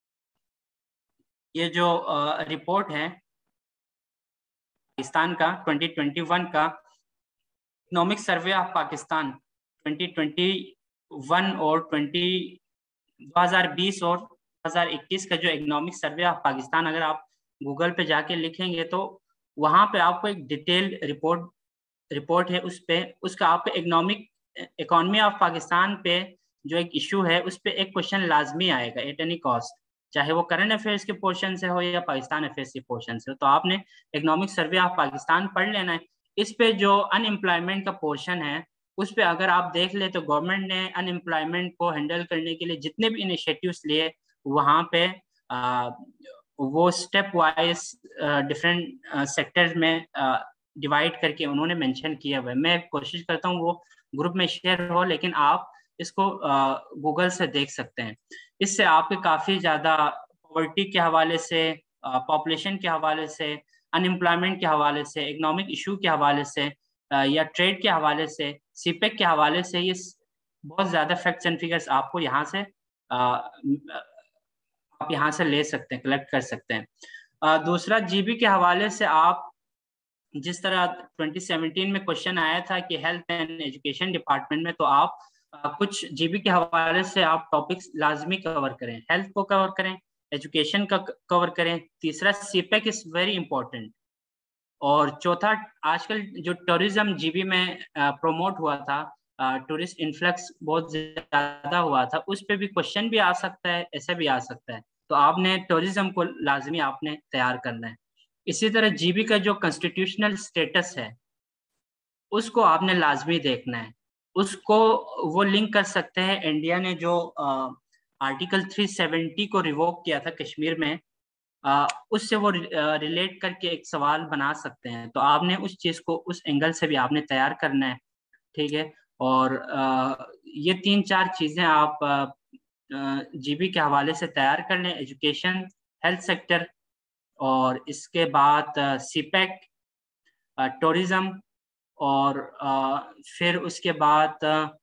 ये जो रिपोर्ट uh, है पाकिस्तान का ट्वेंटी ट्वेंटी वन का economic survey of Pakistan twenty twenty one और दो हज़ार बीस और दो हज़ार इक्कीस का जो इकोनॉमिक सर्वे ऑफ पाकिस्तान, अगर आप गूगल पे जाके लिखेंगे तो वहाँ पे आपको एक डिटेल रिपोर्ट रिपोर्ट है, उस पे उसका आपको इकोनॉमिक इकोनॉमी ऑफ पाकिस्तान पे जो एक इशू है उस पर एक क्वेश्चन लाजमी आएगा एट एनी कॉस्ट, चाहे वो करंट अफेयर्स के पोर्शन से हो या पाकिस्तान अफेयर्स के पोर्शन से हो। तो आपने इकोनॉमिक सर्वे ऑफ पाकिस्तान पढ़ लेना है। इस पे जो अनएम्प्लॉयमेंट का पोर्शन है उस पे अगर आप देख ले तो गवर्नमेंट ने अनएम्प्लॉयमेंट को हैंडल करने के लिए जितने भी इनिशिएटिव्स लिए वहाँ पे आ, वो स्टेप वाइज डिफरेंट सेक्टर्स में डिवाइड करके उन्होंने मेंशन किया हुआ है। मैं कोशिश करता हूँ वो ग्रुप में शेयर हो, लेकिन आप इसको गूगल से देख सकते हैं। इससे आपके काफ़ी ज़्यादा पॉवर्टी के हवाले से, पॉपुलेशन के हवाले से, अनएम्प्लॉयमेंट के हवाले से, इकोनॉमिक इशू के हवाले से या ट्रेड के हवाले से, सीपेक के हवाले से, ये बहुत ज़्यादा फैक्ट्स एंड फिगर्स आपको यहाँ से आप यहाँ से ले सकते हैं, कलेक्ट कर सकते हैं। दूसरा, जीबी के हवाले से आप जिस तरह ट्वेंटी सेवनटीन में क्वेश्चन आया था कि हेल्थ एंड एजुकेशन डिपार्टमेंट में, तो आप आ, कुछ जीबी के हवाले से आप टॉपिक्स लाजमी कवर करें। हेल्थ को कवर करें, एजुकेशन का कवर करें। तीसरा, सीपेक इज वेरी इंपॉर्टेंट। और चौथा, आजकल जो टूरिज्म जीबी में प्रोमोट हुआ था, टूरिस्ट इन्फ्लक्स बहुत ज़्यादा हुआ था, उस पर भी क्वेश्चन भी आ सकता है, ऐसा भी आ सकता है। तो आपने टूरिज्म को लाजमी आपने तैयार करना है। इसी तरह जीबी का जो कॉन्स्टिट्यूशनल स्टेटस है उसको आपने लाजमी देखना है। उसको वो लिंक कर सकते हैं, इंडिया ने जो आर्टिकल थ्री सेवेंटी को रिवोक किया था कश्मीर में, आ, उससे वो रिलेट करके एक सवाल बना सकते हैं। तो आपने उस चीज़ को उस एंगल से भी आपने तैयार करना है, ठीक है। और आ, ये तीन चार चीज़ें आप जीबी के हवाले से तैयार कर लें, एजुकेशन, हेल्थ सेक्टर, और इसके बाद सीपेक, टूरिज्म, और आ, फिर उसके बाद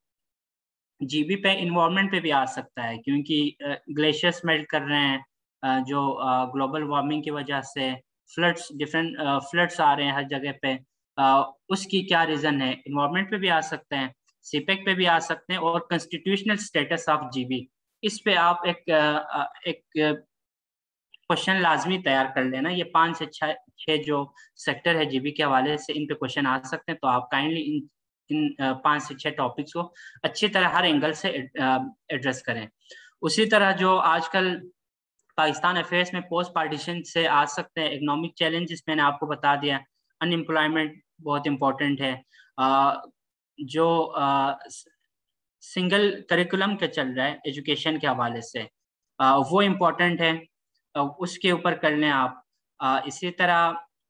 जीबी पे इन्वायरमेंट पे भी आ सकता है, क्योंकि ग्लेशियर्स मेल्ट कर रहे हैं, आ, जो ग्लोबल वार्मिंग की वजह से फ्लड्स, डिफरेंट फ्लड्स आ रहे हैं हर जगह पे, आ, उसकी क्या रीज़न है। इन्वायरमेंट पे भी आ सकते हैं, सीपेक पे भी आ सकते हैं, और कॉन्स्टिट्यूशनल स्टेटस ऑफ जीबी, इस पे आप एक आ, एक क्वेश्चन लाजमी तैयार कर लेना। ये पाँच से छः छः जो सेक्टर है जीबी के हवाले से, इन पे क्वेश्चन आ सकते हैं। तो आप काइंडली इन इन पाँच से छः टॉपिक्स को अच्छी तरह हर एंगल से एड्रेस करें। उसी तरह जो आजकल पाकिस्तान अफेयर्स में पोस्ट पार्टीशन से आ सकते हैं इकोनॉमिक चैलेंजेस, मैंने आपको बता दिया। अनएम्प्लॉयमेंट बहुत इम्पोर्टेंट है। आ, जो आ, सिंगल करिकुलम का चल रहा है एजुकेशन के हवाले से, आ, वो इम्पोर्टेंट है, आ, उसके ऊपर कर लें आप। आ, इसी तरह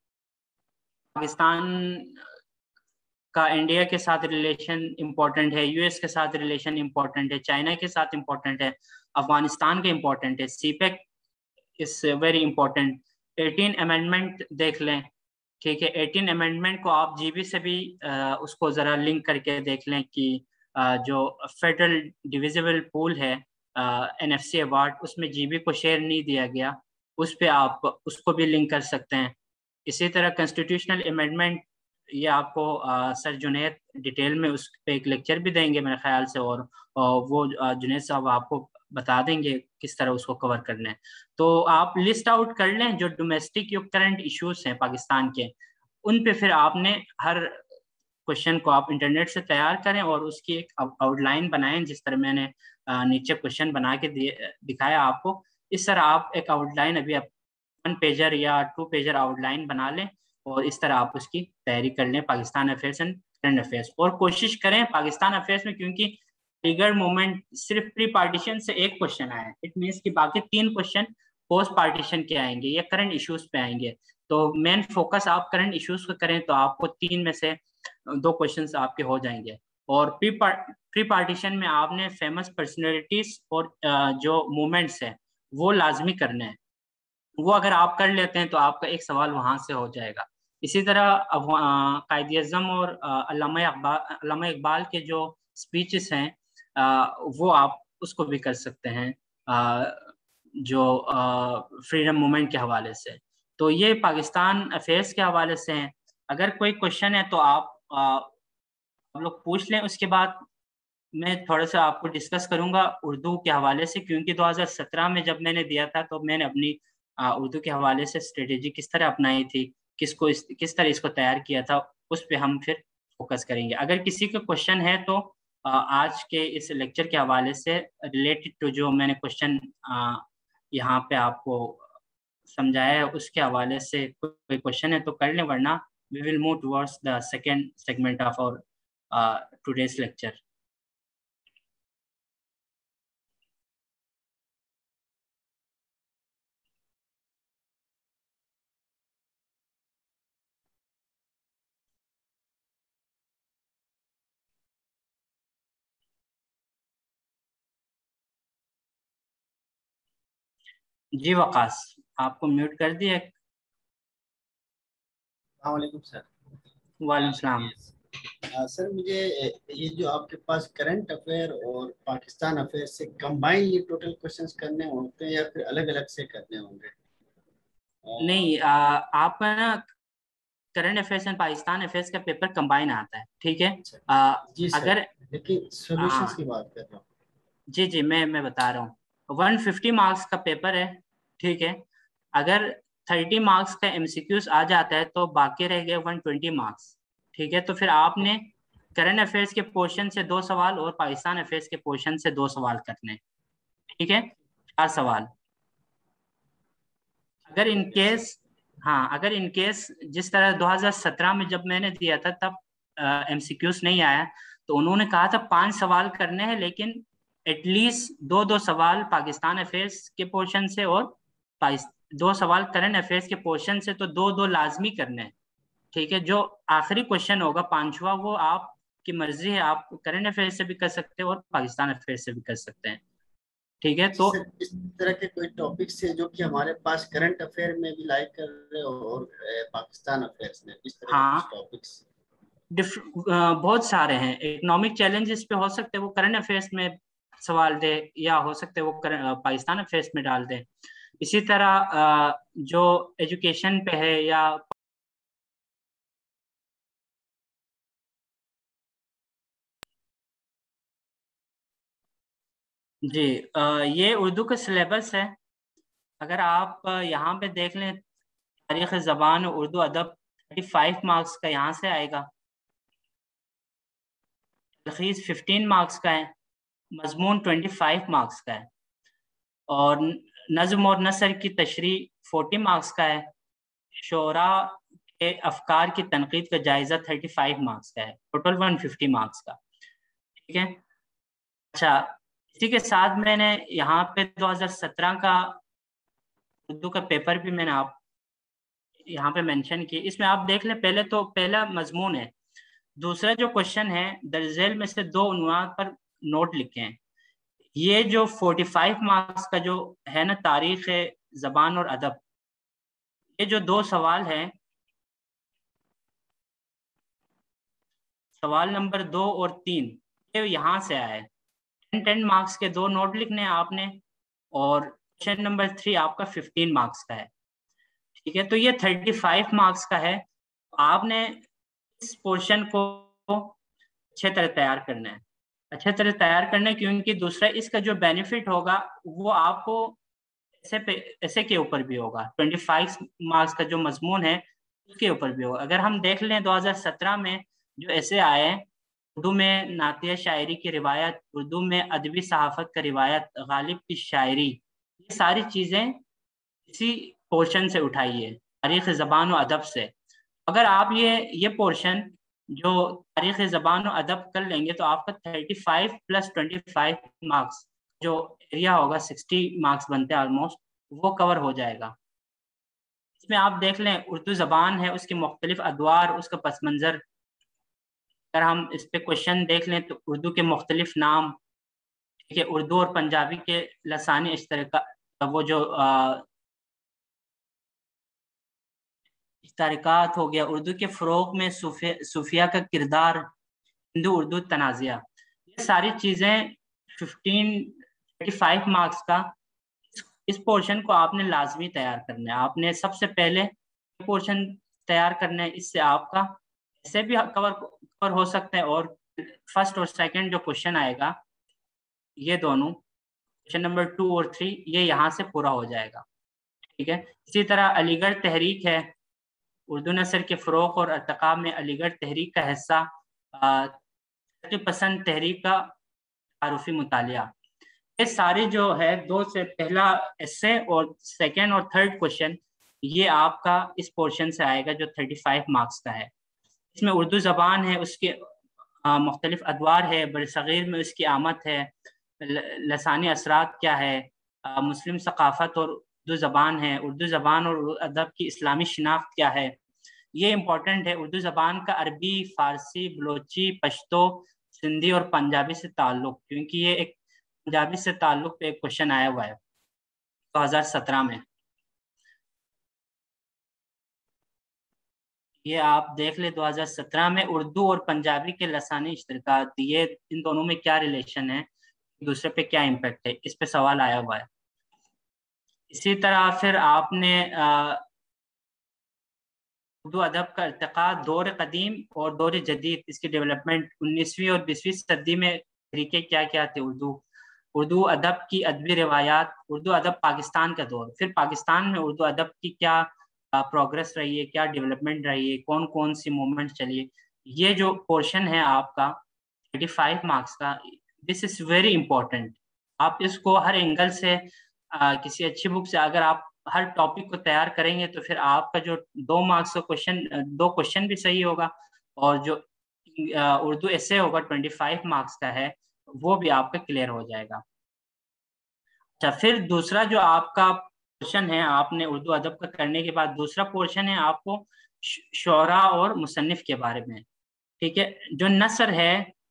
पाकिस्तान का इंडिया के साथ रिलेशन इम्पोर्टेंट है, यूएस के साथ रिलेशन इम्पोर्टेंट है, चाइना के साथ इम्पोर्टेंट है, अफगानिस्तान के इम्पोर्टेंट है। CPEC is very important. Eighteen amendment देख लें, ठीक है। एटीन अमेंडमेंट को आप जीबी से भी आ, उसको ज़रा लिंक करके देख लें कि आ, जो फेडरल डिविजिबल पूल है एनएफसी अवार्ड, उसमें जीबी को शेयर नहीं दिया गया, उस पर आप उसको भी लिंक कर सकते हैं। इसी तरह कॉन्स्टिट्यूशनल अमेंडमेंट, ये आपको आ, सर जुनैद डिटेल में उस पर एक लेक्चर भी देंगे मेरे ख्याल से, और आ, वो जुनैद साहब आपको बता देंगे किस तरह उसको कवर करना है। तो आप लिस्ट आउट कर लें जो डोमेस्टिक जो करंट इश्यूज हैं पाकिस्तान के, उन पे फिर आपने हर क्वेश्चन को आप इंटरनेट से तैयार करें और उसकी एक आउटलाइन बनाएं, जिस तरह मैंने आ, नीचे क्वेश्चन बना के दिखाया आपको। इस तरह आप एक आउटलाइन अभी वन पेजर या टू पेजर आउटलाइन बना लें और इस तरह आप उसकी तैयारी कर लें Pakistan affairs and current affairs. और कोशिश करें पाकिस्तान अफेयर्स में, क्योंकि ट्रिगर मूवमेंट सिर्फ प्री पार्टीशन से एक क्वेश्चन आया, इट मीन्स कि बाकी तीन क्वेश्चन पोस्ट पार्टीशन के आएंगे या करंट इश्यूज पे आएंगे। तो मेन फोकस आप करंट इश्यूज को करें तो आपको तीन में से दो क्वेश्चंस आपके हो जाएंगे। और प्री प्री पार्टीशन में आपने फेमस पर्सनैलिटीज और जो मूवमेंट्स है वो लाजमी करने हैं। वो अगर आप कर लेते हैं तो आपका एक सवाल वहां से हो जाएगा। इसी तरह कायद-ए-आज़म और अल्लामा इकबाल के जो स्पीचेस हैं वो आप उसको भी कर सकते हैं जो फ्रीडम मूवमेंट के हवाले से। तो ये पाकिस्तान अफेयर्स के हवाले से हैं। अगर कोई क्वेश्चन है तो आप आप लोग पूछ लें। उसके बाद मैं थोड़ा सा आपको डिस्कस करूंगा उर्दू के हवाले से, क्योंकि दो हज़ार सत्रह में जब मैंने दिया था तो मैंने अपनी उर्दू के हवाले से स्ट्रेटेजी किस तरह अपनाई थी, किसको इस, किस तरह इसको तैयार किया था, उस पर हम फिर फोकस करेंगे। अगर किसी का क्वेश्चन है तो आज के इस लेक्चर के हवाले से रिलेटेड टू जो मैंने क्वेश्चन यहाँ पे आपको समझाया है उसके हवाले से कोई क्वेश्चन है तो कर लें, वरना we will move towards the second segment of our today's lecture. जी वकास, आपको म्यूट कर दिया। वालेकुम सर। वालेकुम सलाम। सर मुझे ये जो आपके पास करंट अफेयर और पाकिस्तान अफेयर से कंबाइन ये टोटल क्वेश्चंस करने होते हैं या फिर अलग अलग से करने होंगे? नहीं, आ, आपका ना current affairs and Pakistan affairs का पेपर कंबाइन आता है, ठीक है। आ, जी सर, अगर लेकिन सॉल्यूशंस की बात कर रहा हूँ। जी जी मैं मैं बता रहा हूँ, वन फिफ्टी मार्क्स का पेपर है, ठीक है। अगर थर्टी मार्क्स का एमसीक्यूज आ जाता है तो बाकी रह गए वन ट्वेंटी मार्क्स, ठीक है। तो फिर आपने करंट अफेयर्स के पोर्शन से दो सवाल और पाकिस्तान अफेयर्स के पोर्शन से दो सवाल करने, ठीक है, चार सवाल। अगर इन केस हाँ अगर इन केस जिस तरह दो हज़ार सत्रह में जब मैंने दिया था तब एमसीक्यूज नहीं आया, तो उन्होंने कहा था पांच सवाल करने हैं, लेकिन एटलीस्ट दो दो सवाल पाकिस्तान अफेयर्स के पोर्शन से और दो सवाल करंट अफेयर्स के पोर्शन से, तो दो दो लाजमी करने हैं, ठीक है। जो आखिरी क्वेश्चन होगा पांचवा, वो आपकी मर्जी है, आप करंट अफेयर्स से भी कर सकते हैं और पाकिस्तान अफेयर्स से भी कर सकते हैं, ठीक है। तो इस तरह के कोई टॉपिक्स है जो कि हमारे पास करंट अफेयर में भी लाइक कर रहे हो और पाकिस्तान अफेयर्स में इस तरह हाँ, के टॉपिक्स बहुत सारे हैं। इकोनॉमिक चैलेंजेस पे हो सकते हैं वो करंट अफेयर्स में सवाल दे, या हो सकते हैं वो पाकिस्तान अफेयर्स में डाल दें। इसी तरह जो एजुकेशन पे है या जी ये उर्दू का सिलेबस है। अगर आप यहाँ पे देख लें, तारीख़ ज़बान उर्दू अदब थर्टी फाइव मार्क्स का यहाँ से आएगा, तलखीस फिफ्टीन मार्क्स का है, मजमून ट्वेंटी फाइव मार्क्स का है, और नज़्म और नसर की तशरी फोर्टी मार्क्स का है, शोरा के अफकार की तनकीद का जायज़ा थर्टी फाइव मार्क्स का है, टोटल वन फिफ्टी मार्क्स का, ठीक है। अच्छा, इसी के साथ मैंने यहाँ पे दो हज़ार सत्रह का उर्दू का पेपर भी मैंने आप यहाँ पे मेंशन किया। इसमें आप देख लें, पहले तो पहला मजमून है, दूसरा जो क्वेश्चन है दर्जेल में से दो उन्वान पर नोट लिखे हैं। ये जो पैंतालीस मार्क्स का जो है ना तारीख है ज़बान और अदब, ये जो दो सवाल हैं, सवाल नंबर दो और तीन, ये यहाँ से आया है। टेन टेन मार्क्स के दो नोट लिखने हैं आपने, और क्वेश्चन नंबर थ्री आपका फिफ्टीन मार्क्स का है, ठीक है। तो ये थर्टी फाइव मार्क्स का है। आपने इस पोर्शन को अच्छे तरह तैयार करना है, अच्छे तरह तैयार करना है, क्योंकि दूसरा इसका जो बेनिफिट होगा वो आपको ऐसे पे ऐसे के ऊपर भी होगा, ट्वेंटी फाइव मार्क्स का जो मजमून है उसके ऊपर भी होगा। अगर हम देख लें दो हज़ार सत्रह में जो ऐसे आए, उर्दू में नातिया शायरी की रिवायत, उर्दू में अदबी सहाफ़त का रिवायत, गालिब की शायरी, ये सारी चीज़ें इसी पोर्शन से उठाई है, तारीख़ ज़बान और अदब से। अगर आप ये ये पोर्शन जो तारीख़ ज़बान और अदब कर लेंगे तो आपका thirty five plus twenty five marks जो एरिया होगा, सिक्सटी मार्क्स बनते हैं ऑलमोस्ट, वो कवर हो जाएगा। इसमें आप देख लें उर्दू ज़बान है, उसके मुख्तलिफ अदवार, उसका पस मंज़र। अगर हम इस पे क्वेश्चन देख लें तो उर्दू के मुख्तलिफ नाम, ठीक है, उर्दू और पंजाबी के लसानी इश्तराक, वो जो इश्तराकात हो गया, उर्दू के फ़रोग़ में सूफिया का किरदार, हिंदू उर्दू तनाज़िया, ये सारी चीज़ें फिफ्टीन थर्टी फाइव मार्क्स का इस पोर्शन को आपने लाजमी तैयार करना है। आपने सबसे पहले पोर्शन तैयार करना है, इससे आपका ऐसे भी कवर कवर हो सकता है, और फर्स्ट और सेकंड जो क्वेश्चन आएगा, ये दोनों क्वेश्चन नंबर टू और थ्री, ये यहाँ से पूरा हो जाएगा, ठीक है। इसी तरह अलीगढ़ तहरीक है, उर्दू नसर के फ़रोग़ और अर्तक़ा में अलीगढ़ तहरीक का हिस्सा तरक्की पसंद तहरीक का तारुफी मुतालिया। ये सारे जो है दो से पहला एस्से और सेकेंड और थर्ड क्वेश्चन ये आपका इस पोर्शन से आएगा जो थर्टी फाइव मार्क्स का है। इसमें उर्दू ज़बान है, उसके मुख्तलिफ अदवार है, बरसग़ीर में उसकी आमद है, लसानी असरात क्या है, आ, मुस्लिम सकाफ़त और उर्दू ज़बान है, उर्दू ज़बान और अदब की इस्लामी शिनाख्त क्या है। ये इम्पोर्टेंट है। उर्दू ज़बान का अरबी, फ़ारसी, बलोची, पश्तो, सिंधी और पंजाबी से ताल्लुक़, क्योंकि ये एक पंजाबी से ताल्लुक़ पे एक क्वेश्चन आया हुआ है दो हज़ार सत्रह में। ये आप देख ले दो हज़ार सत्रह में उर्दू और पंजाबी के लसानी इश्तराकात, ये इन दोनों में क्या रिलेशन है, दूसरे पे क्या इम्पैक्ट है, इस पे सवाल आया हुआ है। इसी तरह फिर आपने उर्दू अदब का इर्तिक़ा दौर कदीम और दौर जदीद, इसकी डेवलपमेंट उन्नीसवीं और बीसवीं सदी में तरीके क्या क्या थे, उर्दू उर्दू अदब की अदबी रिवायात, उर्दू अदब पाकिस्तान का दौर, फिर पाकिस्तान में उर्दू अदब की क्या प्रोग्रेस रही है, क्या डेवलपमेंट रही है, कौन कौन सी मूवमेंट चली है। ये जो पोर्शन है आपका पैंतीस मार्क्स का, दिस इज वेरी इंपॉर्टेंट। आप इसको हर एंगल से आ, किसी अच्छी बुक से अगर आप हर टॉपिक को तैयार करेंगे तो फिर आपका जो दो मार्क्स का क्वेश्चन, दो क्वेश्चन भी सही होगा और जो उर्दू एसे होगा पच्चीस मार्क्स का है वो भी आपका क्लियर हो जाएगा। अच्छा, फिर दूसरा जो आपका पोर्शन है आपने उर्दू अदब का करने के बाद दूसरा पोर्शन है आपको शोरा और मुसन्निफ के बारे में। ठीक है, जो नसर है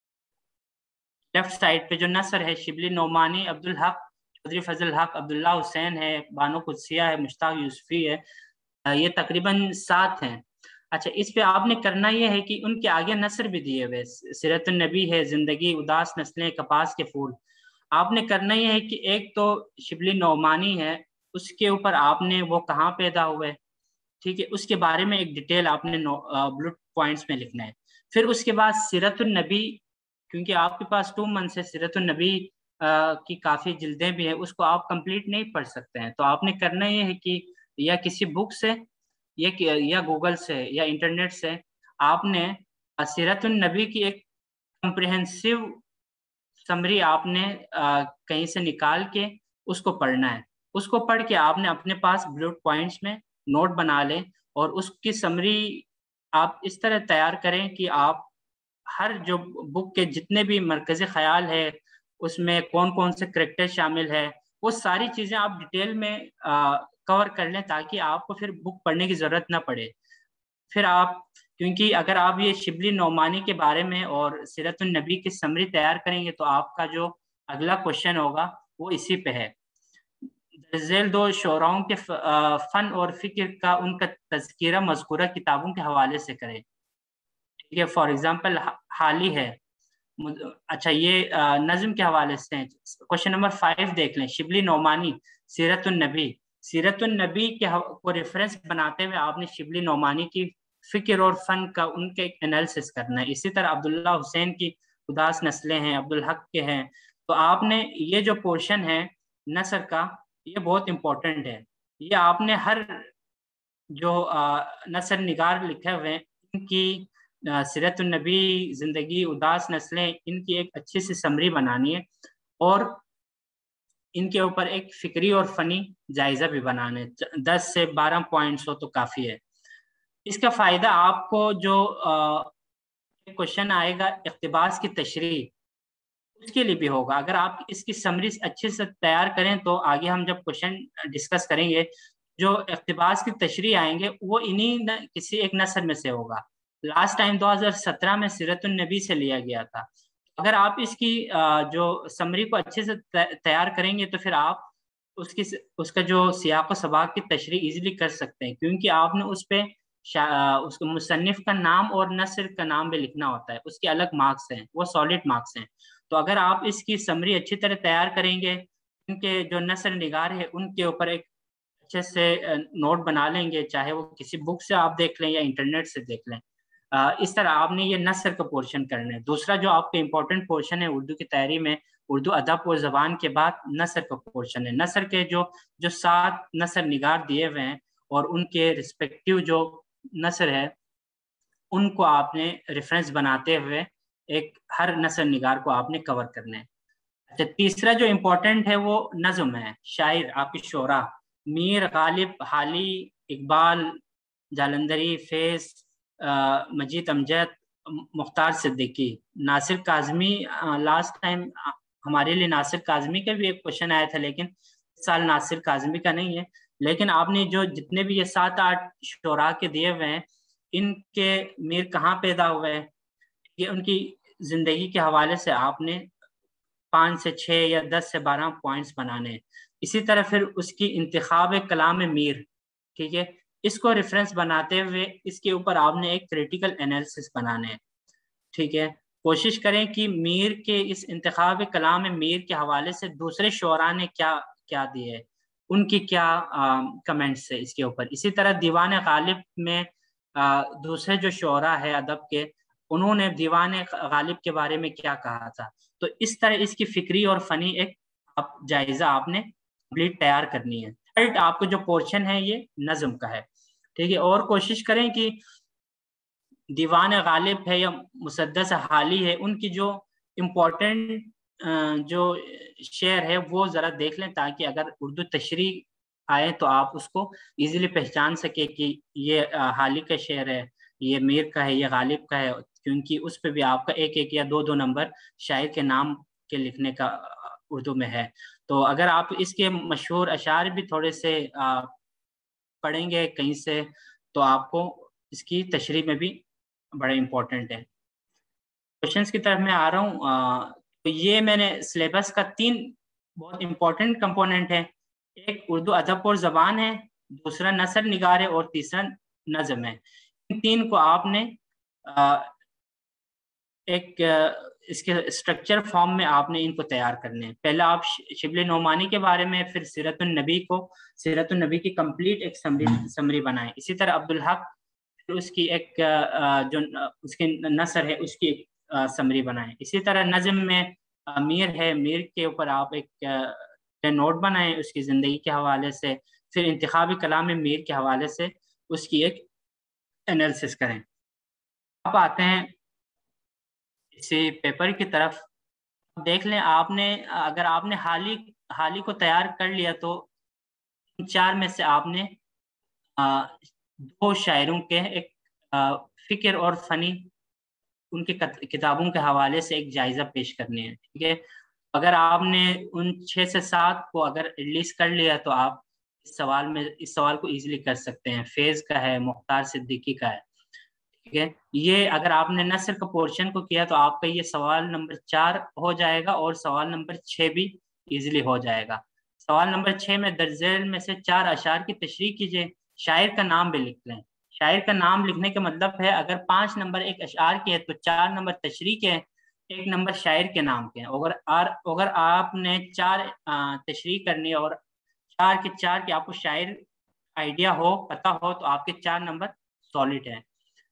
लेफ्ट साइड पे जो नसर है शिबली नोमानी, अब्दुल हक, चौधरी फजल हक, अब्दुल्ला हुसैन है, बानो कुदसिया है, मुश्ताक यूसुफी है, ये तकरीबन सात हैं। अच्छा, इस पे आपने करना ये है कि उनके आगे नसर भी दिए हुए, सीरतुन नबी है, जिंदगी, उदास नस्लें, कपास के फूल। आपने करना ये है कि एक तो शिबली नोमानी है, उसके ऊपर आपने वो कहाँ पैदा हुए, ठीक है, उसके बारे में एक डिटेल आपने बुलेट पॉइंट्स में लिखना है। फिर उसके बाद सीरतुन नबी, क्योंकि आपके पास टू मंथ्स है, सीरतुन नबी की काफ़ी जिल्दें भी हैं, उसको आप कंप्लीट नहीं पढ़ सकते हैं, तो आपने करना ये है कि या किसी बुक से या, या गूगल से या इंटरनेट से आपने सीरतुन नबी की एक कम्प्रिहेंसिव समरी आपने आ, कहीं से निकाल के उसको पढ़ना है। उसको पढ़ के आपने अपने पास बुलेट पॉइंट्स में नोट बना लें और उसकी समरी आप इस तरह तैयार करें कि आप हर जो बुक के जितने भी मरकजी ख्याल है उसमें कौन कौन से करैक्टर शामिल है वो सारी चीज़ें आप डिटेल में आ, कवर कर लें ताकि आपको फिर बुक पढ़ने की ज़रूरत ना पड़े। फिर आप, क्योंकि अगर आप ये शिबली नोमानी के बारे में और सीरतुन नबी की समरी तैयार करेंगे तो आपका जो अगला क्वेश्चन होगा वो इसी पे है। दर्जेल दो शोराओं के फ़न और फ़िक्र का उनका तज़किरा मज़कूरा किताबों के हवाले से करें। ठीक है, फॉर एग्जांपल हाली है। अच्छा, ये नज़्म के हवाले से क्वेश्चन नंबर फाइव देख लें, शिबली नोमानी, सीरतुन नबी। सीरतुन नबी के को रेफरेंस बनाते हुए आपने शिबली नोमानी की फ़िक्र और फ़न का उनके एनालिसिस करना है। इसी तरह अब्दुल्ला हुसैन की उदास नस्लें हैं, अब्दुल हक के हैं, तो आपने ये जो पोर्शन है नसर का ये बहुत इम्पोर्टेंट है। ये आपने हर जो नसर निगार लिखे हुए हैं इनकी सीरतुन नबी, जिंदगी, उदास नस्लें, इनकी एक अच्छी सी समरी बनानी है और इनके ऊपर एक फिक्री और फनी जायजा भी बनाना है। दस से बारह पॉइंट्स हो तो काफ़ी है। इसका फ़ायदा आपको जो क्वेश्चन आएगा इक़्तिबास की तशरीह उसके लिए भी होगा। अगर आप इसकी समरी अच्छे से तैयार करें तो आगे हम जब क्वेश्चन डिस्कस करेंगे जो इक़्तिबास की तशरीह आएंगे वो इन्हीं किसी एक नसर में से होगा। लास्ट टाइम दो हज़ार सत्रह में सीरतुन नबी से लिया गया था। अगर आप इसकी जो समरी को अच्छे से तैयार करेंगे तो फिर आप उसकी उसका जो सियाक़ व सबाक़ की तशरीह इजीली कर सकते हैं, क्योंकि आपने उस पे उसको मुसन्निफ का नाम और नसर का नाम भी लिखना होता है, उसके अलग मार्क्स हैं, वो सॉलिड मार्क्स हैं। तो अगर आप इसकी समरी अच्छी तरह तैयार करेंगे, उनके जो नसर निगार है उनके ऊपर एक अच्छे से नोट बना लेंगे, चाहे वो किसी बुक से आप देख लें या इंटरनेट से देख लें, इस तरह आपने ये नसर का पोर्शन करना है। दूसरा जो आपका इम्पोर्टेंट पोर्शन है उर्दू की तैयारी में, उर्दू अदब और ज़बान के बाद नसर का पोर्शन है। नसर के जो जो सात नसर निगार दिए हुए हैं और उनके रिस्पेक्टिव जो नसर है उनको आपने रेफरेंस बनाते हुए एक हर नसर निगार को आपने कवर करना है। अच्छा, तीसरा जो इम्पोर्टेंट है वो नज़्म है, शायर आपकी शोरा, मीर, गालिब, हाली, इकबाल, जालंधरी, फैज, मजीद अमजद, मुख्तार सिद्दीकी, नासिर काज़मी। लास्ट टाइम हमारे लिए नासिर काज़मी का भी एक क्वेश्चन आया था, लेकिन इस साल नासिर काज़मी का नहीं है। लेकिन आपने जो जितने भी ये सात आठ शोरा के दिए हुए हैं, इनके मीर कहाँ पैदा हुए हैं, ये उनकी जिंदगी के हवाले से आपने पाँच से छः या दस से बारह पॉइंट्स बनाने हैं। इसी तरह फिर उसकी इंतखाब कलाम मीर, ठीक है, इसको रेफरेंस बनाते हुए इसके ऊपर आपने एक क्रिटिकल एनालिसिस बनाने हैं, ठीक है। कोशिश करें कि मीर के इस इंतखाब कलाम मीर के हवाले से दूसरे शोरा ने क्या क्या दिए, उनकी क्या कमेंट्स है इसके ऊपर। इसी तरह दीवान गालिब में आ, दूसरे जो शोरा है अदब के, उन्होंने दीवान गालिब के बारे में क्या कहा था। तो इस तरह इसकी फिक्री और फनी एक आप जायजा आपने कंप्लीट तैयार करनी है। थर्ड आपको जो पोर्शन है ये नज़्म का है, ठीक है। और कोशिश करें कि दीवान गालिब है या मुसद्दस हाली है, उनकी जो इम्पोर्टेंट जो शेर है वो ज़रा देख लें, ताकि अगर उर्दू तशरी आए तो आप उसको इजीली पहचान सके कि ये हाली का शेर है, ये मीर का है, ये गालिब का है, क्योंकि उस पर भी आपका एक एक या दो दो नंबर शायर के नाम के लिखने का उर्दू में है। तो अगर आप इसके मशहूर अशार भी थोड़े से पढ़ेंगे कहीं से, तो आपको इसकी तशरीह में भी बड़ा इम्पोर्टेंट है। क्वेश्चंस की तरफ मैं आ रहा हूँ। तो ये मैंने सिलेबस का तीन बहुत इम्पोर्टेंट कंपोनेंट है, एक उर्दू अदब और ज़बान है, दूसरा नसर निगार है और तीसरा नज़्म है। इन तीन को आपने आ, एक इसके स्ट्रक्चर फॉर्म में आपने इनको तैयार करने हैं। पहले आप शिबली नोमानी के बारे में, फिर सीरतुन नबी को सीरतुन नबी की कंप्लीट एक समरी समरी बनाएं। इसी तरह अब्दुल हक, फिर उसकी एक जो उसकी नसर है उसकी एक समरी बनाएं। इसी तरह नज़्म में मीर है, मीर के ऊपर आप एक नोट बनाएं उसकी ज़िंदगी के हवाले से, फिर इंतखाबी कलाम में मीर के हवाले से उसकी एक एनालिसिस करें। अब आते हैं इसी पेपर की तरफ। देख लें, आपने अगर आपने हाली हाली को तैयार कर लिया तो चार में से आपने आ, दो शायरों के एक आ, फिक्र और फनी उनके किताबों के हवाले से एक जायजा पेश करने हैं, ठीक है। अगर आपने उन छः से सात को अगर रिलीज कर लिया तो आप इस सवाल में इस सवाल को इजीली कर सकते हैं। फैज का है, मुख्तार सिद्दीकी का है, ठीक है। ये अगर आपने नसर का पोर्शन को किया तो आपका ये सवाल नंबर चार हो जाएगा और सवाल नंबर छः भी इजीली हो जाएगा। सवाल नंबर छः में दर्जेल में से चार अशार की तशरीह कीजिए, शायर का नाम भी लिख लें। शायर का नाम लिखने का मतलब है अगर पाँच नंबर एक अशार के है तो चार नंबर तशरीह के, एक नंबर शायर के नाम के हैं। अगर अगर आपने चार तशरीह करनी है और चार के चार के आपको शायर आइडिया हो, पता हो, तो आपके चार नंबर सॉलिड है।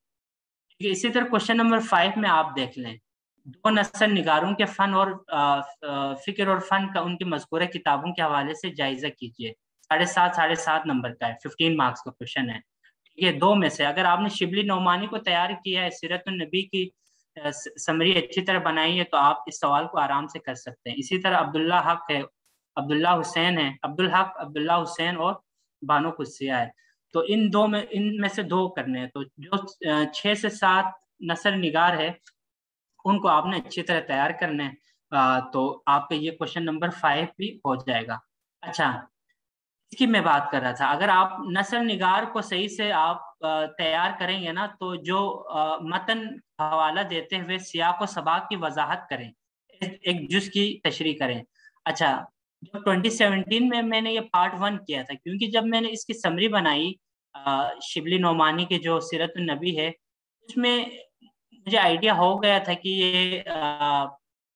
इसी तरह क्वेश्चन नंबर फाइव में आप देख लें, दो नसर निगारों के फन और आ, फिक्र और फन का उनकी मज़कूरा किताबों के हवाले से जायजा कीजिए। साढ़े सात साढ़े सात नंबर का है, फिफ्टीन मार्क्स का क्वेश्चन है, ठीक है। दो में से अगर आपने शिबली नोमानी को तैयार किया है, सीरतुन नबी की समरी अच्छी तरह बनाई है, तो आप इस सवाल को आराम से कर सकते हैं। इसी तरह अब्दुल्ला हक है, अब्दुल्ला हुसैन है, अब्दुल हक, अब्दुल्ला हुसैन और बानो कुस्सिया है। तो इन दो में इनमें से दो करने हैं। तो जो छः से सात नसर निगार है उनको आपने अच्छी तरह तैयार करना है, आ, तो आपका ये क्वेश्चन नंबर फाइव भी हो जाएगा। अच्छा, इसकी मैं बात कर रहा था, अगर आप नसर निगार को सही से आप तैयार करेंगे ना, तो जो आ, मतन हवाला देते हुए सियाक व सबाक की वजाहत करें, एक जुज की तशरीह करें। अच्छा, जब ट्वेंटी सेवनटीन में मैंने ये पार्ट वन किया था, क्योंकि जब मैंने इसकी समरी बनाई शिबली नोमानी की जो सीरतुन नबी है, उसमें मुझे आइडिया हो गया था कि ये आ,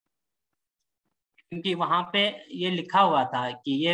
क्योंकि वहां पे ये लिखा हुआ था कि ये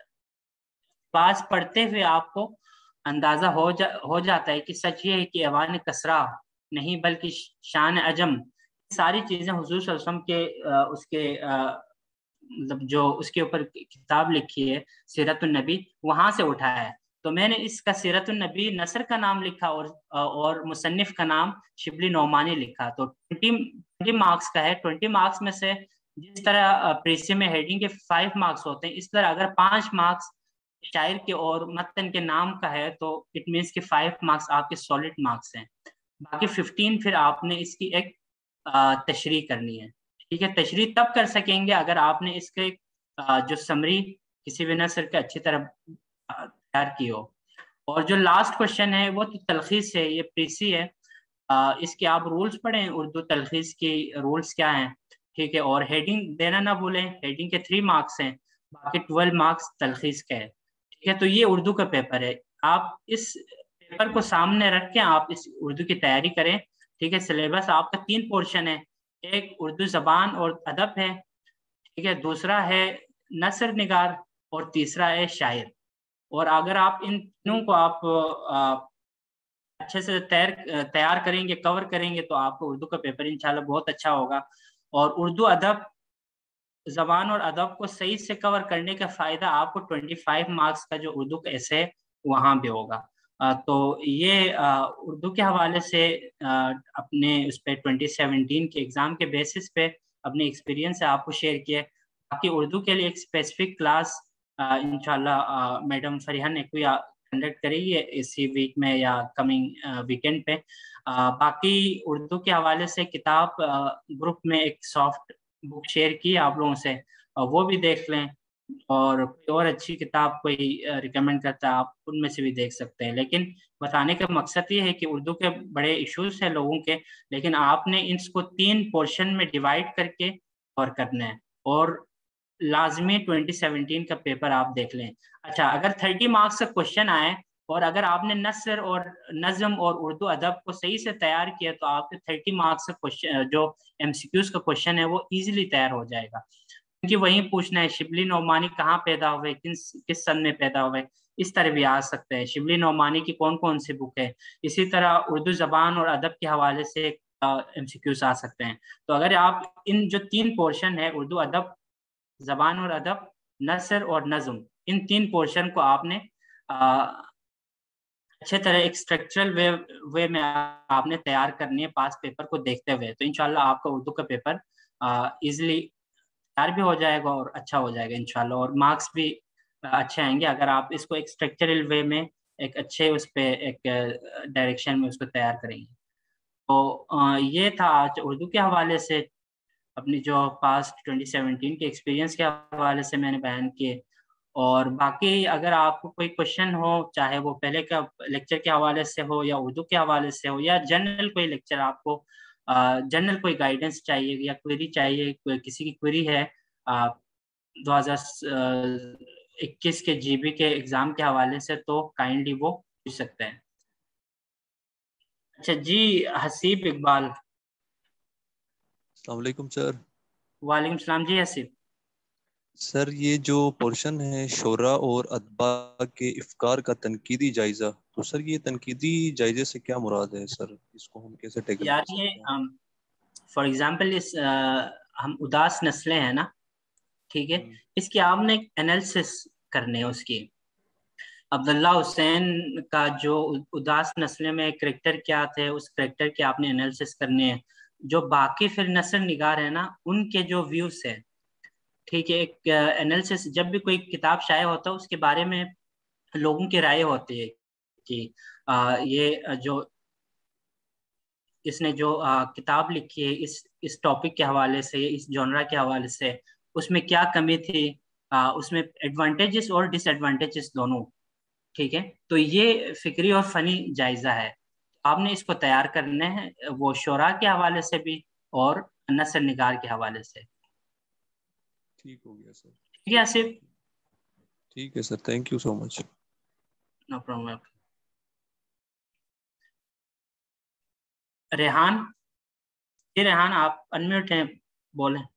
पास पढ़ते हुए आपको अंदाजा हो जा हो जाता है कि सच ये है कि अवान कसरा नहीं बल्कि शान अजम, सारी चीजें हुजूर सल्लल्लाहु अलैहि वसल्लम के आ, उसके मतलब जो उसके ऊपर किताब लिखी है सीरतुन नबी, वहां से उठाया है। तो मैंने इसका सीरतुन नबी नसर का नाम लिखा और और मुसन्निफ का नाम शिबली नौमानी लिखा। तो ट्वेंटी ट्वेंटी मार्क्स का है। ट्वेंटी मार्क्स में से जिस तरह प्रीसी में हेडिंग के फाइव मार्क्स होते हैं, इस तरह अगर पांच मार्क्स शायर के और मतन के नाम का है तो इट मीन्स कि फाइव मार्क्स आपके सॉलिड मार्क्स हैं। बाकी फिफ्टीन फिर आपने इसकी एक तशरीह करनी है। ठीक है, तशरीह तब कर सकेंगे अगर आपने इसके जो समरी किसी भी नसर के अच्छी तरह तैयार की हो। और जो लास्ट क्वेश्चन है वो तो तलखीस है, ये प्रीसी है। आ, इसके आप रूल्स पढ़ें, उर्दू तलखीस के रूल्स क्या हैं। ठीक है, और हेडिंग देना ना भूलें, हेडिंग के थ्री मार्क्स हैं, बाकी ट्वेल्व मार्क्स तलखीस के हैं। ठीक है, तो ये उर्दू का पेपर है। आप इस पेपर को सामने रख के आप इस उर्दू की तैयारी करें। ठीक है, सिलेबस आपका तीन पोर्शन है, एक उर्दू जबान और अदब है, ठीक है, दूसरा है नसर निगार और तीसरा है शायर। और अगर आप इन तीनों को आप आ, अच्छे से तैयार तैयार करेंगे, कवर करेंगे, तो आपको उर्दू का पेपर इंशाल्लाह बहुत अच्छा होगा। और उर्दू अदब जबान और अदब को सही से कवर करने का फायदा आपको पच्चीस मार्क्स का जो उर्दू का ऐसे है वहाँ भी होगा। आ, तो ये आ, उर्दू के हवाले से आ, अपने उस पर ट्वेंटी सेवनटीन के एग्ज़ाम के बेसिस पे अपने एक्सपीरियंस से आपको शेयर किए। बाकी उर्दू के लिए एक स्पेसिफिक क्लास इंशाल्लाह मैडम फरीहा नेकवी कंडक्ट करेगी इसी वीक में या कमिंग वीकेंड पे। आ, बाकी उर्दू के हवाले से किताब ग्रुप में एक सॉफ्ट बुक शेयर की आप लोगों से, वो भी देख लें। और कोई और अच्छी किताब कोई रिकमेंड करता है आप उनमें से भी देख सकते हैं। लेकिन बताने का मकसद ये है कि उर्दू के बड़े इश्यूज हैं लोगों के, लेकिन आपने इसको तीन पोर्शन में डिवाइड करके कवर करना है। और लाजमी ट्वेंटी सेवनटीन का पेपर आप देख लें। अच्छा, अगर थर्टी मार्क्स का क्वेश्चन आए और अगर आपने नसर और नज़म और उर्दू अदब को सही से तैयार किया तो आपके थर्टी मार्क्स का क्वेश्चन जो एमसीक्यूज का क्वेश्चन है वो इजीली तैयार हो जाएगा। क्योंकि वही पूछना है शिबली नौमानी कहाँ पैदा हुए, किस किस सन में पैदा हुए, इस तरह भी आ सकते हैं। शिबली नौमानी की कौन कौन सी बुक है। इसी तरह उर्दू जबान और अदब के हवाले से एमसीक्यूज आ सकते हैं। तो अगर आप इन जो तीन पोर्शन है उर्दू अदब जबान और अदब नसर और नज़म, इन तीन पोर्शन को आपने आ, अच्छे तरह एक स्ट्रक्चरल वे वे में आपने तैयार करनी है पास पेपर को देखते हुए। तो इंशाल्लाह आपका उर्दू का पेपर इजीली तैयार भी हो जाएगा और अच्छा हो जाएगा इंशाल्लाह, और मार्क्स भी अच्छे आएंगे अगर आप इसको एक स्ट्रक्चरल वे में एक अच्छे उस पर एक डायरेक्शन में उसको तैयार करेंगे। तो आ, ये था आज उर्दू के हवाले से अपनी जो पास्ट ट्वेंटी सेवनटीन के एक्सपीरियंस के हवाले से मैंने बयान किए। और बाकी अगर आपको कोई क्वेश्चन हो, चाहे वो पहले का लेक्चर के हवाले से हो या उर्दू के हवाले से हो या जनरल कोई लेक्चर, आपको जनरल कोई गाइडेंस चाहिए या क्वेरी चाहिए, किसी की क्वेरी है दो हज़ार इक्कीस के जीबी के एग्ज़ाम के हवाले से, तो काइंडली वो पूछ सकते हैं। अच्छा जी, हसीब इकबाल। अस्सलाम वालेकुम सर। वालेकुम सलाम जी हसीब। सर ये जो पोर्शन है शोरा और अदबा के इफ्कार का तनकीदी जायजा, तो सर ये तनकीदी जायजे से क्या मुराद है सर, इसको हम कैसे टैकल यार कर सकते ये हैं? फॉर एग्जांपल इस आ, हम उदास नस्लें हैं ना, ठीक है, इसकी आपने एनालिसिस करने है उसकी। अब्दुल्ला हुसैन का जो उदास नस्लें में करेक्टर क्या थे, उस करेक्टर के आपने एनालिसिस करने हैं। जो बाकी फिर नसर निगार है ना, उनके जो व्यूज है, ठीक है, एक एनालिसिस जब भी कोई किताब शाये होता है उसके बारे में लोगों की राय होती है कि आ, ये जो इसने जो आ, किताब लिखी है इस इस टॉपिक के हवाले से, इस जॉनरा के हवाले से, उसमें क्या कमी थी, आ, उसमें एडवांटेजेस और डिसएडवांटेजेस दोनों, ठीक है। तो ये फिक्री और फनी जायजा है, आपने इसको तैयार करना है वो शोरा के हवाले से भी और नसर निगार के हवाले से। ठीक हो गया सर। ठीक है आसिफ। ठीक है sir, thank you so much. No problem. Rehan, ये रेहान आप अनम्यूट हैं, बोलें।